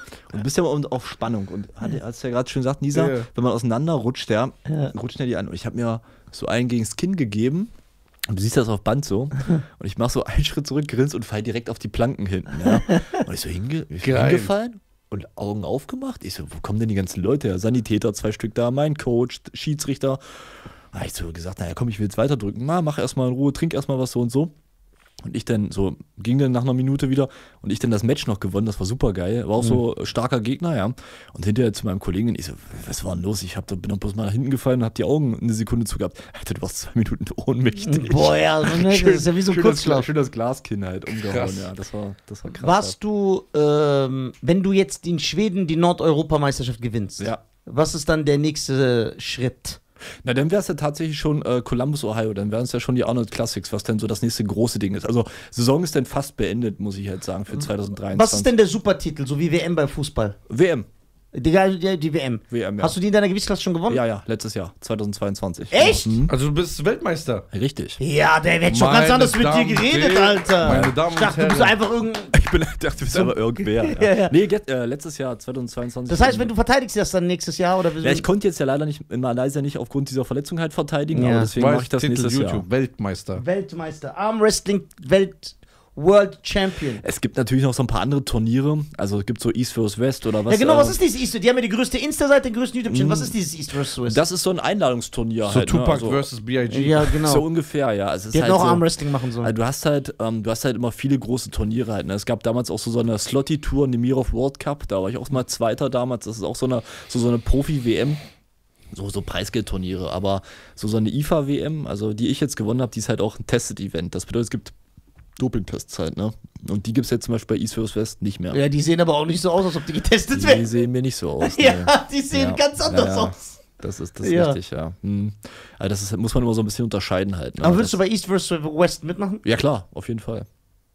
Und du bist ja immer auf Spannung. Und hat- hast ja gerade schon gesagt, Nisa, Ja. wenn man auseinander rutscht, ja, rutschen ja die an. Und ich habe mir so einen gegen das Kinn gegeben. Und du siehst das auf Band so. Und ich mache so einen Schritt zurück, grinse und fall direkt auf die Planken hinten. Ja. Und ich so hinge ich bin Geil. hingefallen und Augen aufgemacht. Ich so, wo kommen denn die ganzen Leute her? Sanitäter, zwei Stück da, mein Coach, Schiedsrichter. Da habe ich so gesagt, naja, komm, ich will jetzt weiterdrücken. Na, mach erstmal in Ruhe, trink erstmal was so und so. Und ich dann so, ging dann nach einer Minute wieder und ich dann das Match noch gewonnen, das war super geil, war auch so starker Gegner, ja. Und hinterher zu meinem Kollegen, ich so, was war denn los? Ich hab, da bin dann bloß mal nach hinten gefallen und hab die Augen eine Sekunde zugehabt. Alter, du warst zwei Minuten ohnmächtig. Boah, ja, so, ne, das ist ja wie so ein schön, das, Kurzschlaf. schön das Glaskinn halt umgehauen, Krass. ja, das war, das war krass. Warst du, ähm, wenn du jetzt in Schweden die Nordeuropameisterschaft gewinnst, Ja. was ist dann der nächste Schritt? Na, dann wäre es ja tatsächlich schon äh, Columbus, Ohio, dann wären es ja schon die Arnold Classics, was dann so das nächste große Ding ist. Also, Saison ist dann fast beendet, muss ich halt sagen, für zwanzig dreiundzwanzig. Was ist denn der Supertitel, so wie W M beim Fußball? W M. Die, die, die W M. W M, ja. Hast du die in deiner Gewichtsklasse schon gewonnen? Ja, ja, letztes Jahr, zweitausendzweiundzwanzig. Echt? Mhm. Also du bist Weltmeister. Richtig. Ja, der wird schon Meine ganz anders mit Damen dir und geredet, Herren, Alter. meine Damen ich dachte, und du bist Herren. einfach irgendein. Ich bin, dachte, du bist aber irgendwer. Ja. Ja, ja. Nee, get, äh, letztes Jahr, zweitausendzweiundzwanzig. Das heißt, wenn du verteidigst das dann nächstes Jahr oder Ja, ich konnte jetzt ja leider nicht in Malaysia nicht aufgrund dieser Verletzung halt verteidigen, Ja. aber deswegen mache ich das Titel nächstes YouTube, Jahr. Weltmeister. Weltmeister, Armwrestling Welt World Champion. Es gibt natürlich noch so ein paar andere Turniere, also es gibt so East versus West oder was. Ja, genau, äh, was ist dieses East? Die haben ja die größte Insta-Seite, den größten YouTube-Channel. Was ist dieses East versus West? Das ist so ein Einladungsturnier So halt. ne, Tupac also, versus B I G. ja, genau. So ungefähr, ja. Es ist die halt hätten auch so, Armwrestling machen sollen. Also du hast halt, ähm, du hast halt immer viele große Turniere halt. Ne? Es gab damals auch so, so eine Slotty-Tour, Nemirov World Cup, da war ich auch mal Zweiter damals. Das ist auch so eine, so, so eine Profi-W M. So, so Preisgeldturniere, aber so, so eine I F A-W M, also die ich jetzt gewonnen habe, die ist halt auch ein Tested-Event. Das bedeutet, es gibt Doping-Tests halt, ne? Und die gibt es jetzt zum Beispiel bei East versus West nicht mehr. Ja, die sehen aber auch nicht so aus, als ob die getestet Die werden. sehen mir nicht so aus. Ja, ne? die sehen Ja. ganz anders Ja, ja. aus. Das ist, das ist Ja. richtig, ja. Hm. Also das ist, muss man immer so ein bisschen unterscheiden halt. Ne? Aber würdest du das, bei East versus West mitmachen? ja klar, auf jeden Fall.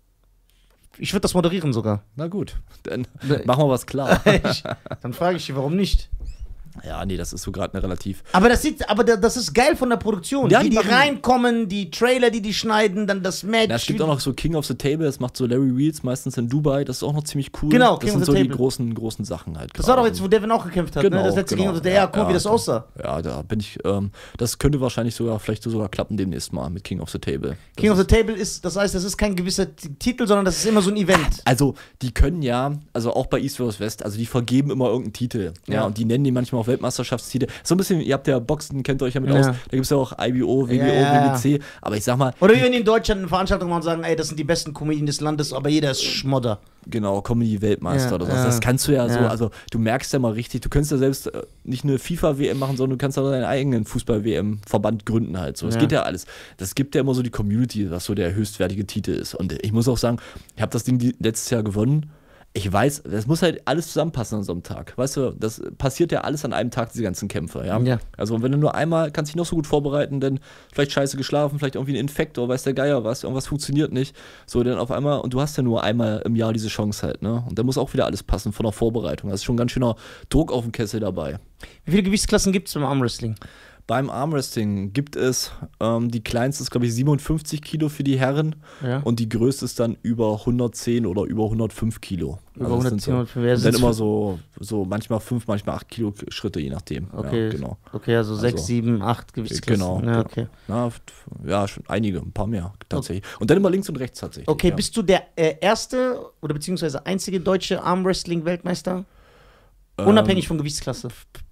Ich würde das moderieren sogar. Na gut, dann Ne. machen wir was klar. Ich- Dann frage ich dich, warum nicht? Ja, nee, das ist so gerade eine relativ. Aber das sieht, aber da- das ist geil von der Produktion. Ja, wie die die machen- reinkommen, die Trailer, die die schneiden, dann das Match. Na, es gibt wie- auch noch so King of the Table, das macht so Larry Wheels, meistens in Dubai, das ist auch noch ziemlich cool. Genau, das King sind of so the die Table. großen, großen Sachen halt. Das war doch gerade. jetzt, wo Devin auch gekämpft hat, Genau, ne? Das letzte genau. Game of the Ja, guck, Ja, wie das ja. aussah. Ja, da bin ich, ähm, das könnte wahrscheinlich sogar, vielleicht sogar klappen demnächst mal mit King of the Table. Das King of ist- the Table ist, das heißt, das ist kein gewisser T- Titel, sondern das ist immer so ein Event. Also, die können ja, also auch bei East versus West, also die vergeben immer irgendeinen Titel. Ja, Ja. und die nennen die manchmal auch Weltmeisterschaftstitel. So ein bisschen, ihr habt ja Boxen, kennt ihr euch ja mit Ja. aus. Da gibt es ja auch I B O, W B O, Ja, ja, ja. W B C. Aber ich sag mal, Oder wie wenn die in Deutschland eine Veranstaltung machen und sagen, ey, das sind die besten Comedien des Landes, aber jeder ist Schmodder. genau, Comedy-Weltmeister Ja, oder so. ja. Das kannst du ja, so, Ja. also du merkst ja mal richtig, du könntest ja selbst äh, nicht eine FIFA-W M machen, sondern du kannst auch deinen eigenen Fußball-W M-Verband gründen halt. So. Es Ja. geht ja alles. Das gibt ja immer so die Community, was so der höchstwertige Titel ist. Und ich muss auch sagen, ich habe das Ding die- letztes Jahr gewonnen. Ich weiß, das muss halt alles zusammenpassen an so einem Tag. Weißt du, das passiert ja alles an einem Tag, diese ganzen Kämpfe, ja. Ja. Also wenn du nur einmal, kannst dich noch so gut vorbereiten, dann vielleicht scheiße geschlafen, vielleicht irgendwie ein Infekt oder weiß der Geier was, irgendwas funktioniert nicht. So, dann auf einmal, und du hast ja nur einmal im Jahr diese Chance halt, ne? Und da muss auch wieder alles passen von der Vorbereitung. Da ist schon ganz schöner Druck auf dem Kessel dabei. Wie viele Gewichtsklassen gibt es beim Armwrestling? Beim Armwrestling gibt es, ähm, die kleinste ist, glaube ich, siebenundfünfzig Kilo für die Herren Ja. und die größte ist dann über hundertzehn oder über hundertfünf Kilo. Über Also das sind hundertzehn, hundertfünf, so, ja, und dann sind's immer für- so, so manchmal fünf, manchmal acht Kilo Schritte, je nachdem. Okay, Ja, genau. okay, also sechs, Also- sieben, acht Gewichtsklassen. Genau. Ja, okay. Na, f- ja, schon einige, ein paar mehr tatsächlich. Und dann immer links und rechts tatsächlich. Okay, ja. bist du der äh, erste oder beziehungsweise einzige deutsche Armwrestling-Weltmeister? Unabhängig von Gewichtsklasse.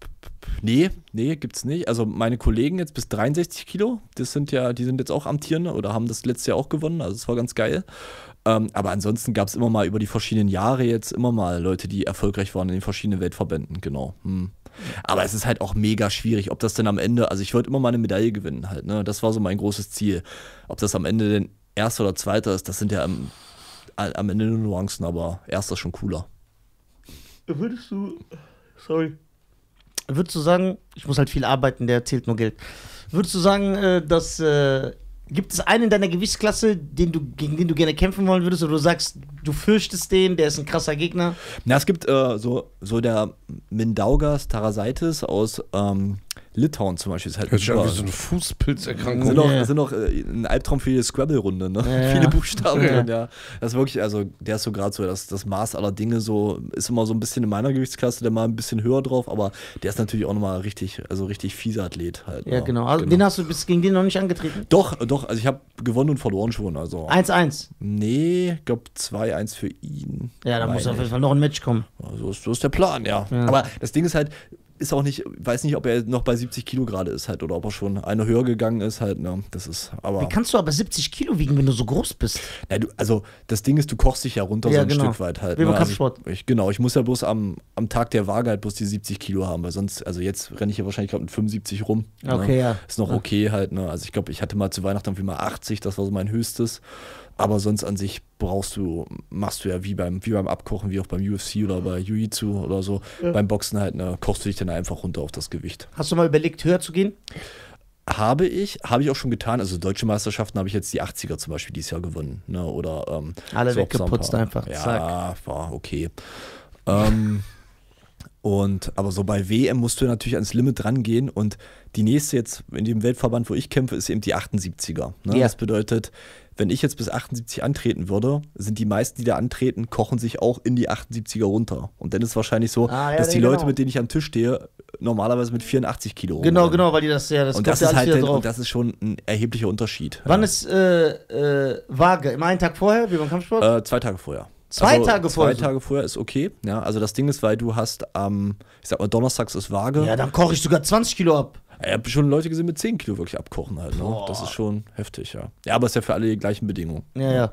Nee, nee, gibt's nicht. Also meine Kollegen jetzt bis dreiundsechzig Kilo, das sind ja, die sind jetzt auch amtierende oder haben das letztes Jahr auch gewonnen, also das war ganz geil. Ähm, aber ansonsten gab es immer mal über die verschiedenen Jahre jetzt immer mal Leute, die erfolgreich waren in den verschiedenen Weltverbänden, genau. Hm. Aber es ist halt auch mega schwierig, ob das denn am Ende, also ich wollte immer mal eine Medaille gewinnen halt, ne? Das war so mein großes Ziel. Ob das am Ende denn erster oder zweiter ist, das sind ja am, am Ende nur Nuancen, aber erster ist schon cooler. Würdest du. Sorry. Würdest du sagen, ich muss halt viel arbeiten, der zählt nur Geld. Würdest du sagen, äh, dass. Äh, gibt es einen in deiner Gewichtsklasse, den du, gegen den du gerne kämpfen wollen würdest, oder du sagst, du fürchtest den, der ist ein krasser Gegner? Na, es gibt äh, so, so der Mindaugas Tarasaitis aus ähm, Litauen zum Beispiel ist halt Hört sich an super. wie so eine Fußpilzerkrankung. sind noch, Ja. sind noch äh, ein Albtraum für die Scrabble-Runde, ne? Ja, ja. Viele Buchstaben Ja. drin, ja. Das ist wirklich, also der ist so gerade so, das, das Maß aller Dinge so, ist immer so ein bisschen in meiner Gewichtsklasse, der mal ein bisschen höher drauf, aber der ist natürlich auch nochmal richtig, also richtig fieser Athlet halt. Ja, ne? genau. Also, Den hast du bis gegen den noch nicht angetreten? Doch, doch, also ich habe gewonnen und verloren schon, also. eins eins. Nee, ich glaube zwei eins für ihn. Ja, da muss Meine auf jeden ich. Fall noch ein Match kommen. So ist, so ist der Plan, ja. Ja. Aber das Ding ist halt, ist auch nicht, weiß nicht, ob er noch bei siebzig Kilo gerade ist halt oder ob er schon eine höher gegangen ist halt, ne, das ist, aber, Wie kannst du aber siebzig Kilo wiegen, wenn du so groß bist? ja, du, also das Ding ist, du kochst dich ja runter Ja, so ein genau. Stück weit halt. Wie beim ne? Also Kampfsport. ich, ich, genau, ich muss ja bloß am, am Tag der Waage halt bloß die siebzig Kilo haben, weil sonst, also jetzt renne ich ja wahrscheinlich gerade mit fünfundsiebzig rum. Okay, ne? ja. Ist noch okay halt, ne, also ich glaube, ich hatte mal zu Weihnachten irgendwie mal achtzig, das war so mein höchstes. Aber sonst an sich brauchst du, machst du ja wie beim, wie beim Abkochen, wie auch beim U F C oder bei Jiu-Jitsu oder so. Ja. Beim Boxen halt, ne, kochst du dich dann einfach runter auf das Gewicht. Hast du mal überlegt, höher zu gehen? Habe ich, habe ich auch schon getan. Also deutsche Meisterschaften habe ich jetzt die achtziger zum Beispiel dieses Jahr gewonnen. Ne? Oder ähm, Alle so weggeputzt ein paar- einfach, Ja, zack. war okay. ähm, und aber so bei W M musst du natürlich ans Limit rangehen und die nächste jetzt in dem Weltverband, wo ich kämpfe, ist eben die achtundsiebziger. Ne? Ja. Das bedeutet, wenn ich jetzt bis achtundsiebzig antreten würde, sind die meisten, die da antreten, kochen sich auch in die achtundsiebziger runter. Und dann ist es wahrscheinlich so, Ah, ja, dass die genau. Leute, mit denen ich am Tisch stehe, normalerweise mit vierundachtzig Kilo Genau, rumrennen. genau, weil die das ja, das Und kommt das ja ist alles halt wieder dann, drauf. und das ist schon ein erheblicher Unterschied. Wann ja. ist äh, äh, Waage? Immer einen Tag vorher, wie beim Kampfsport? Äh, zwei Tage vorher. Zwei Tage vorher? Zwei Tage vorher ist okay. Ja, also das Ding ist, weil du hast am, ich sag mal, donnerstags ist Waage. Ja, dann koche ich sogar zwanzig Kilo ab. Ich habe schon Leute gesehen mit zehn Kilo wirklich abkochen halt. Ne? Boah. Das ist schon heftig, ja. Ja, aber es ist ja für alle die gleichen Bedingungen. Ja, ja.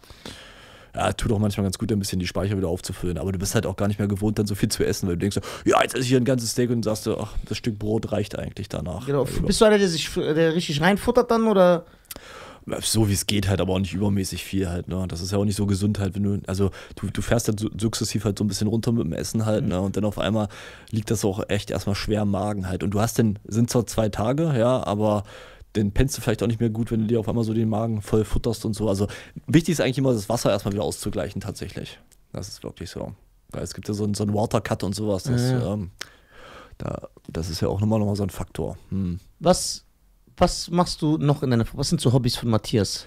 Ja, tut auch manchmal ganz gut, ein bisschen die Speicher wieder aufzufüllen. Aber du bist halt auch gar nicht mehr gewohnt, dann so viel zu essen, weil du denkst so, ja, jetzt esse ich hier ein ganzes Steak und sagst du, ach, das Stück Brot reicht eigentlich danach. Genau. Also, Bist du einer, der sich der richtig reinfuttert dann oder? so wie es geht halt, aber auch nicht übermäßig viel halt, ne? Das ist ja auch nicht so gesund halt, wenn du, also du, du fährst halt so, sukzessiv halt so ein bisschen runter mit dem Essen halt, ne? Und dann auf einmal liegt das auch echt erstmal schwer im Magen halt. Und du hast dann, sind zwar zwei Tage, ja, aber dann pennst du vielleicht auch nicht mehr gut, wenn du dir auf einmal so den Magen voll futterst und so. Also wichtig ist eigentlich immer, das Wasser erstmal wieder auszugleichen tatsächlich. Das ist wirklich so. Weil es gibt ja so einen, so einen Watercut und sowas, das, Ja. ähm, da, das ist ja auch nochmal, nochmal so ein Faktor. Hm. Was, was machst du noch in deiner, was sind so Hobbys von Matthias?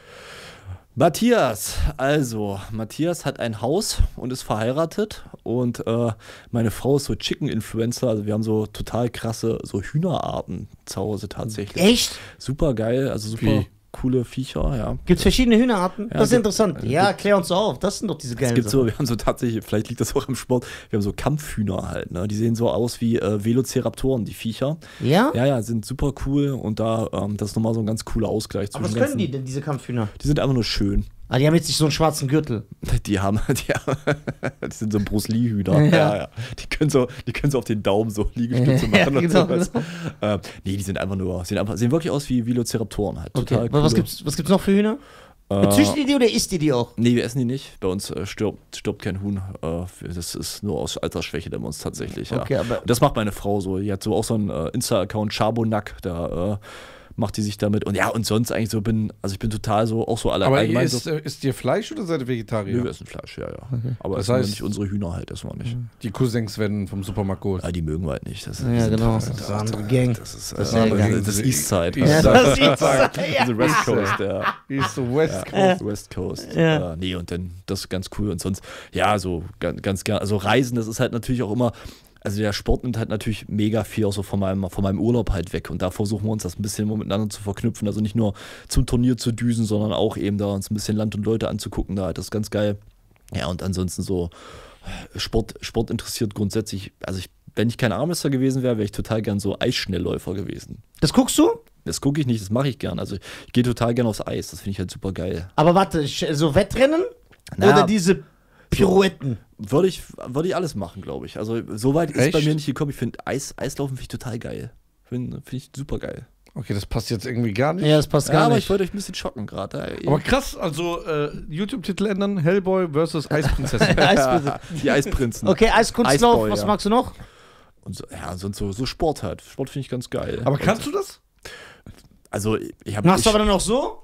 Matthias, also, Matthias hat ein Haus und ist verheiratet und äh, meine Frau ist so Chicken-Influencer, also wir haben so total krasse so Hühnerarten zu Hause tatsächlich. Echt? Super geil, also super Wie? coole Viecher, ja. Gibt es verschiedene Hühnerarten? Ja, das ist gibt- interessant. Ja, klär uns doch auf. Das sind doch diese Es geilen gibt Sachen. so, wir haben so tatsächlich, vielleicht liegt das auch im Sport, wir haben so Kampfhühner halt, ne? Die sehen so aus wie äh, Velociraptoren, die Viecher. Ja? Ja, ja, sind super cool und da, ähm, das ist nochmal so ein ganz cooler Ausgleich Aber was zwischen können die ganzen- denn, diese Kampfhühner? Die sind einfach nur schön. Ah, die haben jetzt nicht so einen schwarzen Gürtel. Die haben, die, haben, die sind so Bruce Lee-Hühner. Ja. Ja, ja. Die können so, die können so auf den Daumen so Liegestütze Ja, machen und genau, sowas. Äh, nee, die sind einfach nur, sehen, einfach, sehen wirklich aus wie Velociraptoren halt. Okay. Total Aber was coole- gibt's, was gibt's noch für Hühner? Äh, Züchtet ihr die oder isst ihr die auch? Nee, wir essen die nicht. Bei uns äh, stirbt, stirbt kein Huhn. Äh, das ist nur aus Altersschwäche bei uns tatsächlich. Ja. Okay, aber Und das macht meine Frau so. Die hat so auch so einen äh, Insta-Account, Chabonack, da äh, macht die sich damit. Und ja, und sonst eigentlich so bin, also ich bin total so, auch so alle Aber ihr allgemein isst, so. äh, isst ihr Fleisch oder seid ihr Vegetarier? Nee, wir essen Fleisch, ja, ja. Aber Das das heißt, heißt- nicht unsere Hühner halt, das war nicht. Die Cousins werden vom Supermarkt geholt. Ja, die mögen wir halt nicht. Das, ja, sind- genau. Das, Das ist eine andere Gang. das ist, Das ist äh, ja das, geil. das ist Eastside. East Ja, Side. das ist Also West Coast, ja. East to West Coast. West Coast. Ja. Äh, nee, und dann das ist ganz cool. Und sonst, ja, so ganz, ganz gerne. Also Reisen, das ist halt natürlich auch immer. Also der Sport nimmt halt natürlich mega viel auch so von meinem, von meinem Urlaub halt weg. Und da versuchen wir uns das ein bisschen miteinander zu verknüpfen. Also nicht nur zum Turnier zu düsen, sondern auch eben da uns ein bisschen Land und Leute anzugucken. Da, das ist ganz geil. Ja, und ansonsten so Sport, Sport interessiert grundsätzlich. Also ich, wenn ich kein Armwrestler gewesen wäre, wäre ich total gern so Eisschnellläufer gewesen. Das guckst du? Das gucke ich nicht, das mache ich gern. Also ich gehe total gern aufs Eis. Das finde ich halt super geil. Aber warte, sch- so Wettrennen? Na, oder diese Pirouetten? Würde ich, würde ich alles machen, glaube ich. Also so weit ist Echt? bei mir nicht gekommen. Ich finde Eis, Eislaufen finde ich total geil. Finde find ich super geil. Okay, das passt jetzt irgendwie gar nicht. Ja, das passt Ja, gar aber nicht. ich wollte euch ein bisschen schocken gerade. Aber krass, also äh, YouTube-Titel ändern: Hellboy versus Eisprinzessin. Eisprinzessin. Die Eisprinzen. Okay, Eiskunstlauf, Eisboy, was ja. magst du noch? Und so, ja, sonst so, so Sport halt. Sport finde ich ganz geil. Aber kannst du das? Also ich habe Machst du aber dann auch so?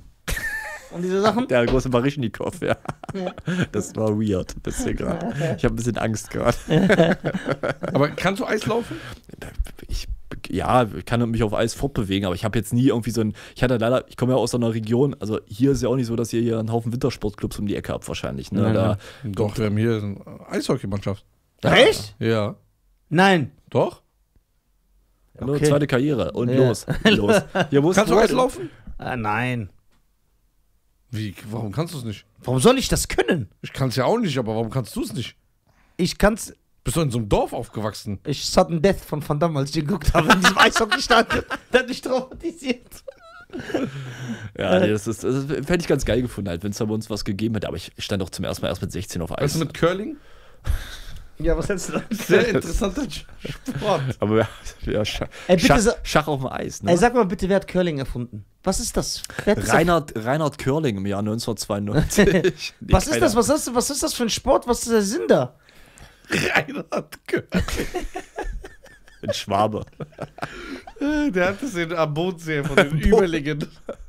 Und diese Sachen? der große Barischnikow, ja. Das war weird, ein bisschen gerade. Ich habe ein bisschen Angst gerade. Aber kannst du Eislaufen? Ich, ja, ich kann mich auf Eis fortbewegen, aber ich habe jetzt nie irgendwie so ein, ich hatte leider, ich komme ja aus so einer Region, also hier ist ja auch nicht so, dass ihr hier einen Haufen Wintersportclubs um die Ecke habt wahrscheinlich, ne? Nein, Da, Doch, wir haben hier eine Eishockeymannschaft. Echt? Ja. Nein. Doch? Nur Okay. zweite Karriere und Ja. los, los. Hier musst Kannst du Eislaufen? Ah, nein. Wie? Warum kannst du es nicht? Warum soll ich das können? Ich kann es ja auch nicht, aber warum kannst du es nicht? Ich kann's. Bist du in so einem Dorf aufgewachsen? Ich Sudden Death von Van Damme, als ich den geguckt habe, in diesem Eishockey-Stadion. Der hat mich traumatisiert. Ja, nee, das ist, das fände ich ganz geil gefunden, halt, wenn es da bei uns was gegeben hätte, aber ich stand auch zum ersten Mal erst mit sechzehn auf Eis. Weißt du, mit Curling? Ja, was hältst du da? Sehr interessanter Sport. Aber ja, ja Schach, Ey, bitte Schach, sa- Schach auf dem Eis, ne? Ey, sag mal bitte, wer hat Curling erfunden? Was ist das? Wer hat das Reinhard, Reinhard Curling im Jahr neunzehnhundertzweiundneunzig. Nee, was ist keiner. das? Was ist das? Was ist das für ein Sport? Was ist der Sinn da? Reinhard Curling. Ein Schwabe. Der hat das in, am Bodensee von den Überlingen.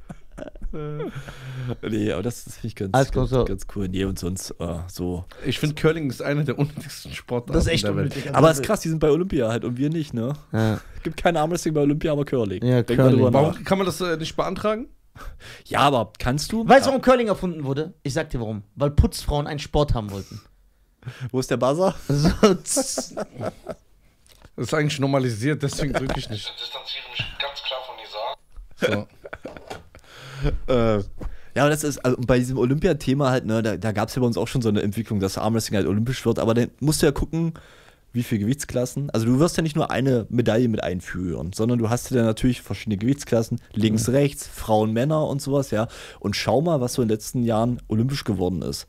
Nee, aber das, das finde ich ganz, Alles klar, ganz, so. ganz cool. Nee, und sonst äh, so. Ich finde, Curling ist einer der unnötigsten Sportarten Das ist echt der Welt. unnötig. Aber es ist krass, die sind bei Olympia halt und wir nicht, ne? Ja. Es gibt kein Armwrestling bei Olympia, aber Curling. Ja, Denk mal Curling. drüber nach. Warum kann man das äh, nicht beantragen? Ja, aber kannst du? Weißt du, warum Curling erfunden wurde? Ich sag dir warum. Weil Putzfrauen einen Sport haben wollten. Wo ist der Buzzer? So, tss. Das ist eigentlich normalisiert, deswegen drücke ich Ich nicht. distanziere mich ganz klar von Nizar. So. Äh, ja, aber das ist, also bei diesem Olympia-Thema halt, ne, da, da gab es ja bei uns auch schon so eine Entwicklung, dass Armwrestling halt olympisch wird, aber dann musst du ja gucken, wie viele Gewichtsklassen. Also du wirst ja nicht nur eine Medaille mit einführen, sondern du hast ja dann natürlich verschiedene Gewichtsklassen, links, Mhm. rechts, Frauen, Männer und sowas, ja. Und schau mal, was so in den letzten Jahren olympisch geworden ist.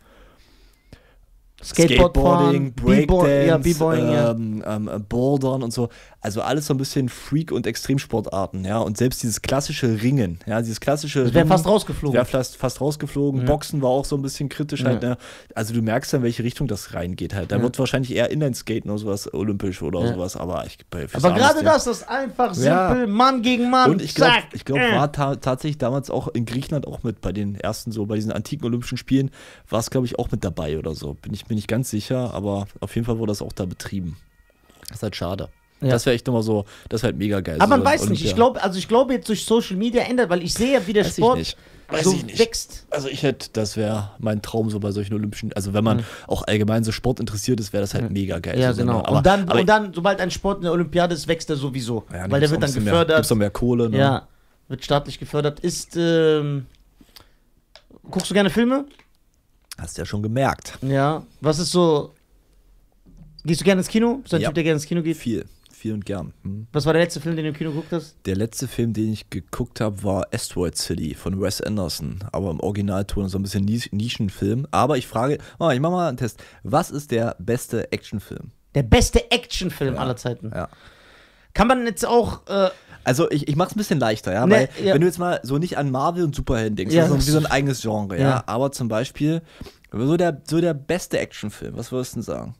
Skateboard fahren, B-Boy- Breakdance, ja, B-Boying, ja. ähm, ähm, äh, Bouldern und so. Also alles so ein bisschen Freak- und Extremsportarten, ja. Und selbst dieses klassische Ringen, ja, dieses klassische Das wäre Ringen fast rausgeflogen. wäre fast, fast rausgeflogen. Ja. Boxen war auch so ein bisschen kritisch halt, ne? Also du merkst dann, in welche Richtung das reingeht halt. Da Ja. wird wahrscheinlich eher Inlineskaten oder sowas olympisch oder Ja. sowas, aber ich bei fürs Aber gerade Armwrestling- das, das ist einfach Ja. simpel, Mann gegen Mann. Und ich glaube, zack, ich glaub, äh. war ta tatsächlich damals auch in Griechenland auch mit bei den ersten so, bei diesen antiken Olympischen Spielen, war es, glaube ich, auch mit dabei oder so. Bin ich mir nicht ganz sicher, aber auf jeden Fall wurde das auch da betrieben. Das ist halt schade. Ja. Das wäre echt nochmal so, das wäre halt mega geil. Aber man so weiß nicht. Olympia. Ich glaube, also ich glaube jetzt durch Social Media ändert, weil ich sehe ja, wie der Weiß ich Sport nicht. Weiß so ich nicht. wächst. Also ich hätte, das wäre mein Traum so bei solchen Olympischen, also wenn man Mhm. auch allgemein so Sport interessiert ist, wäre das halt mega geil. Ja, so, genau. ne? Aber, und, dann, aber, und dann, sobald ein Sport in der Olympiade ist, wächst er sowieso. ja, weil der wird dann gefördert. Gibt es noch mehr Kohle. Ne? Ja, wird staatlich gefördert. Ist, ähm, guckst du gerne Filme? Hast du ja schon gemerkt. Ja. Was ist so, gehst du gerne ins Kino? Bist du ein Ja. Typ, der gerne ins Kino geht? Viel, viel und gern. Hm. Was war der letzte Film, den du im Kino geguckt hast? Der letzte Film, den ich geguckt habe, war Asteroid City von Wes Anderson, aber im Originalton, so ein bisschen Nis Nischenfilm. Aber ich frage, oh, ich mach mal einen Test. Was ist der beste Actionfilm? Der beste Actionfilm Ja. aller Zeiten. Ja. Kann man jetzt auch, äh, Also ich, ich mach's ein bisschen leichter, ja, Ne, weil ja. wenn du jetzt mal so nicht an Marvel und Superhelden denkst, Ja, das ist das- so wie so ein eigenes Genre, ja. Ja. Aber zum Beispiel, so der, so der beste Actionfilm, was würdest du denn sagen?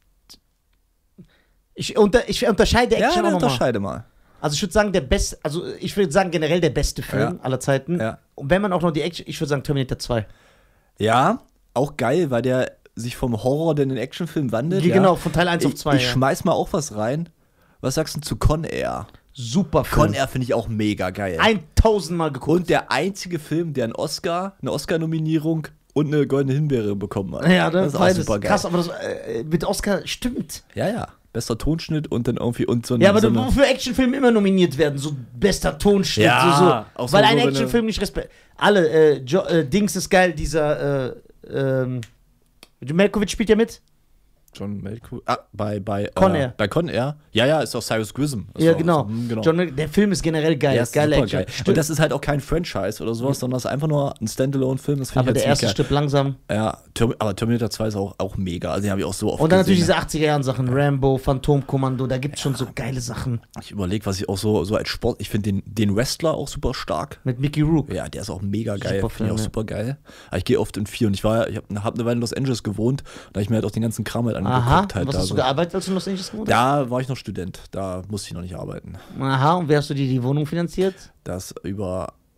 ich, unter, ich unterscheide Action Ja, auch dann nochmal. unterscheide mal. Also ich würde sagen, der beste, also ich würde sagen generell der beste Film Ja. aller Zeiten. Ja. Und wenn man auch noch die Action, ich würde sagen Terminator zwei. Ja, auch geil, weil der sich vom Horror dann in den Actionfilm wandelt. Wie ja. genau, von Teil eins auf Ich, zwei. ich ja. schmeiß mal auch was rein. Was sagst du zu Con Air? Super Film. Con Air finde ich auch mega geil. tausendmal geguckt. Und der einzige Film, der einen Oscar, eine Oscar-Nominierung und eine goldene Himbeere bekommen hat. Ja, das das ist auch beides. super geil. Krass, aber das äh, mit Oscar stimmt. Ja, ja. Bester Tonschnitt und dann irgendwie und so eine. Ja, aber so du, eine, wofür Actionfilme immer nominiert werden, so bester Tonschnitt, Ja, so, auch so. so Weil ein so eine- Actionfilm nicht respektiert. Alle, äh, jo äh, Dings ist geil, dieser, äh, ähm, Malkovich spielt ja mit. John Malkovich. Ah, bei, bei, Con äh, Air. bei Con Air. Ja, ja, ist doch Cyrus Grissom. Ist Ja, doch- genau. hm, genau. John, Mal- der Film ist generell geil, Ja, ist geile super Action. geil. Stimmt. Und das ist halt auch kein Franchise oder sowas, sondern das ist einfach nur ein Standalone-Film. Das finde aber ich der halt erste ziemlich stirbt langsam. geil. Ja, Term aber Terminator zwei ist auch, auch mega. Also den habe ich auch so oft Und dann natürlich gesehen. diese achtziger-Jahren-Sachen, Rambo, Phantomkommando, da gibt es schon so geile Sachen. Ich überlege, was ich auch so, so als Sport. Ich finde den, den Wrestler auch super stark. Mit Mickey Rourke. Ja, der ist auch mega geil. Super Finde ich Film, auch ja. super geil. Aber ich gehe oft in vier und ich war, ich habe hab eine Weile in Los Angeles gewohnt. Da habe ich mir halt auch den ganzen Kram halt angeguckt. Aha, Halt was da hast du so. gearbeitet, als du in Los Angeles gewohnt hast? Da war ich noch Student. Da musste ich noch nicht arbeiten. Aha, und wie hast du dir die Wohnung finanziert? Das über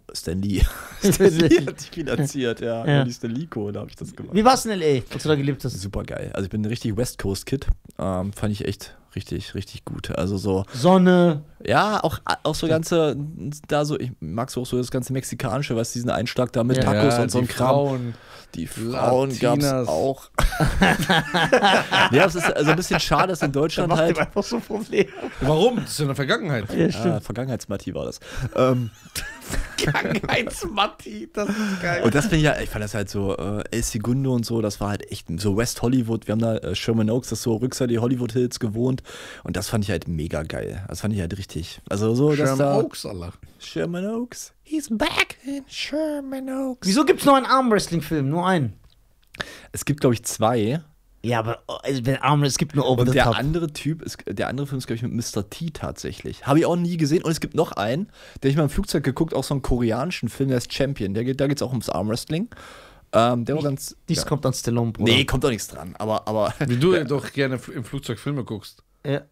Stan Lee. Stan Lee hat dich finanziert, ja. Ja. Und die Stan Lee-Kohle habe ich das gemacht. Wie war's in L A, als du da gelebt hast? Super geil. Also ich bin ein richtig West Coast-Kid. Ähm, fand ich echt richtig, richtig gut. Also so, Sonne. ja, auch, auch so ganze, da so, ich mag so auch so das ganze Mexikanische, weißt du, diesen Einschlag da mit Ja. Tacos Ja, und so ein die Kram. Frauen. Die Frauen gab's Latinas. auch. Ja, es ist also ein bisschen schade, dass in Deutschland Macht halt. dem einfach so Probleme. Warum? Das ist in der Vergangenheit. Ja, stimmt. Ah, Vergangenheitsmatti war das. ähm, Vergangenheitsmatti, das ist geil. und das finde ich ja, ich fand das halt so, äh, El Segundo und so, das war halt echt so West Hollywood. Wir haben da äh, Sherman Oaks, das ist so Rückseite der Hollywood Hills gewohnt. Und das fand ich halt mega geil. Das fand ich halt richtig. Also so, dass Sherman da. Oaks, Allah. Sherman Oaks. He's back in Sherman Oaks. Wieso gibt's nur einen Arm-Wrestling-Film? Nur einen? Es gibt, glaube ich, zwei. Ja, aber also, wenn Arm, es gibt nur Over Und the der Top. andere Typ, ist, der andere Film ist, glaube ich, mit Mister T tatsächlich. Habe ich auch nie gesehen. Und es gibt noch einen, der ich mal im Flugzeug geguckt, auch so einen koreanischen Film, der ist Champion. Der geht, da geht es auch ums Armwrestling. Ähm, der war ganz. Dies ja. kommt an Stallone, Bruder. Nee, kommt doch nichts dran. Aber, aber Wie du doch gerne im Flugzeug Filme guckst. Ja.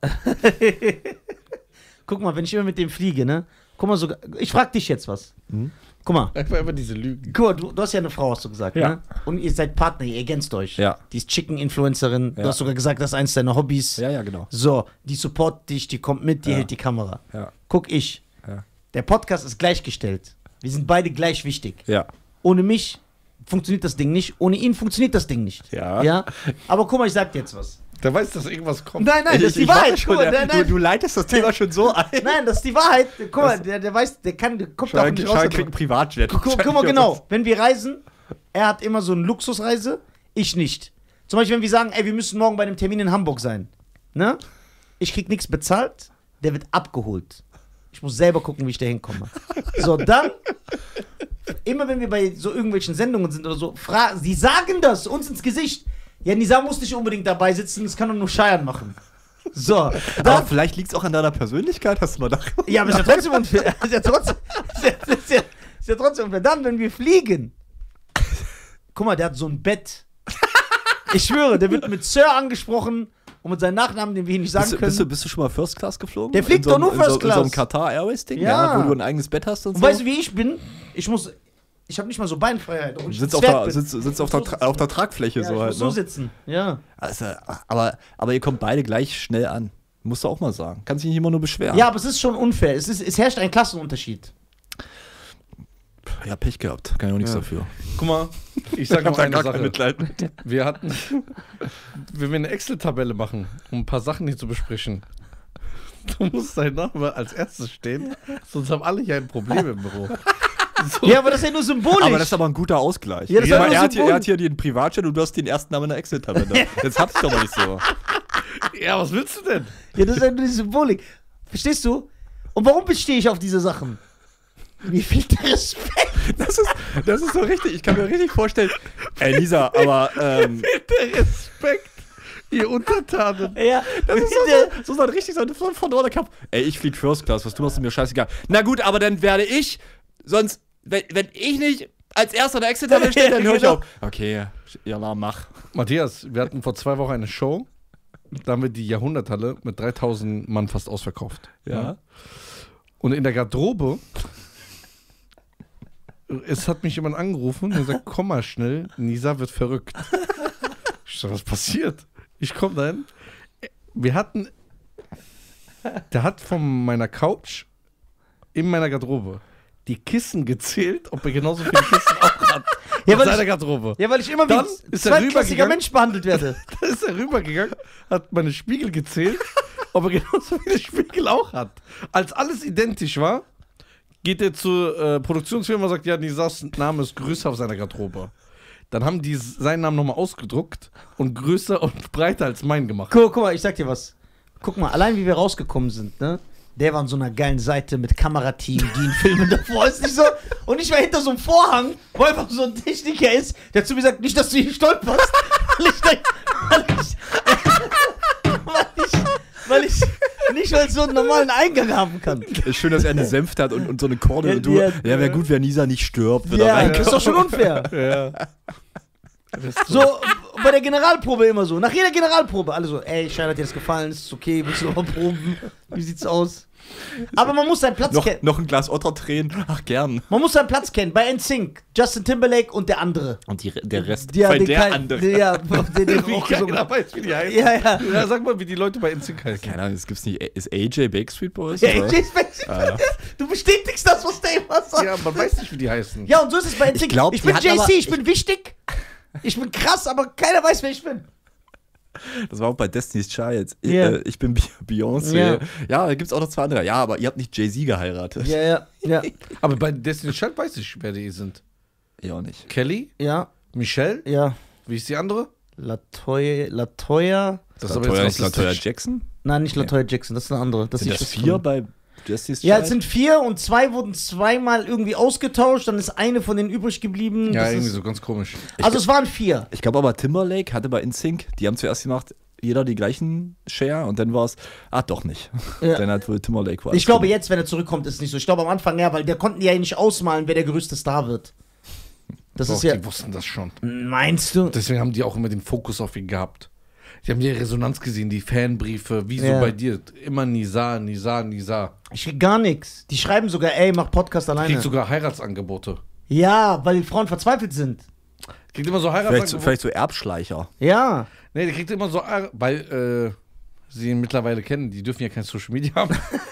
Guck mal, wenn ich immer mit dem fliege, ne? Guck mal, sogar, ich frag dich jetzt was. Mhm. Guck mal, Einfach immer diese Lügen. guck mal, du, du hast ja eine Frau, hast du gesagt, Ja. ne? Und ihr seid Partner, ihr ergänzt euch. Ja. Die ist Chicken-Influencerin, du Ja. hast sogar gesagt, das ist eins deiner Hobbys. ja, ja, genau. So, die supportet dich, die kommt mit, die Ja. hält die Kamera. Ja. Guck ich, Ja. der Podcast ist gleichgestellt. Wir sind beide gleich wichtig. Ja. Ohne mich funktioniert das Ding nicht, ohne ihn funktioniert das Ding nicht. Ja. Ja? Aber guck mal, ich sag dir jetzt was. Der weiß, dass irgendwas kommt. Nein, nein, das ist die Ich- ich Wahrheit. weiß schon, Guck mal, der- nein, nein. Du, du leitest das Thema schon so ein. Nein, das ist die Wahrheit. Guck mal, der, der weiß, der kann, der kommt da auch Schein, nicht raus. Schein da kriegt einen drin. Privatjet. Guck, guck mal genau, wenn wir reisen, er hat immer so eine Luxusreise, ich nicht. Zum Beispiel, wenn wir sagen, ey, wir müssen morgen bei einem Termin in Hamburg sein. Ne? Ich krieg nichts bezahlt, der wird abgeholt. Ich muss selber gucken, wie ich da hinkomme. So, dann, immer wenn wir bei so irgendwelchen Sendungen sind oder so, fra sie sagen das uns ins Gesicht. Ja, Nisa muss nicht unbedingt dabei sitzen, das kann doch nur Scheiern machen. So, Aber dann, vielleicht liegt es auch an deiner Persönlichkeit, hast du mal gedacht? ja, aber ist ja trotzdem unfair. Ist ja trotzdem, ist ja, ist ja, ist ja trotzdem unfair. Dann, wenn wir fliegen. Guck mal, der hat so ein Bett. Ich schwöre, der wird mit Sir angesprochen und mit seinem Nachnamen, den wir hier nicht sagen Bist, du- können. bist, du, bist du schon mal First Class geflogen? Der fliegt In so einem- doch nur in so- First In so einem Class. Qatar Airways Ding, Ja. ja. wo du ein eigenes Bett hast und, und so. weißt du, wie ich bin? Ich muss. Ich habe nicht mal so Beinfreiheit. Und ich Sitzt ein auf Zwerg der, bin. sitzt, sitzt auf So der, Tra- sitzen. auf der Tragfläche Ja, so ich halt. muss so Ne? sitzen. Ja. Also, aber, aber ihr kommt beide gleich schnell an. Musst du auch mal sagen. Kannst dich nicht immer nur beschweren. Ja, aber es ist schon unfair. Es, ist, es herrscht ein Klassenunterschied. Ja, Pech gehabt. Kann ich auch nichts Ja. dafür. Guck mal, ich sag hab noch eine gar kein Sache. Mitleid mit. Wir hatten, wenn wir eine Excel-Tabelle machen, um ein paar Sachen hier zu besprechen, du musst dein Name als erstes stehen, sonst haben alle hier ein Problem im Büro. So. Ja, aber das ist ja nur symbolisch. Aber das ist aber ein guter Ausgleich. Ja, das Ich war meine, nur er, hat hier, Symbol. er hat hier den Privatjet und du hast den ersten Namen in der Excel-Tabelle. Jetzt hab's doch mal nicht so. Ja, was willst du denn? Ja, das ist ja nur die Symbolik. Verstehst du? Und warum bestehe ich auf diese Sachen? Mir fehlt der Respekt. Das ist, das ist so richtig. Ich kann mir richtig vorstellen. Ey, Lisa, aber. Ähm, Der Respekt, ihr Untertanen. Ja, das ist so, so, so ein richtig so ein von, von der Kampf. Ey, ich flieg First Class, was du machst, ist mir scheißegal. Na gut, aber dann werde ich. Sonst, wenn, wenn ich nicht als erster in der Excel-Tabelle stehe, dann höre ich Genau. auf. Okay, ja, mach. Matthias, wir hatten vor zwei Wochen eine Show, da haben wir die Jahrhunderthalle mit dreitausend Mann fast ausverkauft. Ja. Und in der Garderobe, es hat mich jemand angerufen und gesagt, komm mal schnell, Nisa wird verrückt. Ich sag, was passiert? Ich komm dahin. Wir hatten, der hat von meiner Couch in meiner Garderobe die Kissen gezählt, ob er genauso viele Kissen auch hat. Ja, in weil seiner ich- Garderobe. Ja, weil ich immer Dann wie ist er zweitklassiger rübergegangen. Mensch behandelt werde. Da ist er rübergegangen, hat meine Spiegel gezählt, ob er genauso viele Spiegel auch hat. Als alles identisch war, geht er zur äh, Produktionsfirma und sagt, ja, Nisas Name ist größer auf seiner Garderobe. Dann haben die seinen Namen nochmal ausgedruckt und größer und breiter als meinen gemacht. Guck, guck mal, ich sag dir was. Guck mal, allein wie wir rausgekommen sind, ne? Der war an so einer geilen Seite mit Kamerateam, die in Filmen davor ist nicht so. Und ich war hinter so einem Vorhang, wo einfach so ein Techniker ist, der zu mir sagt, nicht, dass du hier stolperst. Weil ich denk, weil ich, weil ich, weil ich nicht mal so einen normalen Eingang haben kann. Ist schön, dass er eine Senft hat und, und so eine Korde. Ja, und du, ja, ja, wäre gut, wenn Nisa nicht stirbt. Wenn er Ja, reinkommt. das ist doch schon unfair. Ja. So, bei der Generalprobe immer so. Nach jeder Generalprobe. Alle so, ey, Schein, hat dir das gefallen? Ist okay? Willst du noch mal proben? Wie sieht's aus? Aber man muss seinen Platz Noch, kennen. noch ein Glas Ottertränen. Ach, gern. Man muss seinen Platz kennen. Bei N Sync, Justin Timberlake und der andere. Und die, der Rest, Ja, bei den der kein- andere. der- Ja, den, den Wie auch so, keiner weiß, wie die heißen. ja, ja. Ja, sag mal, wie die Leute bei N Sync heißen. Keine Ahnung, es gibt's nicht. Ist A J Backstreet Boys? Ja, oder? A J Space. Du bestätigst das, was der immer sagt. Ja, man weiß nicht, wie die heißen. Ja, und so ist es bei N Sync. glaub, ich die bin hat J C, aber- ich bin wichtig. Ich bin krass, aber keiner weiß, wer ich bin. Das war auch bei Destiny's Child. Ich, Ja. äh, ich bin Be- Beyoncé. Ja. Ja, da gibt's auch noch zwei andere. Ja, aber ihr habt nicht Jay-Z geheiratet. Ja, ja, ja. Aber bei Destiny's Child weiß ich, wer die sind. Ich auch nicht. Kelly, Ja, Michelle, ja. wie ist die andere? Latoya, Latoya. Das Latoya, jetzt nicht Latoya rassistisch. Jackson? Nein, nicht Latoya Jackson, das ist eine andere. Das Sind ist das nicht vier von- bei Destiny's Child? Ja, es sind vier und zwei wurden zweimal irgendwie ausgetauscht, dann ist eine von denen übrig geblieben. Ja, Das irgendwie ist, so ganz komisch. also es waren vier. Ich glaube aber Timberlake hatte bei N Sync, die haben zuerst gemacht, jeder die gleichen Share und dann war es, ah doch nicht. Ja. Dann hat wohl Timberlake war Ich glaube jetzt, wenn er zurückkommt, ist es nicht so. Ich glaube am Anfang ja, weil der konnten die ja nicht ausmalen, wer der größte Star wird. Das Doch, ist ja. die wussten das schon. Meinst du? Deswegen haben die auch immer den Fokus auf ihn gehabt. Die haben die Resonanz gesehen, die Fanbriefe, wie so Ja. bei dir. Immer Nisa, Nisa, Nisa. Ich krieg gar nichts. Die schreiben sogar, ey, mach Podcast alleine. Kriegt sogar Heiratsangebote. Ja, weil die Frauen verzweifelt sind. Kriegt immer so Vielleicht, so- Heiratsangebote. vielleicht so Erbschleicher. Ja. Nee, die kriegt immer so, Ar- weil äh, sie ihn mittlerweile kennen. Die dürfen ja kein Social Media haben.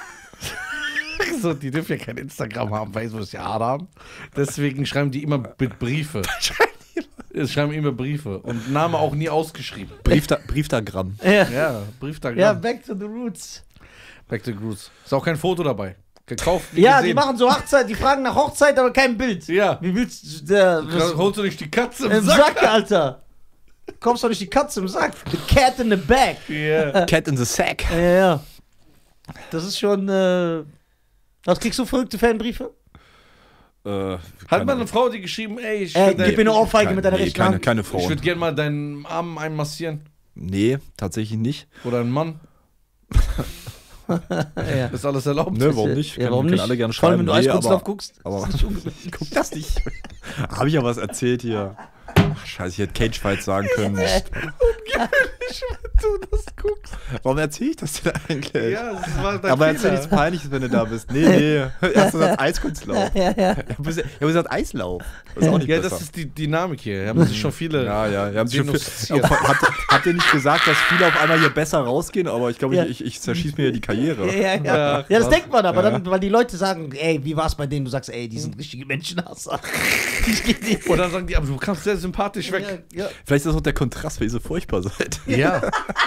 So, die dürfen ja kein Instagram haben, weil sie es ja hart haben. Deswegen schreiben die immer mit Briefe. Es schreiben immer Briefe. Und Name auch nie ausgeschrieben. Briefda Briefdagramm. Ja. Ja, Brieftagramm. Ja, back to the roots. Back to Roots. Ist auch kein Foto dabei. Gekauft, wie Ja, gesehen. die machen so Hochzeit, die fragen nach Hochzeit, aber kein Bild. Ja. Wie willst du, der, was, Holst du nicht die Katze im, im Sack? Sack, Alter. Kommst doch nicht die Katze im Sack. The cat in the bag. Ja. Cat in the Sack. Ja, ja. Das ist schon, äh, was kriegst du verrückte Fanbriefe? Äh, Hat mal eine Frau, die geschrieben, ey, ich Äh, würde gib mir eine Ohrfeige kein- mit deiner nee, rechten keine, Hand. keine ich Frauen. würd gerne mal deinen Arm einmassieren. Nee, tatsächlich nicht. Oder einen Mann. Ja. Ist alles erlaubt. Ne, warum nicht? Ja, Können- warum können nicht? alle gerne Vor allem, wenn schreiben. du Nee, Eiskunstlauf aber- guckst. Aber ich guck das nicht. Habe ich ja was erzählt hier. Ach, scheiße, ich hätte Cage-Fights sagen können. Ungewöhnlich, wenn du das guckst. Warum erzähle ich das denn eigentlich? Ja, das war dein Aber erzähl Fehler. nichts Peinliches, wenn du da bist. Nee, nee. Erst gesagt Eiskunstlauf. Ja, ja. Ich habe hab gesagt Eislauf. Das ist auch nicht Ja, besser. das ist die Dynamik hier. Da haben sich schon viele. Ja, ja, wir haben sich schon viel, diagnostiziert. habt, habt ihr nicht gesagt, dass viele auf einmal hier besser rausgehen, aber ich glaube, Ja. ich, ich, ich zerschieß mir hier die Karriere. Ja, ja, ja. Ja, ja, das krass. denkt man aber, Ja. dann, weil die Leute sagen, ey, wie war's bei denen? Du sagst, ey, die sind richtige Menschenhasser. Ich geh nicht. Und dann sagen die, aber du kamst sehr sympathisch weg. Ja, ja. Vielleicht ist das auch der Kontrast, weil ihr so furchtbar seid. Ja.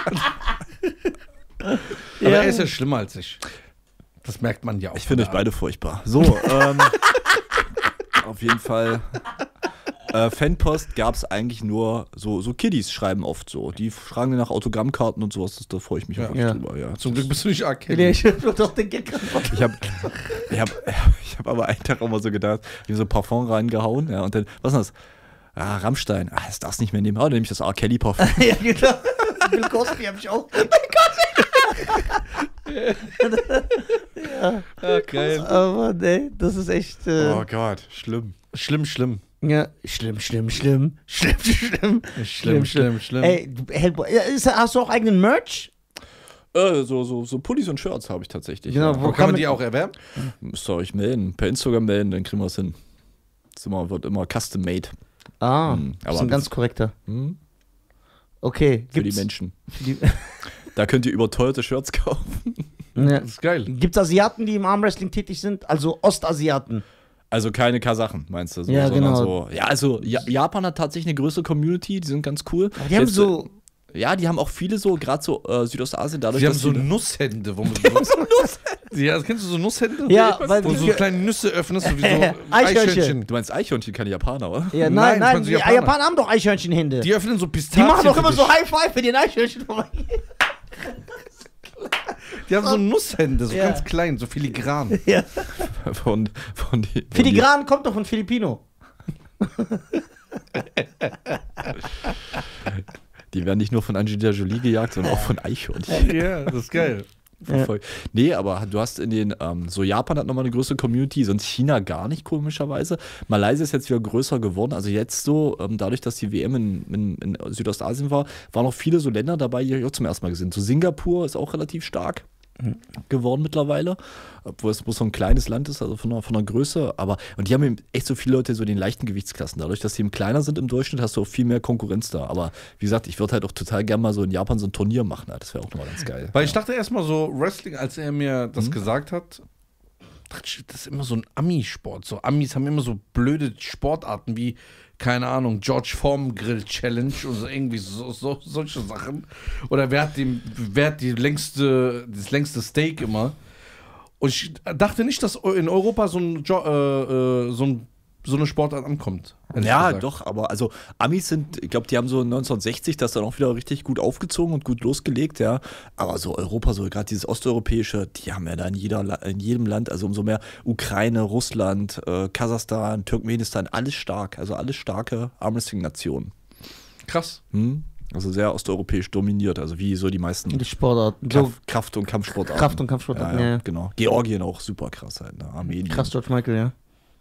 Aber er ist ja schlimmer als ich. Das merkt man ja auch. Ich finde euch von der beide furchtbar. So, ähm, auf jeden Fall. Äh, Fanpost gab es eigentlich nur so, so Kiddies schreiben oft so. Die fragen nach Autogrammkarten und sowas. Das, da freue ich mich Ja. einfach Ja. drüber. Ja. Art. Zum Glück bist du nicht R. Ja, Kelly. ich hab doch den Gag gerade Ich habe ich hab, ich hab aber einen Tag auch mal so gedacht, ich hab so Parfum reingehauen. Ja, und dann, was ist das? Ah, Rammstein. Ah, das darfst du nicht mehr nehmen. Ah, dann nehme ich das R. Kelly Parfum. Ja, genau. Bill Cosby hab ich auch. Ja, geil. Aber nee, das ist echt. Äh, Oh Gott, schlimm. Schlimm, schlimm. ja, schlimm, schlimm, schlimm. Schlimm, schlimm. Schlimm, schlimm, schlimm. Ey, du, Hellboy, ja, ist, hast du auch eigenen Merch? Äh, so, so, so Pullis und Shirts habe ich tatsächlich. Genau, Ja. Wo kann man die auch erwerben? Müsst ihr euch melden. Per Instagram melden, dann kriegen wir es hin. Das ist immer, wird immer custom made. Ah, Hm, das aber ist ein das- ganz korrekter. Hm? Okay, Für gibt's, die Menschen. für die, Da könnt ihr überteuerte Shirts kaufen. ja. Das ist geil. Gibt's Asiaten, die im Armwrestling tätig sind? Also Ostasiaten. Also keine Kasachen, meinst du? So, Ja, sondern genau. So, ja, also ja, Japan hat tatsächlich eine größere Community, die sind ganz cool. Aber die haben Jetzt, so. Ja, die haben auch viele so, gerade so äh, Südostasien, dadurch, Die haben dass so viele- Nusshände. Wo man so Nusshände? Ja, kennst du so Nusshände? Ja, weil Wo du so die- kleine Nüsse öffnest, so wie so Eichhörnchen. Eichhörnchen. Du meinst Eichhörnchen, keine Japaner, oder? Ja, Nein, nein, ich nein, meine so die Japaner. Japaner haben doch Eichhörnchenhände. Die öffnen so Die Pistazien. machen doch für immer dich. so High Five für den Eichhörnchen vorbei. Die haben so Nusshände, so Ja. ganz klein, so filigran. Ja. Von, von die, von Filigran kommt doch von Filipino. Die, die werden nicht nur von Angelina Jolie gejagt, sondern auch von Eichhörnchen. Ja, das ist geil. verfolgt. Ja. Nee, aber du hast in den, ähm, so Japan hat nochmal eine größere Community, sonst China gar nicht, komischerweise. Malaysia ist jetzt wieder größer geworden. Also jetzt so, ähm, dadurch, dass die W M in, in, in Südostasien war, waren auch viele so Länder dabei, die ich auch zum ersten Mal gesehen. So Singapur ist auch relativ stark geworden mittlerweile, obwohl es bloß so ein kleines Land ist, also von der, von der Größe, aber und die haben eben echt so viele Leute so in den leichten Gewichtsklassen. Dadurch, dass die eben kleiner sind im Durchschnitt, hast du auch viel mehr Konkurrenz da. Aber wie gesagt, ich würde halt auch total gerne mal so in Japan so ein Turnier machen. Das wäre auch nochmal ganz geil. Weil ich dachte erstmal so, Wrestling, als er mir das mhm. gesagt hat, dachte ich, das ist immer so ein Ami-Sport. So Amis haben immer so blöde Sportarten wie, keine Ahnung, George Foreman Grill Challenge oder so, irgendwie so, so, solche Sachen. Oder wer hat, die, wer hat die längste, das längste Steak immer. Und ich dachte nicht, dass in Europa so, ein, jo äh, so, ein, so eine Sportart ankommt. Ja, gesagt. doch, aber also Amis sind, ich glaube, die haben so neunzehnhundertsechzig das dann auch wieder richtig gut aufgezogen und gut losgelegt, ja. Aber so Europa, so gerade dieses osteuropäische, die haben ja da in, jeder, in jedem Land, also umso mehr Ukraine, Russland, äh, Kasachstan, Turkmenistan, alles stark, also alles starke Armwrestling-Nationen. Krass. Hm? Also sehr osteuropäisch dominiert, also wie so die meisten die Sportarten. Kraft, so Kraft- und Kampfsportarten. Kraft- und Kampfsportarten, ja, ja, ja. Genau. Georgien auch super krass halt, ne? Armenien. Krass, George Michael, ja.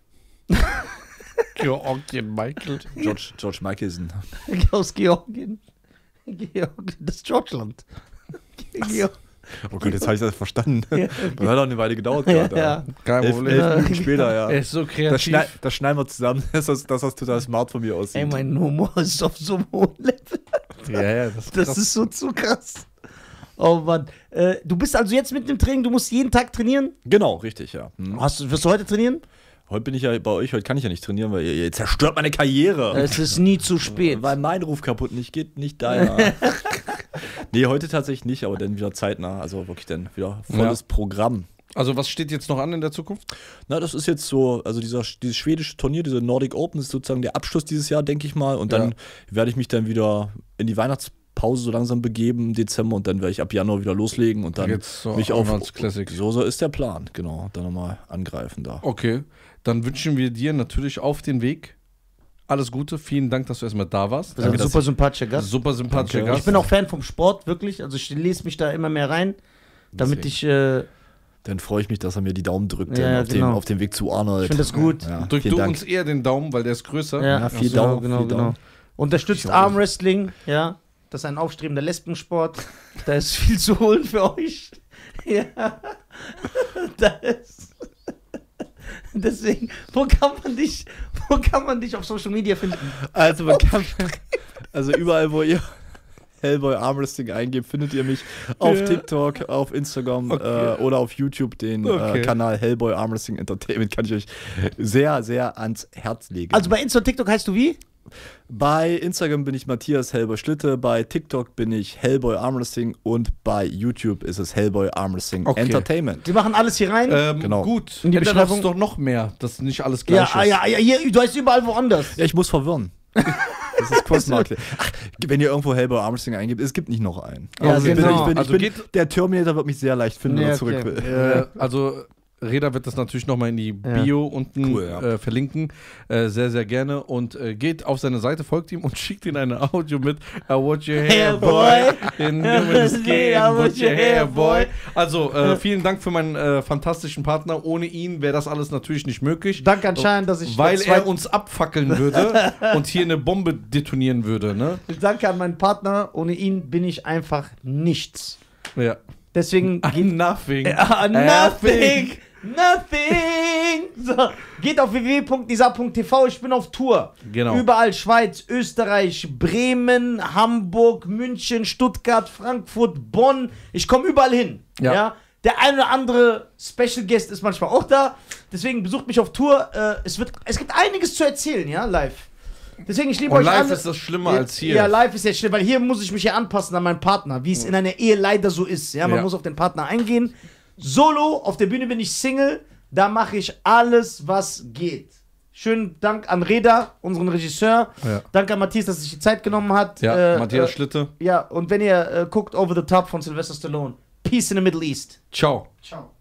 Georgien Michael. George, George Michelson. Aus Georgien. Georgien, das ist Georgland. Georg Oh Gott, jetzt habe ich das verstanden. Ja, okay. Das hat auch eine Weile gedauert. Ja, gerade, ja. Kein elf, Problem. elf Minuten später, ja. Er ist so Das, kreativ. schnei das schneiden wir zusammen, dass das, dass das total smart von mir aussieht. Ey, mein Humor ist auf so einem hohen Level. Ja, ja, das ist, Das krass. ist so zu krass. Oh Mann. Äh, du bist also jetzt mit dem Training, du musst jeden Tag trainieren? Genau, richtig, ja. Hm. Hast, du- wirst du heute trainieren? Heute bin ich ja bei euch, heute kann ich ja nicht trainieren, weil ihr, ihr zerstört meine Karriere. Es ist nie zu spät. Weil mein Ruf kaputt nicht geht, nicht deiner. Nee, heute tatsächlich nicht, aber dann wieder zeitnah. Also wirklich dann wieder volles Ja. Programm. Also was steht jetzt noch an in der Zukunft? Na, das ist jetzt so, also dieser, dieses schwedische Turnier, diese Nordic Open, ist sozusagen der Abschluss dieses Jahr, denke ich mal. Und dann Ja. werde ich mich dann wieder in die Weihnachtspause so langsam begeben im Dezember und dann werde ich ab Januar wieder loslegen und dann geht's so mich auf Arnold's Classic. So, so ist der Plan, genau. Dann nochmal angreifen da. Okay, dann wünschen wir dir natürlich auf den Weg alles Gute. Vielen Dank, dass du erstmal da warst. Du bist ein dass super sympathischer Gast. Super sympathischer Danke. Gast. Ich bin auch Fan vom Sport, wirklich. Also ich lese mich da immer mehr rein, damit Deswegen. ich, äh, Dann freue ich mich, dass er mir die Daumen drückt Ja, dann ja, auf, genau. dem, auf dem Weg zu Arnold. ich finde das gut. Ja, Drück vielen du Dank. uns eher den Daumen, weil der ist größer. Ja, Ja, viel Ach so, Daumen, genau, viel genau. Daumen. Unterstützt Ich auch. Armwrestling, ja. Das ist ein aufstrebender Lesbensport. Da ist viel zu holen für euch. Ja. Da ist. Deswegen, wo kann man dich, wo kann man dich auf Social Media finden? Also man kann, also überall, wo ihr Hellboy Armwrestling eingebt, findet ihr mich auf Ja. TikTok, auf Instagram Okay. äh, oder auf YouTube, den Okay. äh, Kanal Hellboy Armwrestling Entertainment, kann ich euch sehr, sehr ans Herz legen. Also bei Insta und TikTok heißt du wie? bei Instagram bin ich Matthias Hellboy Schlitte, bei TikTok bin ich Hellboy Armwrestling und bei YouTube ist es Hellboy Armwrestling Okay. Entertainment. Wir machen alles hier rein. Ähm, Genau. Gut, In die ändern Beschreibung- uns doch noch mehr, dass nicht alles gleich ja, ah, ist. ja, ja, hier, du heißt überall woanders. Ja, ich muss verwirren. Das ist Cross-Marketing. Ach, wenn ihr irgendwo Hellboy Armwrestling eingibt, es gibt nicht noch einen. Ja, Also ich bin, genau. ich bin, Also ich bin, geht- der Terminator wird mich sehr leicht finden, wenn Ja, er zurück okay. will. Äh, also Reda wird das natürlich nochmal in die Ja. Bio unten Cool, ja. äh, verlinken. Äh, sehr, sehr gerne. Und äh, geht auf seine Seite, folgt ihm und schickt ihm eine Audio mit I want your hair, Hair, boy. boy. In human skin, I I want want your your hair, hair, boy. boy. Also, äh, vielen Dank für meinen äh, fantastischen Partner. Ohne ihn wäre das alles natürlich nicht möglich. Danke anscheinend, dass ich. Weil das er zweite- uns abfackeln würde und hier eine Bombe detonieren würde, ne? Danke an meinen Partner. Ohne ihn bin ich einfach nichts. Ja. Deswegen geht. Nothing. Ah, nothing! Nothing! So, geht auf w w w punkt nisa punkt t v. Ich bin auf Tour. Genau. Überall Schweiz, Österreich, Bremen, Hamburg, München, Stuttgart, Frankfurt, Bonn. Ich komme überall hin. Ja. Ja. Der ein oder andere Special Guest ist manchmal auch da. Deswegen besucht mich auf Tour. Äh, es, wird, es gibt einiges zu erzählen, ja, live. Deswegen, ich liebe Und euch live alle. ist das schlimmer als hier. Ja, live ist jetzt schlimm, weil hier muss ich mich ja anpassen an meinen Partner, wie es in einer Ehe leider so ist. Ja, man Ja. muss auf den Partner eingehen. Solo, auf der Bühne bin ich Single, da mache ich alles, was geht. Schönen Dank an Reda, unseren Regisseur. Ja. Danke an Matthias, dass sich die Zeit genommen hat. Ja, Äh, Matthias äh, Schlitte. Ja, und wenn ihr äh, guckt, Over the Top von Sylvester Stallone. Peace in the Middle East. Ciao. Ciao.